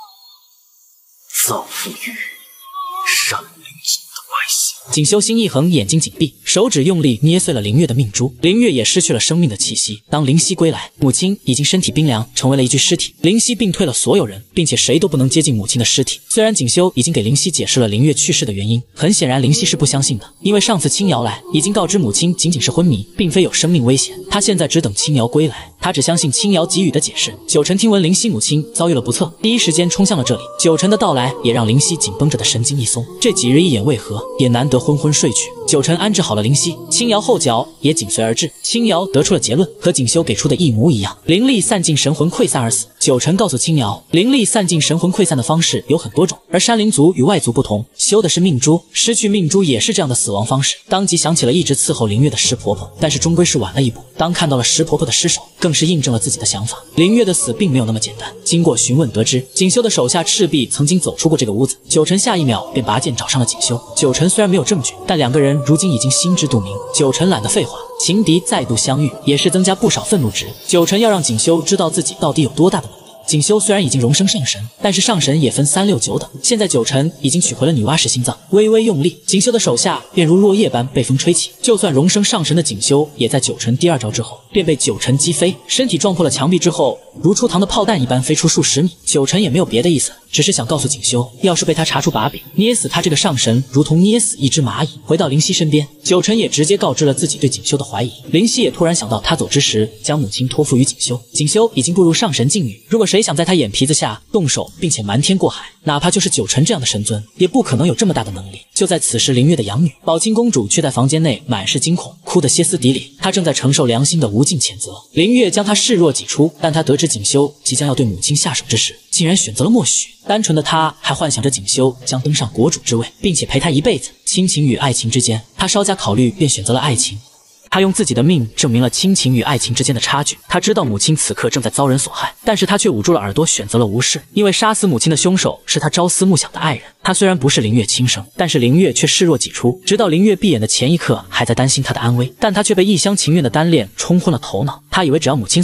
造福于山林族的百姓。 锦绣心一横，眼睛紧闭，手指用力捏碎了林月的命珠，林月也失去了生命的气息。当灵犀归来，母亲已经身体冰凉，成为了一具尸体。灵犀病退了所有人，并且谁都不能接近母亲的尸体。虽然锦绣已经给灵犀解释了林月去世的原因，很显然灵犀是不相信的，因为上次青瑶来已经告知母亲仅仅是昏迷，并非有生命危险。他现在只等青瑶归来，他只相信青瑶给予的解释。九成听闻灵犀母亲遭遇了不测，第一时间冲向了这里。九成的到来也让灵犀紧绷着的神经一松，这几日一言未合，也难得昏昏睡去。九成安置好了灵犀，青瑶后脚也紧随而至。青瑶得出了结论，和锦绣给出的一模一样，灵力散尽，神魂溃散而死。九成告诉青瑶，灵力散尽，神魂溃散的方式有很多种，而山林族与外族不同，修的是命珠，失去命珠也是这样的死亡方式。当即想起了一直伺候林月的石婆婆，但是终归是晚了一步。当看到了石婆婆的尸首，更是印证了自己的想法，林月的死并没有那么简单。经过询问得知，锦绣的手下赤壁曾经走出过这个屋子。九成下一秒便拔剑找上了锦绣。九成虽然没有证据，但两个人如今已经心知肚明。九成懒得废话，情敌再度相遇，也是增加不少愤怒值。九成要让锦绣知道自己到底有多大的能力。锦绣虽然已经荣升上神，但是上神也分三六九等。现在九成已经取回了女娲式心脏，微微用力，锦绣的手下便如落叶般被风吹起。就算荣升上神的锦绣，也在九成第二招之后便被九成击飞，身体撞破了墙壁之后，如出膛的炮弹一般飞出数十米。九成也没有别的意思，只是想告诉锦绣，要是被他查出把柄，捏死他这个上神，如同捏死一只蚂蚁。回到灵犀身边，九成也直接告知了自己对锦绣的怀疑。灵犀也突然想到，他走之时将母亲托付于锦绣，锦绣已经步入上神境遇，如果谁想在他眼皮子下动手，并且瞒天过海，哪怕就是九成这样的神尊，也不可能有这么大的能力。就在此时，林月的养女宝清公主却在房间内满是惊恐，哭得歇斯底里。她正在承受良心的无尽谴责。林月将她视若己出，但她得知锦绣即将要对母亲下手之时，竟然选择了默许。单纯的她还幻想着锦绣将登上国主之位，并且陪她一辈子。亲情与爱情之间，她稍加考虑便选择了爱情。他用自己的命证明了亲情与爱情之间的差距。他知道母亲此刻正在遭人所害，但是他却捂住了耳朵，选择了无视。因为杀死母亲的凶手是他朝思暮想的爱人。他虽然不是林月亲生，但是林月却视若己出。直到林月闭眼的前一刻，还在担心他的安危，但他却被一厢情愿的单恋冲昏了头脑。他以为只要母亲死了，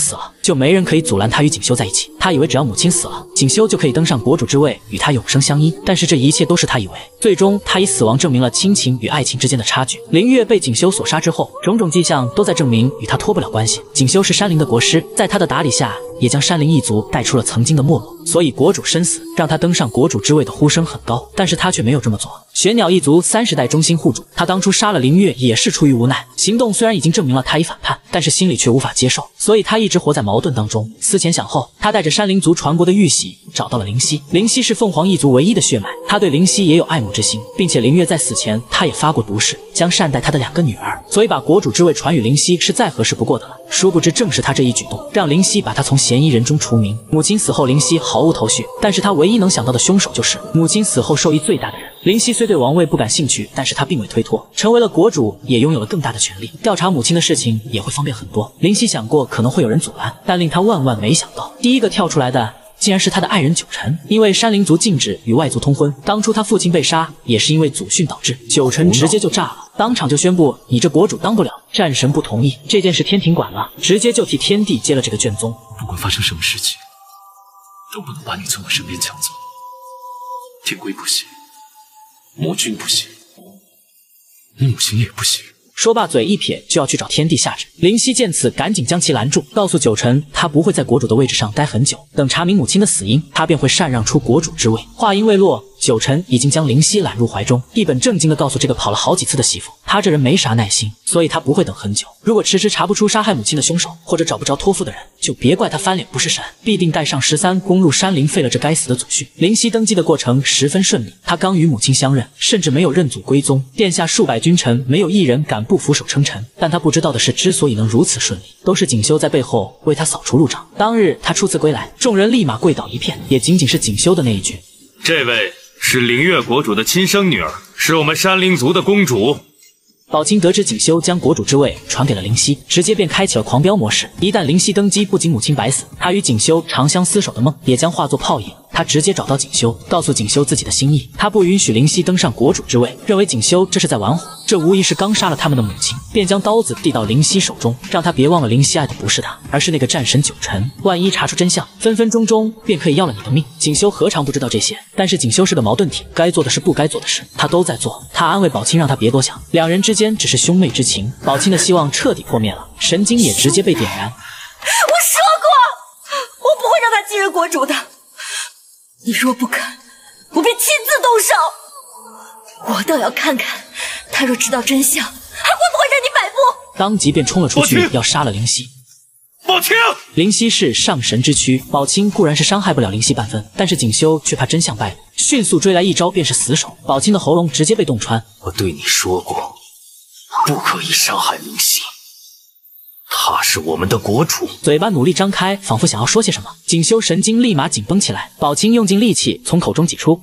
就没人可以阻拦他与锦绣在一起。他以为只要母亲死了，锦绣就可以登上国主之位，与他永生相依。但是这一切都是他以为。最终，他以死亡证明了亲情与爱情之间的差距。林月被锦绣所杀之后，种种迹象都在证明与他脱不了关系。锦绣是山林的国师，在他的打理下，也将山林一族带出了曾经的没落。所以国主身死，让他登上国主之位的呼声很高，但是他却没有这么做。玄鸟一族三十代忠心护主，他当初杀了林月也是出于无奈。行动虽然已经证明了他已反叛，但是心里却无法接受，所以他一直活在矛盾当中。思前想后，他带着山林族传国的玉玺找到了灵犀。灵犀是凤凰一族唯一的血脉，他对灵犀也有爱慕之心，并且林月在死前他也发过毒誓，将善待他的两个女儿，所以把国主之位传与灵犀是再合适不过的了。殊不知正是他这一举动，让灵犀把他从嫌疑人中除名。母亲死后，灵犀毫无头绪，但是他唯一能想到的凶手就是母亲死后受益最大的人。灵犀虽对王位不感兴趣，但是他并未推脱，成为了国主，也拥有了更大的权力，调查母亲的事情也会方便很多。灵犀想过可能会有人阻拦，但令他万万没想到，第一个跳出来的竟然是他的爱人九晨。因为山林族禁止与外族通婚，当初他父亲被杀也是因为祖训导致，九晨直接就炸了，当场就宣布你这国主当不了。战神不同意，这件事天庭管了，直接就替天帝接了这个卷宗。 不管发生什么事情，都不能把你从我身边抢走。天规不行，魔君不行，你母亲也不行。 说罢，嘴一撇就要去找天帝下旨。灵犀见此，赶紧将其拦住，告诉九晨他不会在国主的位置上待很久，等查明母亲的死因，他便会禅让出国主之位。话音未落，九晨已经将灵犀揽入怀中，一本正经地告诉这个跑了好几次的媳妇，他这人没啥耐心，所以他不会等很久。如果迟迟查不出杀害母亲的凶手，或者找不着托付的人，就别怪他翻脸不是神，必定带上十三攻入山林，废了这该死的祖训。灵犀登基的过程十分顺利，他刚与母亲相认，甚至没有认祖归宗，殿下数百君臣没有一人敢不俯首称臣。但他不知道的是，之所以能如此顺利，都是锦绣在背后为他扫除路障。当日他初次归来，众人立马跪倒一片，也仅仅是锦绣的那一句：“ 这位是灵月国主的亲生女儿，是我们山林族的公主。” 宝清得知锦绣将国主之位传给了灵犀，直接便开启了狂飙模式。一旦灵犀登基，不仅母亲白死，他与锦绣长相厮守的梦也将化作泡影。他直接找到锦绣，告诉锦绣自己的心意，他不允许灵犀登上国主之位，认为锦绣这是在玩火。这无疑是刚杀了他们的母亲，便将刀子递到灵犀手中，让他别忘了灵犀爱的不是他，而是那个战神九晨。万一查出真相，分分钟钟便可以要了你的命。锦绣何尝不知道这些，但是锦绣是个矛盾体，该做的事不该做的事他都在做。他安慰宝清，让他别多想，两人之间只是兄妹之情。宝清的希望彻底破灭了，神经也直接被点燃。 我说过，我不会让他继任国主的。你若不肯，我便亲自动手。我倒要看看，他若知道真相，还会不会任你摆布。 当即便冲了出去，要杀了灵犀。 宝清， 灵犀是上神之躯，宝清固然是伤害不了灵犀半分，但是锦绣却怕真相败露，迅速追来一招便是死手，宝清的喉咙直接被洞穿。 我对你说过，不可以伤害灵犀。她是我们的国主。 嘴巴努力张开，仿佛想要说些什么。锦绣神经立马紧绷起来，宝清用尽力气从口中挤出，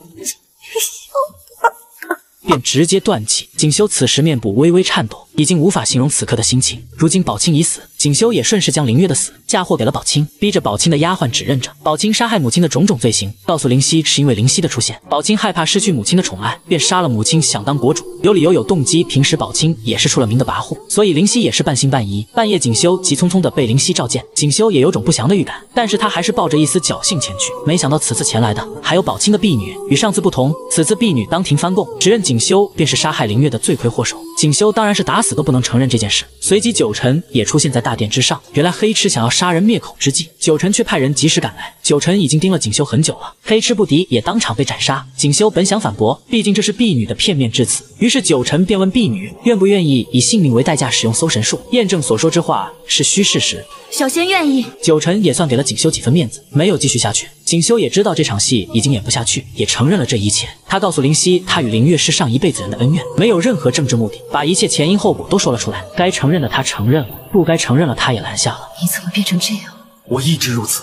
便直接断气。锦绣此时面部微微颤抖，已经无法形容此刻的心情。如今宝清已死，锦绣也顺势将灵月的死嫁祸给了宝清，逼着宝清的丫鬟指认着宝清杀害母亲的种种罪行，告诉灵犀是因为灵犀的出现。宝清害怕失去母亲的宠爱，便杀了母亲，想当国主，有理由有动机。平时宝清也是出了名的跋扈，所以灵犀也是半信半疑。半夜锦绣急匆匆的被灵犀召见，锦绣也有种不祥的预感，但是他还是抱着一丝侥幸前去。没想到此次前来的还有宝清的婢女，与上次不同，此次婢女当庭翻供，指认锦绣便是杀害灵月的罪魁祸首。锦绣当然是打死都不能承认这件事。随即九晨也出现在大殿之上，原来黑吃想要杀人灭口之际，九晨却派人及时赶来。九晨已经盯了锦绣很久了，黑吃不敌，也当场被斩杀。锦绣本想反驳，毕竟这是婢女的片面致辞，于是九晨便问婢女愿不愿意以性命为代价使用搜神术，验证所说之话是虚事实。 小仙愿意。 九晨也算给了锦绣几分面子，没有继续下去。锦绣也知道这场戏已经演不下去，也承认了这一切。他告诉灵犀，他与灵月是上一辈子人的恩怨，没有任何政治目的，把一切前因后果都说了出来。该承认的他承认了，不该承认了他也拦下了。 你怎么变成这样？ 我一直如此，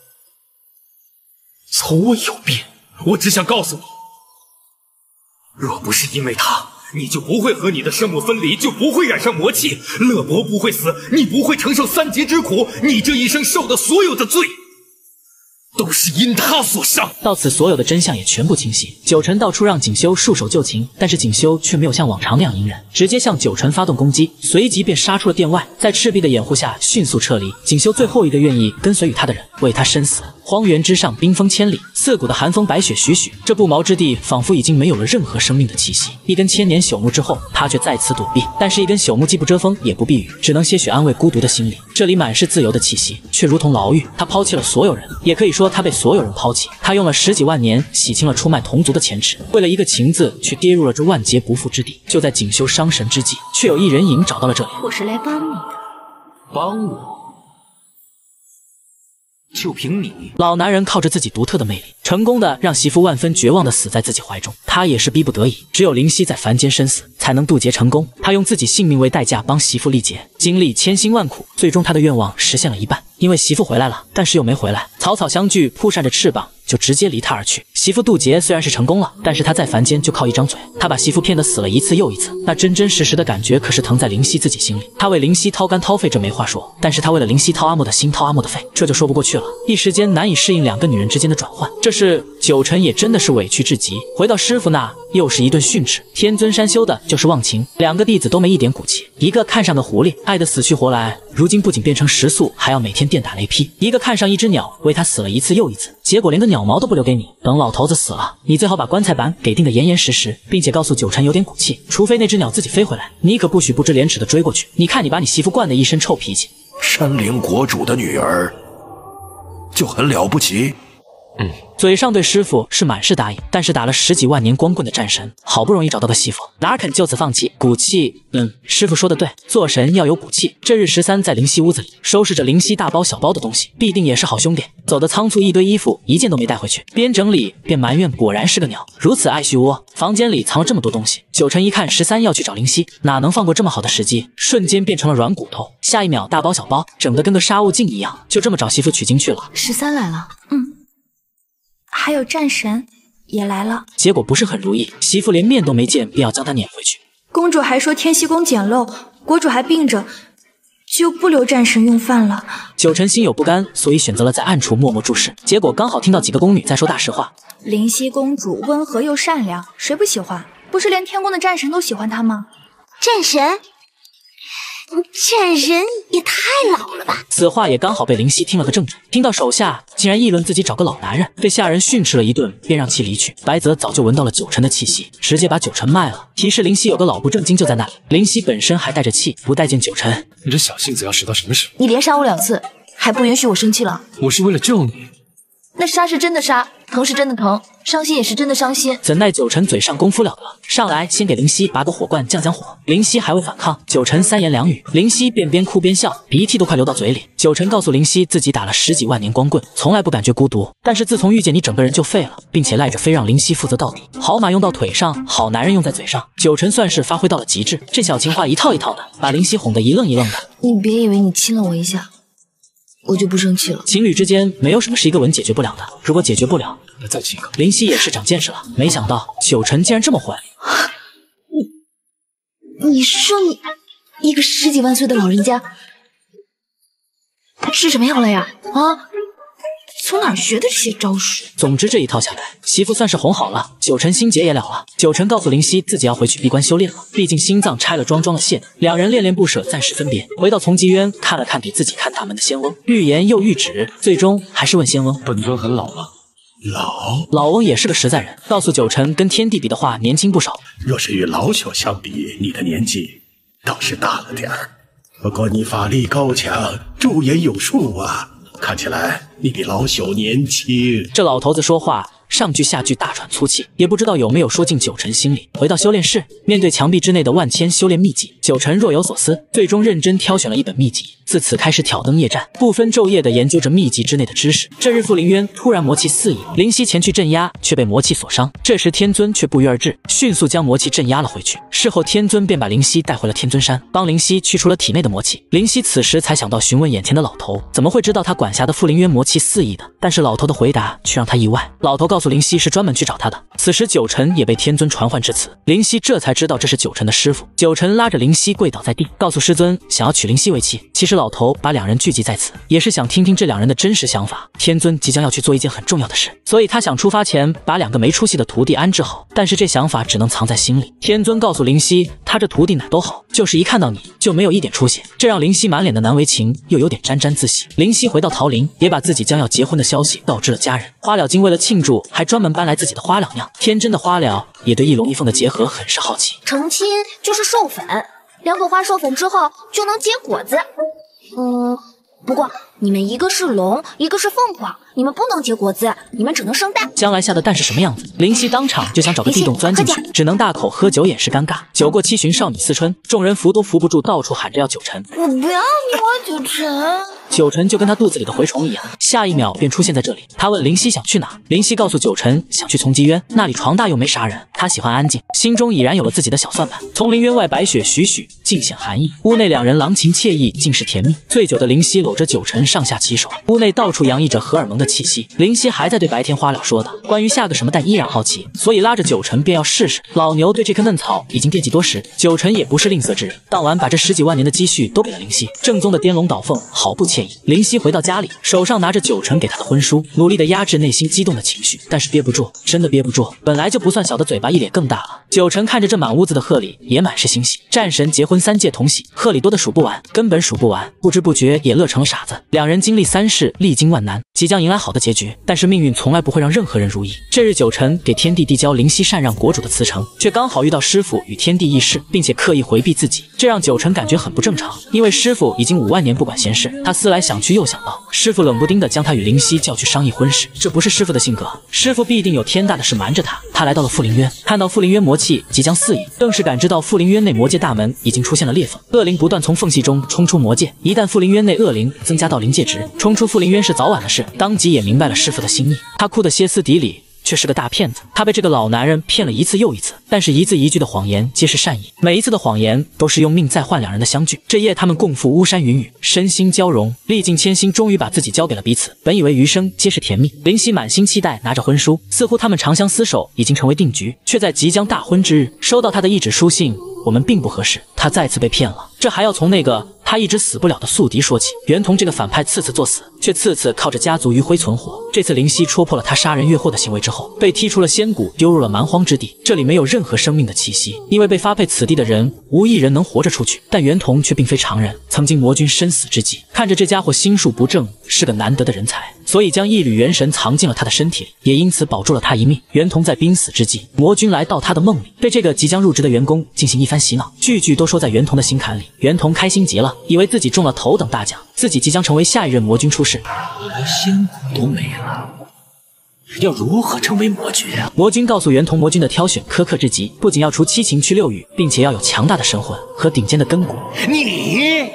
从未有变。我只想告诉你，若不是因为他，你就不会和你的生母分离，就不会染上魔气。乐伯不会死，你不会承受三劫之苦，你这一生受的所有的罪， 都是因他所伤。 到此，所有的真相也全部清晰。九成到处让锦绣束手就擒，但是锦绣却没有像往常那样隐忍，直接向九成发动攻击，随即便杀出了殿外，在赤壁的掩护下迅速撤离。锦绣最后一个愿意跟随与他的人，为他身死。荒原之上，冰封千里，刺骨的寒风，白雪徐徐，这不毛之地仿佛已经没有了任何生命的气息。一根千年朽木之后，他却在此躲避，但是一根朽木既不遮风，也不避雨，只能些许安慰孤独的心理。这里满是自由的气息，却如同牢狱。他抛弃了所有人，也可以说他被所有人抛弃。他用了十几万年洗清了出卖同族的前耻，为了一个情字，却跌入了这万劫不复之地。就在锦绣伤神之际，却有一人影找到了这里。 我是来帮你的。 帮我？就凭你？ 老男人靠着自己独特的魅力，成功的让媳妇万分绝望的死在自己怀中。他也是逼不得已，只有灵犀在凡间身死，才能渡劫成功。他用自己性命为代价帮媳妇历劫，经历千辛万苦，最终他的愿望实现了一半。因为媳妇回来了，但是又没回来，草草相聚，扑扇着翅膀，就直接离他而去。媳妇渡劫虽然是成功了，但是他在凡间就靠一张嘴，他把媳妇骗得死了一次又一次，那真真实实的感觉可是疼在灵犀自己心里。他为灵犀掏肝掏肺，这没话说，但是他为了灵犀掏阿莫的心，掏阿莫的肺，这就说不过去了。一时间难以适应两个女人之间的转换，这是九成也真的是委屈至极。回到师傅那，又是一顿训斥。天尊山修的就是忘情，两个弟子都没一点骨气，一个看上个狐狸，爱得死去活来，如今不仅变成食宿，还要每天电打雷劈；一个看上一只鸟，为他死了一次又一次，结果连个鸟毛都不留给你。等老头子死了，你最好把棺材板给钉得严严实实，并且告诉九成有点骨气，除非那只鸟自己飞回来，你可不许不知廉耻的追过去。你看你把你媳妇惯得一身臭脾气。 山灵国主的女儿就很了不起。 嗯，嘴上对师傅是满是答应，但是打了十几万年光棍的战神，好不容易找到个媳妇，哪肯就此放弃？骨气，嗯，师傅说的对，做神要有骨气。这日十三在灵犀屋子里收拾着灵犀大包小包的东西，必定也是好兄弟，走得仓促，一堆衣服一件都没带回去，边整理边埋怨，果然是个鸟，如此爱絮窝，房间里藏了这么多东西。九成一看十三要去找灵犀，哪能放过这么好的时机，瞬间变成了软骨头，下一秒大包小包，整得跟个杀物镜一样，就这么找媳妇取经去了。 十三来了，嗯。还有战神也来了， 结果不是很如意，媳妇连面都没见，便要将他撵回去。 公主还说天锡宫简陋，国主还病着，就不留战神用饭了。 九成心有不甘，所以选择了在暗处默默注视。结果刚好听到几个宫女在说大实话。 灵犀公主温和又善良，谁不喜欢？不是连天宫的战神都喜欢她吗？ 战神？战神也太老了吧！ 此话也刚好被灵犀听了个正着，听到手下竟然议论自己找个老男人，被下人训斥了一顿，便让其离去。白泽早就闻到了九成的气息，直接把九成卖了，提示灵犀有个老不正经就在那里。灵犀本身还带着气，不待见九成。 你这小性子要使到什么时候？ 你连杀我两次，还不允许我生气了？ 我是为了救你。 那杀是真的杀，疼是真的疼，伤心也是真的伤心。 怎奈九成嘴上功夫了得，上来先给灵犀拔个火罐降降火。灵犀还未反抗，九成三言两语，灵犀便边哭边笑，鼻涕都快流到嘴里。九成告诉灵犀自己打了十几万年光棍，从来不感觉孤独，但是自从遇见你，整个人就废了，并且赖着非让灵犀负责到底。好马用到腿上，好男人用在嘴上，九成算是发挥到了极致。这小情话一套一套的，把灵犀哄得一愣一愣的。 你别以为你亲了我一下，我就不生气了。 情侣之间没有什么是一个吻解决不了的，如果解决不了， 那再亲一个。 灵犀也是长见识了，没想到九成竟然这么坏。 你你说你一个十几万岁的老人家，吃什么药了呀？啊？从哪儿学的这些招数？ 总之这一套下来，媳妇算是哄好了，九成心结也了了。九成告诉灵犀自己要回去闭关修炼了，毕竟心脏拆了装装了线，两人恋恋不舍，暂时分别。回到从极渊，看了看给自己看大门的仙翁，欲言又欲止，最终还是问仙翁： 本尊很老了。 老老翁也是个实在人，告诉九成跟天帝比的话年轻不少。 若是与老朽相比，你的年纪倒是大了点儿，不过你法力高强，驻颜有术啊，看起来你比老朽年轻。 这老头子说话上句下句大喘粗气，也不知道有没有说进九成心里。回到修炼室，面对墙壁之内的万千修炼秘籍，九成若有所思，最终认真挑选了一本秘籍，自此开始挑灯夜战，不分昼夜地研究着秘籍之内的知识。这日傅凌渊突然魔气四溢，灵犀前去镇压，却被魔气所伤。这时天尊却不约而至，迅速将魔气镇压了回去。事后天尊便把灵犀带回了天尊山，帮灵犀去除了体内的魔气。灵犀此时才想到询问眼前的老头，怎么会知道他管辖的傅凌渊魔气四溢的？但是老头的回答却让他意外。老头告诉诉灵犀是专门去找他的。此时九晨也被天尊传唤至此，灵犀这才知道这是九晨的师傅。九晨拉着灵犀跪倒在地，告诉师尊想要娶灵犀为妻。其实老头把两人聚集在此，也是想听听这两人的真实想法。天尊即将要去做一件很重要的事，所以他想出发前把两个没出息的徒弟安置好，但是这想法只能藏在心里。天尊告诉灵犀，他这徒弟哪都好，就是一看到你就没有一点出息，这让灵犀满脸的难为情，又有点沾沾自喜。灵犀回到桃林，也把自己将要结婚的消息告知了家人。花了精为了庆祝，还专门搬来自己的花了酿。天真的花了也对一龙一凤的结合很是好奇。 成亲就是授粉，两朵花授粉之后就能结果子。嗯，不过你们一个是龙，一个是凤凰，你们不能结果子，你们只能生蛋。 将来下的蛋是什么样子？灵犀当场就想找个地洞钻进去，只能大口喝酒掩饰尴尬。酒过七巡，少女思春，众人扶都扶不住，到处喊着要九晨。 我不要你，我九晨。 九晨就跟他肚子里的蛔虫一样，下一秒便出现在这里。他问灵犀想去哪，灵犀告诉九晨想去从极渊，那里床大又没啥人，他喜欢安静，心中已然有了自己的小算盘。丛林渊外白雪徐徐，尽显寒意，屋内两人郎情惬意，尽是甜蜜。醉酒的灵犀搂着九晨上下其手，屋内到处洋溢着荷尔蒙的气息。灵犀还在对白天花了说的关于下个什么蛋依然好奇，所以拉着九晨便要试试。老牛对这棵嫩草已经惦记多时，九晨也不是吝啬之人，当晚把这十几万年的积蓄都给了灵犀，正宗的颠龙倒凤，毫不惬意。灵犀回到家里，手上拿着九晨给他的婚书，努力的压制内心激动的情绪，但是憋不住，真的憋不住。本来就不算小的嘴巴一咧更大了。九晨看着这满屋子的贺礼，也满是欣喜。战神结婚三届同喜，贺礼多的数不完，根本数不完，不知不觉也乐成了傻子。两人经历三世，历经万难，即将迎来好的结局，但是命运从来不会让任何人如意。这日九晨给天帝递交灵犀禅让国主的辞呈，却刚好遇到师傅与天帝议事，并且刻意回避自己，这让九晨感觉很不正常。因为师傅已经五万年不管闲事，他思来想去又想到，师傅冷不丁的将他与灵犀叫去商议婚事，这不是师傅的性格，师傅必定有天大的事瞒着他。他来到了富林渊，看到富林渊魔气即将四溢，更是感知到富林渊内魔界大门已经出现了裂缝，恶灵不断从缝隙中冲出魔界。一旦富林渊内恶灵增加到临界值，冲出富林渊是早晚的事。当即也明白了师傅的心意，他哭得歇斯底里，却是个大骗子。他被这个老男人骗了一次又一次，但是一字一句的谎言皆是善意，每一次的谎言都是用命再换两人的相聚。这夜他们共赴巫山云雨，身心交融，历尽千辛，终于把自己交给了彼此。本以为余生皆是甜蜜，灵犀满心期待拿着婚书，似乎他们长相厮守已经成为定局，却在即将大婚之日收到他的一纸书信，我们并不合适。他再次被骗了，这还要从那个他一直死不了的宿敌说起。袁同这个反派次次作死，却次次靠着家族余晖存活。这次灵犀戳破了他杀人越货的行为之后，被踢出了仙谷，丢入了蛮荒之地。这里没有任何生命的气息，因为被发配此地的人无一人能活着出去。但袁同却并非常人，曾经魔君生死之际，看着这家伙心术不正，是个难得的人才，所以将一缕元神藏进了他的身体里，也因此保住了他一命。袁同在濒死之际，魔君来到他的梦里，对这个即将入职的员工进行一番洗脑，句句都说在袁同的心坎里。袁同开心极了，以为自己中了头等大奖，自己即将成为下一任魔君出世。 连仙骨都没了，要如何成为魔君啊？ 魔君告诉袁同，魔君的挑选苛刻至极，不仅要除七情去六欲，并且要有强大的神魂和顶尖的根骨。 你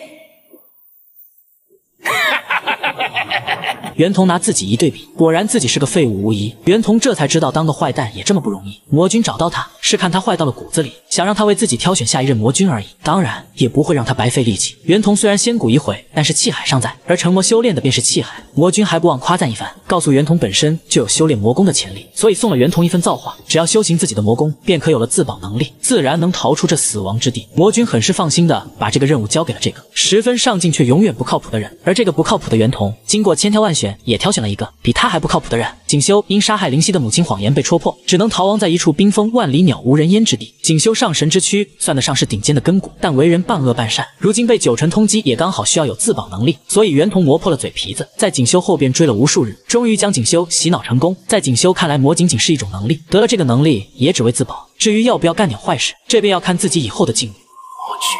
袁同拿自己一对比，果然自己是个废物无疑。袁同这才知道当个坏蛋也这么不容易。魔君找到他是看他坏到了骨子里，想让他为自己挑选下一任魔君而已，当然也不会让他白费力气。袁同虽然仙骨已毁，但是气海尚在，而成魔修炼的便是气海。魔君还不忘夸赞一番，告诉袁同本身就有修炼魔功的潜力，所以送了袁同一份造化，只要修行自己的魔功，便可有了自保能力，自然能逃出这死亡之地。魔君很是放心的把这个任务交给了这个十分上进却永远不靠谱的人。而这个不靠谱的袁同，经过千挑万选，也挑选了一个比他还不靠谱的人。锦绣因杀害灵犀的母亲谎言被戳破，只能逃亡在一处冰封万里鸟无人烟之地。锦绣上神之躯算得上是顶尖的根骨，但为人半恶半善，如今被九尘通缉，也刚好需要有自保能力，所以袁同磨破了嘴皮子，在锦绣后边追了无数日，终于将锦绣洗脑成功。在锦绣看来，魔仅仅是一种能力，得了这个能力也只为自保，至于要不要干点坏事，这便要看自己以后的境遇。 魔君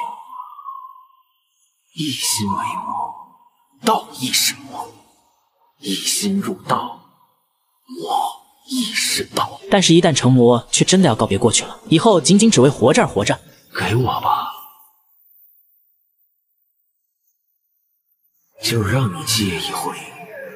一心为魔，道亦是魔，一心入道，魔亦是道。 但是，一旦成魔，却真的要告别过去了，以后仅仅只为活着而活着。 给我吧，就让你接一回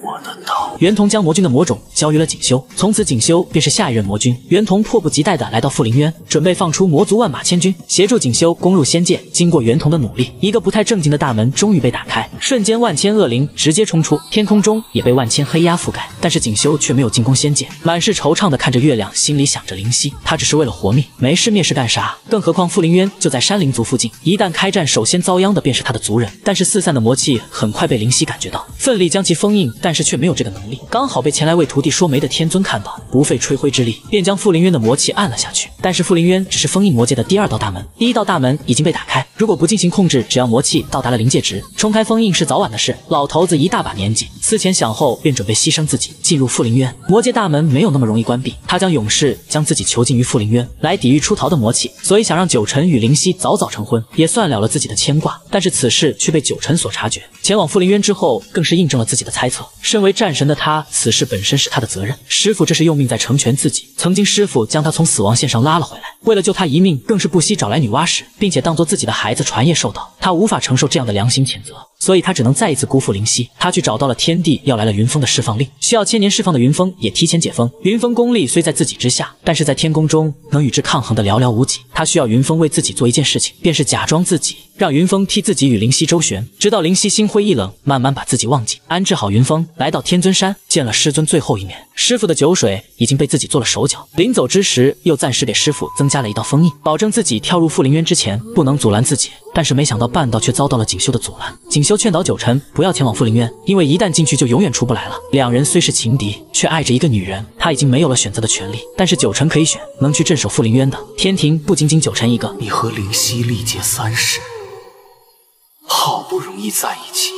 我的刀。 袁同将魔君的魔种交予了锦绣，从此锦绣便是下一任魔君。袁同迫不及待地来到富林渊，准备放出魔族万马千军，协助锦绣攻入仙界。经过袁同的努力，一个不太正经的大门终于被打开，瞬间万千恶灵直接冲出，天空中也被万千黑鸦覆盖。但是锦绣却没有进攻仙界，满是惆怅地看着月亮，心里想着灵犀，他只是为了活命，没事灭世干啥？更何况富林渊就在山灵族附近，一旦开战，首先遭殃的便是他的族人。但是四散的魔气很快被灵犀感觉到，奋力将其封印，但是却没有这个能力。刚好被前来为徒弟说媒的天尊看到，不费吹灰之力便将富林渊的魔气按了下去。但是富林渊只是封印魔界的第二道大门，第一道大门已经被打开，如果不进行控制，只要魔气到达了临界值，冲开封印是早晚的事。老头子一大把年纪，思前想后，便准备牺牲自己进入富林渊。魔界大门没有那么容易关闭，他将勇士将自己囚禁于富林渊，来抵御出逃的魔气，所以想让九晨与灵犀早早成婚，也算了了自己的牵挂。但是此事却被九晨所察觉，前往富林渊之后，更是印证了自己的猜测。身为战神的他，此事本身是他的责任，师父这是用命在成全自己。曾经师父将他从死亡线上拉了回来，为了救他一命，更是不惜找来女娲使，并且当作自己的孩子传业受道。他无法承受这样的良心谴责，所以他只能再一次辜负灵犀。他去找到了天帝，要来了云峰的释放令，需要千年释放的云峰也提前解封。云峰功力虽在自己之下，但是在天宫中能与之抗衡的寥寥无几。他需要云峰为自己做一件事情，便是假装自己，让云峰替自己与灵犀周旋，直到灵犀心灰意冷，慢慢把自己忘记，安置好云峰，来到天尊山见了师尊最后一面。师父的酒水已经被自己做了手脚，临走之时又暂时给师父增加了一道封印，保证自己跳入富林渊之前不能阻拦自己。但是没想到半道却遭到了锦绣的阻拦。锦绣劝导九晨不要前往富林渊，因为一旦进去就永远出不来了。两人虽是情敌，却爱着一个女人，他已经没有了选择的权利。但是九晨可以选，能去镇守富林渊的天庭不仅仅九晨一个。 你和灵犀历劫三世，好不容易在一起，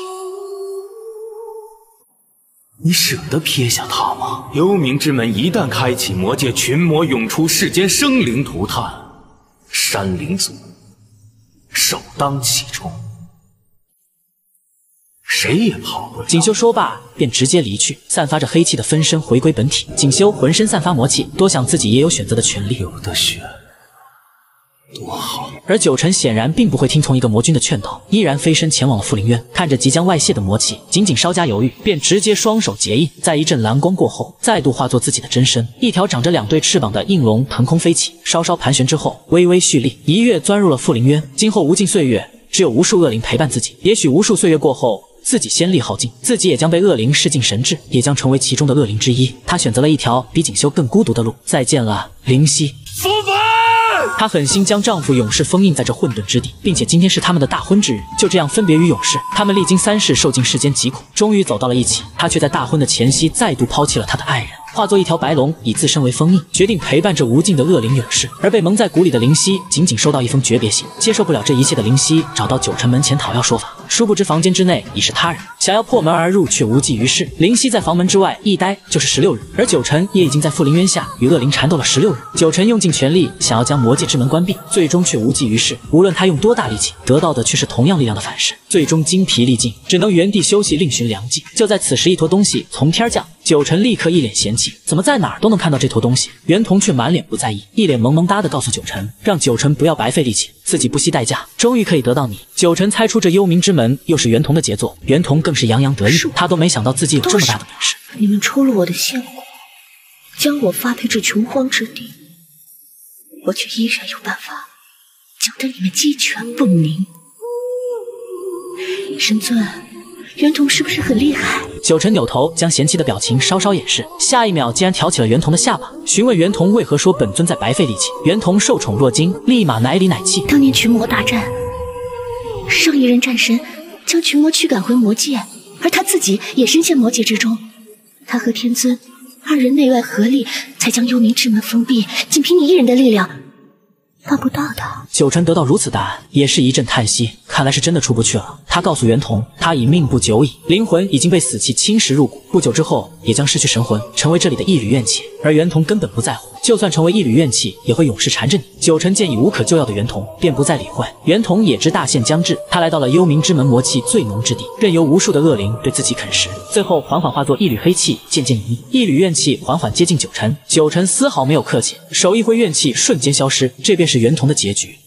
你舍得撇下他吗？幽冥之门一旦开启，魔界群魔涌出，世间生灵涂炭，山灵族首当其冲，谁也跑不了。 锦绣说罢，便直接离去，散发着黑气的分身回归本体。锦绣浑身散发魔气，多想自己也有选择的权利。 有的选，多好。 而九晨显然并不会听从一个魔君的劝导，依然飞身前往了富林渊。看着即将外泄的魔气，仅仅稍加犹豫，便直接双手结印，在一阵蓝光过后，再度化作自己的真身。一条长着两对翅膀的应龙腾空飞起，稍稍盘旋之后，微微蓄力，一跃钻入了富林渊。今后无尽岁月，只有无数恶灵陪伴自己。也许无数岁月过后，自己仙力耗尽，自己也将被恶灵噬尽神智，也将成为其中的恶灵之一。他选择了一条比锦绣更孤独的路。再见了，灵犀。 父本！ 她狠心将丈夫勇士封印在这混沌之地，并且今天是他们的大婚之日，就这样分别于勇士。他们历经三世，受尽世间疾苦，终于走到了一起。她却在大婚的前夕再度抛弃了她的爱人，化作一条白龙，以自身为封印，决定陪伴着无尽的恶灵勇士。而被蒙在鼓里的灵犀仅仅收到一封诀别信，接受不了这一切的灵犀找到九晨门前讨要说法，殊不知房间之内已是他人，想要破门而入却无济于事。灵犀在房门之外一待就是十六日，而九晨也已经在富林渊下与恶灵缠斗了十六日。九晨用尽全力想要将魔界之门关闭，最终却无济于事。无论他用多大力气，得到的却是同样力量的反噬，最终精疲力尽，只能原地休息，另寻良计。就在此时，一坨东西从天降，九晨立刻一脸嫌弃，怎么在哪儿都能看到这坨东西？袁童却满脸不在意，一脸萌萌哒的告诉九晨，让九晨不要白费力气，自己不惜代价，终于可以得到你。九晨猜出这幽冥之门又是袁童的杰作，袁童更是洋洋得意，他都没想到自己有这么大的本事。 你们抽了我的仙火，将我发配至穷荒之地，我却依然有办法搅得你们鸡犬不宁。神尊，袁童是不是很厉害？ 九晨扭头将嫌弃的表情稍稍掩饰，下一秒竟然挑起了袁童的下巴，询问袁童为何说本尊在白费力气。袁童受宠若惊，立马奶里奶气。 当年群魔大战，上一任战神将群魔驱赶回魔界，而他自己也深陷魔界之中。他和天尊二人内外合力，才将幽冥之门封闭，仅凭你一人的力量办不到的。 九晨得到如此答案，也是一阵叹息，看来是真的出不去了。他告诉袁童，他已命不久矣，灵魂已经被死气侵蚀入骨，不久之后也将失去神魂，成为这里的一缕怨气。而袁童根本不在乎，就算成为一缕怨气，也会永世缠着你。九晨见已无可救药的袁童，便不再理会。袁童也知大限将至，他来到了幽冥之门魔气最浓之地，任由无数的恶灵对自己啃食，最后缓缓化作一缕黑气，渐渐隐匿。一缕怨气缓缓接近九晨，九晨丝毫没有客气，手一挥，怨气瞬间消失，这便是袁童的结局。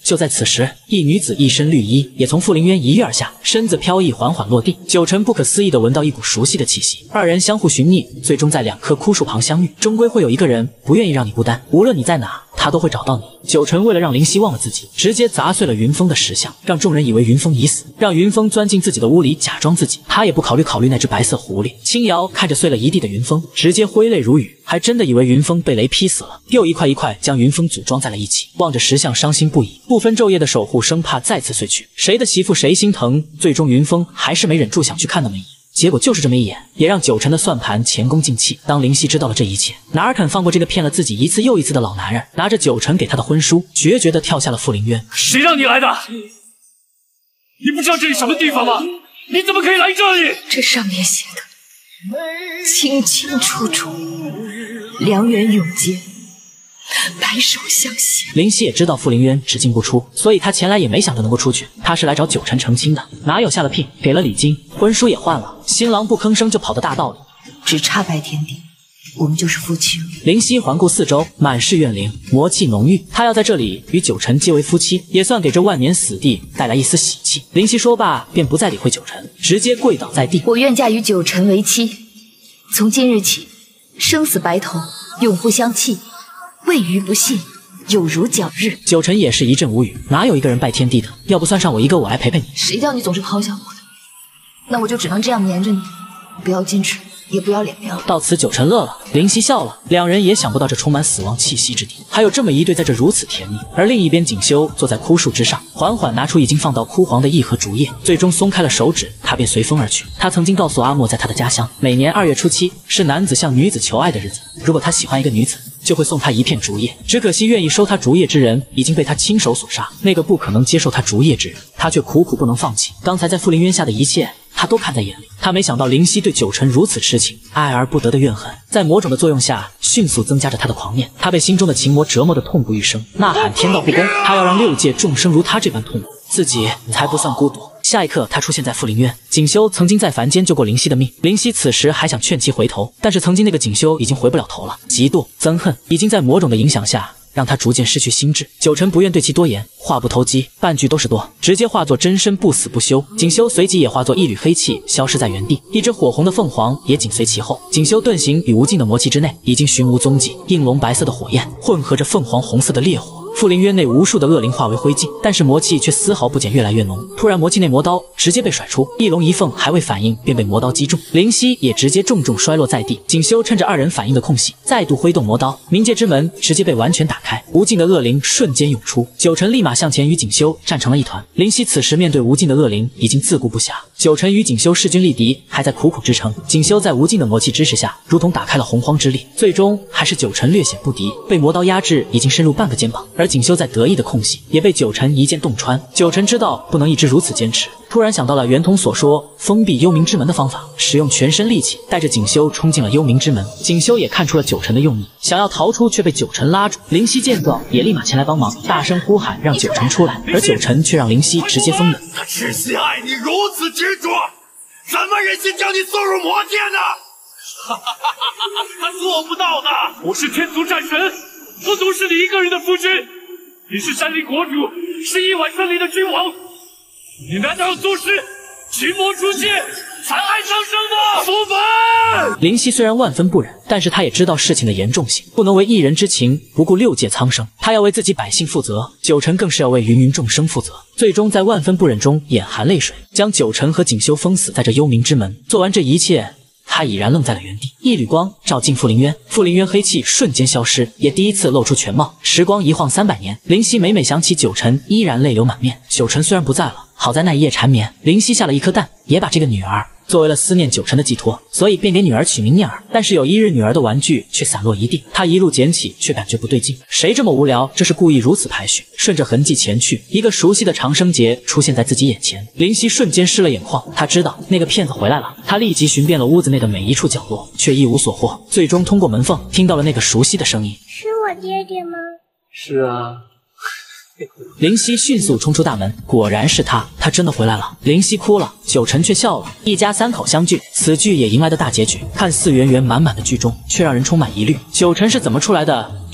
就在此时，一女子一身绿衣也从傅凌渊一跃而下，身子飘逸缓缓落地。九成不可思议地闻到一股熟悉的气息，二人相互寻觅，最终在两棵枯树旁相遇。终归会有一个人不愿意让你孤单，无论你在哪，他都会找到你。九成为了让灵犀忘了自己，直接砸碎了云峰的石像，让众人以为云峰已死，让云峰钻进自己的屋里假装自己。他也不考虑考虑那只白色狐狸。青瑶看着碎了一地的云峰，直接挥泪如雨，还真的以为云峰被雷劈死了，又一块一块将云峰组装在了一起，望着石像伤心不已，不分昼夜的守护，生怕再次碎去。谁的媳妇谁心疼，最终云峰还是没忍住想去看那么一眼。结果就是这么一眼，也让九成的算盘前功尽弃。当灵犀知道了这一切，哪肯放过这个骗了自己一次又一次的老男人？拿着九成给他的婚书，决绝地跳下了傅凌渊。 谁让你来的？你不知道这里什么地方吗？你怎么可以来这里？ 这上面写的清清楚楚，良缘永结，白首相携。 灵犀也知道傅凌渊只进不出，所以他前来也没想着能够出去，他是来找九成成亲的。哪有下了聘，给了礼金，婚书也换了，新郎不吭声就跑到大道里， 只差拜天地，我们就是夫妻了。 灵犀环顾四周，满是怨灵，魔气浓郁，他要在这里与九成结为夫妻，也算给这万年死地带来一丝喜气。灵犀说罢，便不再理会九成，直接跪倒在地。 我愿嫁与九成为妻，从今日起，生死白头，永不相弃。位于不信，有如皎日。 九成也是一阵无语，哪有一个人拜天地的？要不算上我一个，我来陪陪你。 谁叫你总是抛下我的？那我就只能这样黏着你，不要矜持，也不要脸面了。 到此，九成乐了，灵犀笑了，两人也想不到这充满死亡气息之地，还有这么一对在这如此甜蜜。而另一边，锦绣坐在枯树之上，缓缓拿出已经放到枯黄的一盒竹叶，最终松开了手指，他便随风而去。他曾经告诉阿莫，在他的家乡，每年二月初七是男子向女子求爱的日子，如果他喜欢一个女子，就会送他一片竹叶。只可惜愿意收他竹叶之人已经被他亲手所杀，那个不可能接受他竹叶之人，他却苦苦不能放弃。刚才在傅凌渊下的一切，他都看在眼里。他没想到灵犀对九成如此痴情，爱而不得的怨恨，在魔种的作用下，迅速增加着他的狂念。他被心中的情魔折磨得痛不欲生，呐喊天道不公，他要让六界众生如他这般痛苦，自己才不算孤独。下一刻，他出现在傅凌渊。锦绣曾经在凡间救过灵犀的命，灵犀此时还想劝其回头，但是曾经那个锦绣已经回不了头了，嫉妒、憎恨已经在魔种的影响下，让他逐渐失去心智。九成不愿对其多言，话不投机，半句都是多，直接化作真身不死不休。锦绣随即也化作一缕黑气，消失在原地，一只火红的凤凰也紧随其后。锦绣遁形与无尽的魔气之内，已经寻无踪迹。应龙白色的火焰混合着凤凰红色的烈火，傅凌渊内无数的恶灵化为灰烬，但是魔气却丝毫不减，越来越浓。突然，魔气内魔刀直接被甩出，一龙一凤还未反应，便被魔刀击中，灵犀也直接重重摔落在地。锦绣趁着二人反应的空隙，再度挥动魔刀，冥界之门直接被完全打开，无尽的恶灵瞬间涌出。九成立马向前与锦绣战成了一团。灵犀此时面对无尽的恶灵，已经自顾不暇。九成与锦绣势均力敌，还在苦苦支撑。锦绣在无尽的魔气支持下，如同打开了洪荒之力，最终还是九成略显不敌，被魔刀压制，已经深入半个肩膀。而锦绣在得意的空隙，也被九成一剑洞穿。九成知道不能一直如此坚持，突然想到了袁通所说封闭幽冥之门的方法，使用全身力气带着锦绣冲进了幽冥之门。锦绣也看出了九成的用意，想要逃出却被九成拉住。灵犀见状也立马前来帮忙，大声呼喊让九成出来，而九成却让灵犀直接封印。 他痴心爱你如此执着，怎么忍心将你送入魔界呢？哈哈哈哈！他做不到的。 我是天族战神，不独是你一个人的夫君，你是山林国主，是亿万森林的君王，你难道要作诗群魔出界，残害苍生吗？父本！灵犀虽然万分不忍，但是他也知道事情的严重性，不能为一人之情不顾六界苍生，他要为自己百姓负责，九成更是要为芸芸众生负责。最终在万分不忍中眼含泪水，将九成和锦绣封死在这幽冥之门。做完这一切，他已然愣在了原地。一缕光照进傅凌渊，傅凌渊黑气瞬间消失，也第一次露出全貌。时光一晃三百年，灵犀每每想起九成，依然泪流满面。九成虽然不在了，好在那一夜缠绵，灵犀下了一颗蛋，也把这个女儿作为了思念九成的寄托，所以便给女儿取名念儿。但是有一日，女儿的玩具却散落一地，他一路捡起，却感觉不对劲。谁这么无聊？这是故意如此排序。顺着痕迹前去，一个熟悉的长生节出现在自己眼前，灵犀瞬间失了眼眶。他知道那个骗子回来了，他立即寻遍了屋子内的每一处角落，却一无所获。最终通过门缝听到了那个熟悉的声音：“ 是我爹爹吗？”“ 是啊。” 灵犀迅速冲出大门，果然是他，他真的回来了。灵犀哭了，九成却笑了，一家三口相聚，此剧也迎来的大结局。看似圆圆满满的剧中，却让人充满疑虑。九成是怎么出来的？剧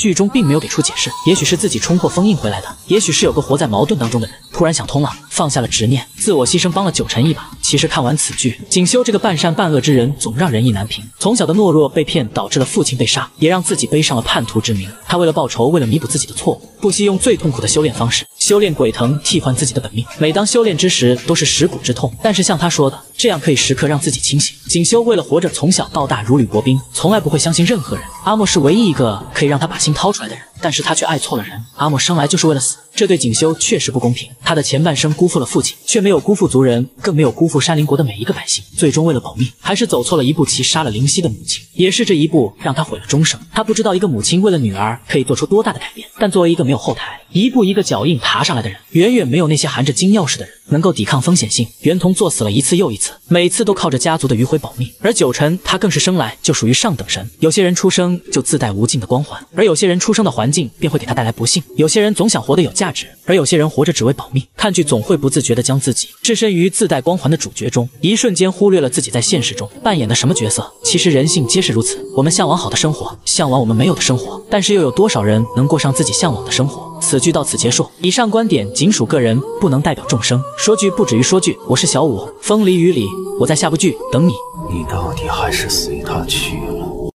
剧中并没有给出解释，也许是自己冲破封印回来的，也许是有个活在矛盾当中的人突然想通了，放下了执念，自我牺牲帮了九成一把。其实看完此剧，锦绣这个半善半恶之人总让人意难平。从小的懦弱被骗，导致了父亲被杀，也让自己背上了叛徒之名。他为了报仇，为了弥补自己的错误，不惜用最痛苦的修炼方式，修炼鬼藤替换自己的本命。每当修炼之时，都是蚀骨之痛。但是像他说的，这样可以时刻让自己清醒。锦绣为了活着，从小到大如履薄冰，从来不会相信任何人。阿莫是唯一一个可以让他把心掏出来的人，但是他却爱错了人。阿莫生来就是为了死，这对锦绣确实不公平。他的前半生辜负了父亲，却没有辜负族人，更没有辜负山林国的每一个百姓。最终为了保命，还是走错了一步棋，杀了灵犀的母亲。也是这一步让他毁了终生。他不知道一个母亲为了女儿可以做出多大的改变，但作为一个没有后台，一步一个脚印爬上来的人，远远没有那些含着金钥匙的人能够抵抗风险性。袁同作死了一次又一次，每次都靠着家族的余晖保命。而九晨他更是生来就属于上等神。有些人出生就自带无尽的光环，而有些人出生的环境便会给他带来不幸。有些人总想活得有价值，而有些人活着只为保命。看剧总会不自觉地将自己置身于自带光环的主角中，一瞬间忽略了自己在现实中扮演的什么角色。其实人性皆是如此，我们向往好的生活，向往我们没有的生活，但是又有多少人能过上自己向往的生活？此剧到此结束，以上观点仅属个人，不能代表众生。说剧不止于说剧，我是小五，风里雨里，我在下部剧等你。 你到底还是随他去了。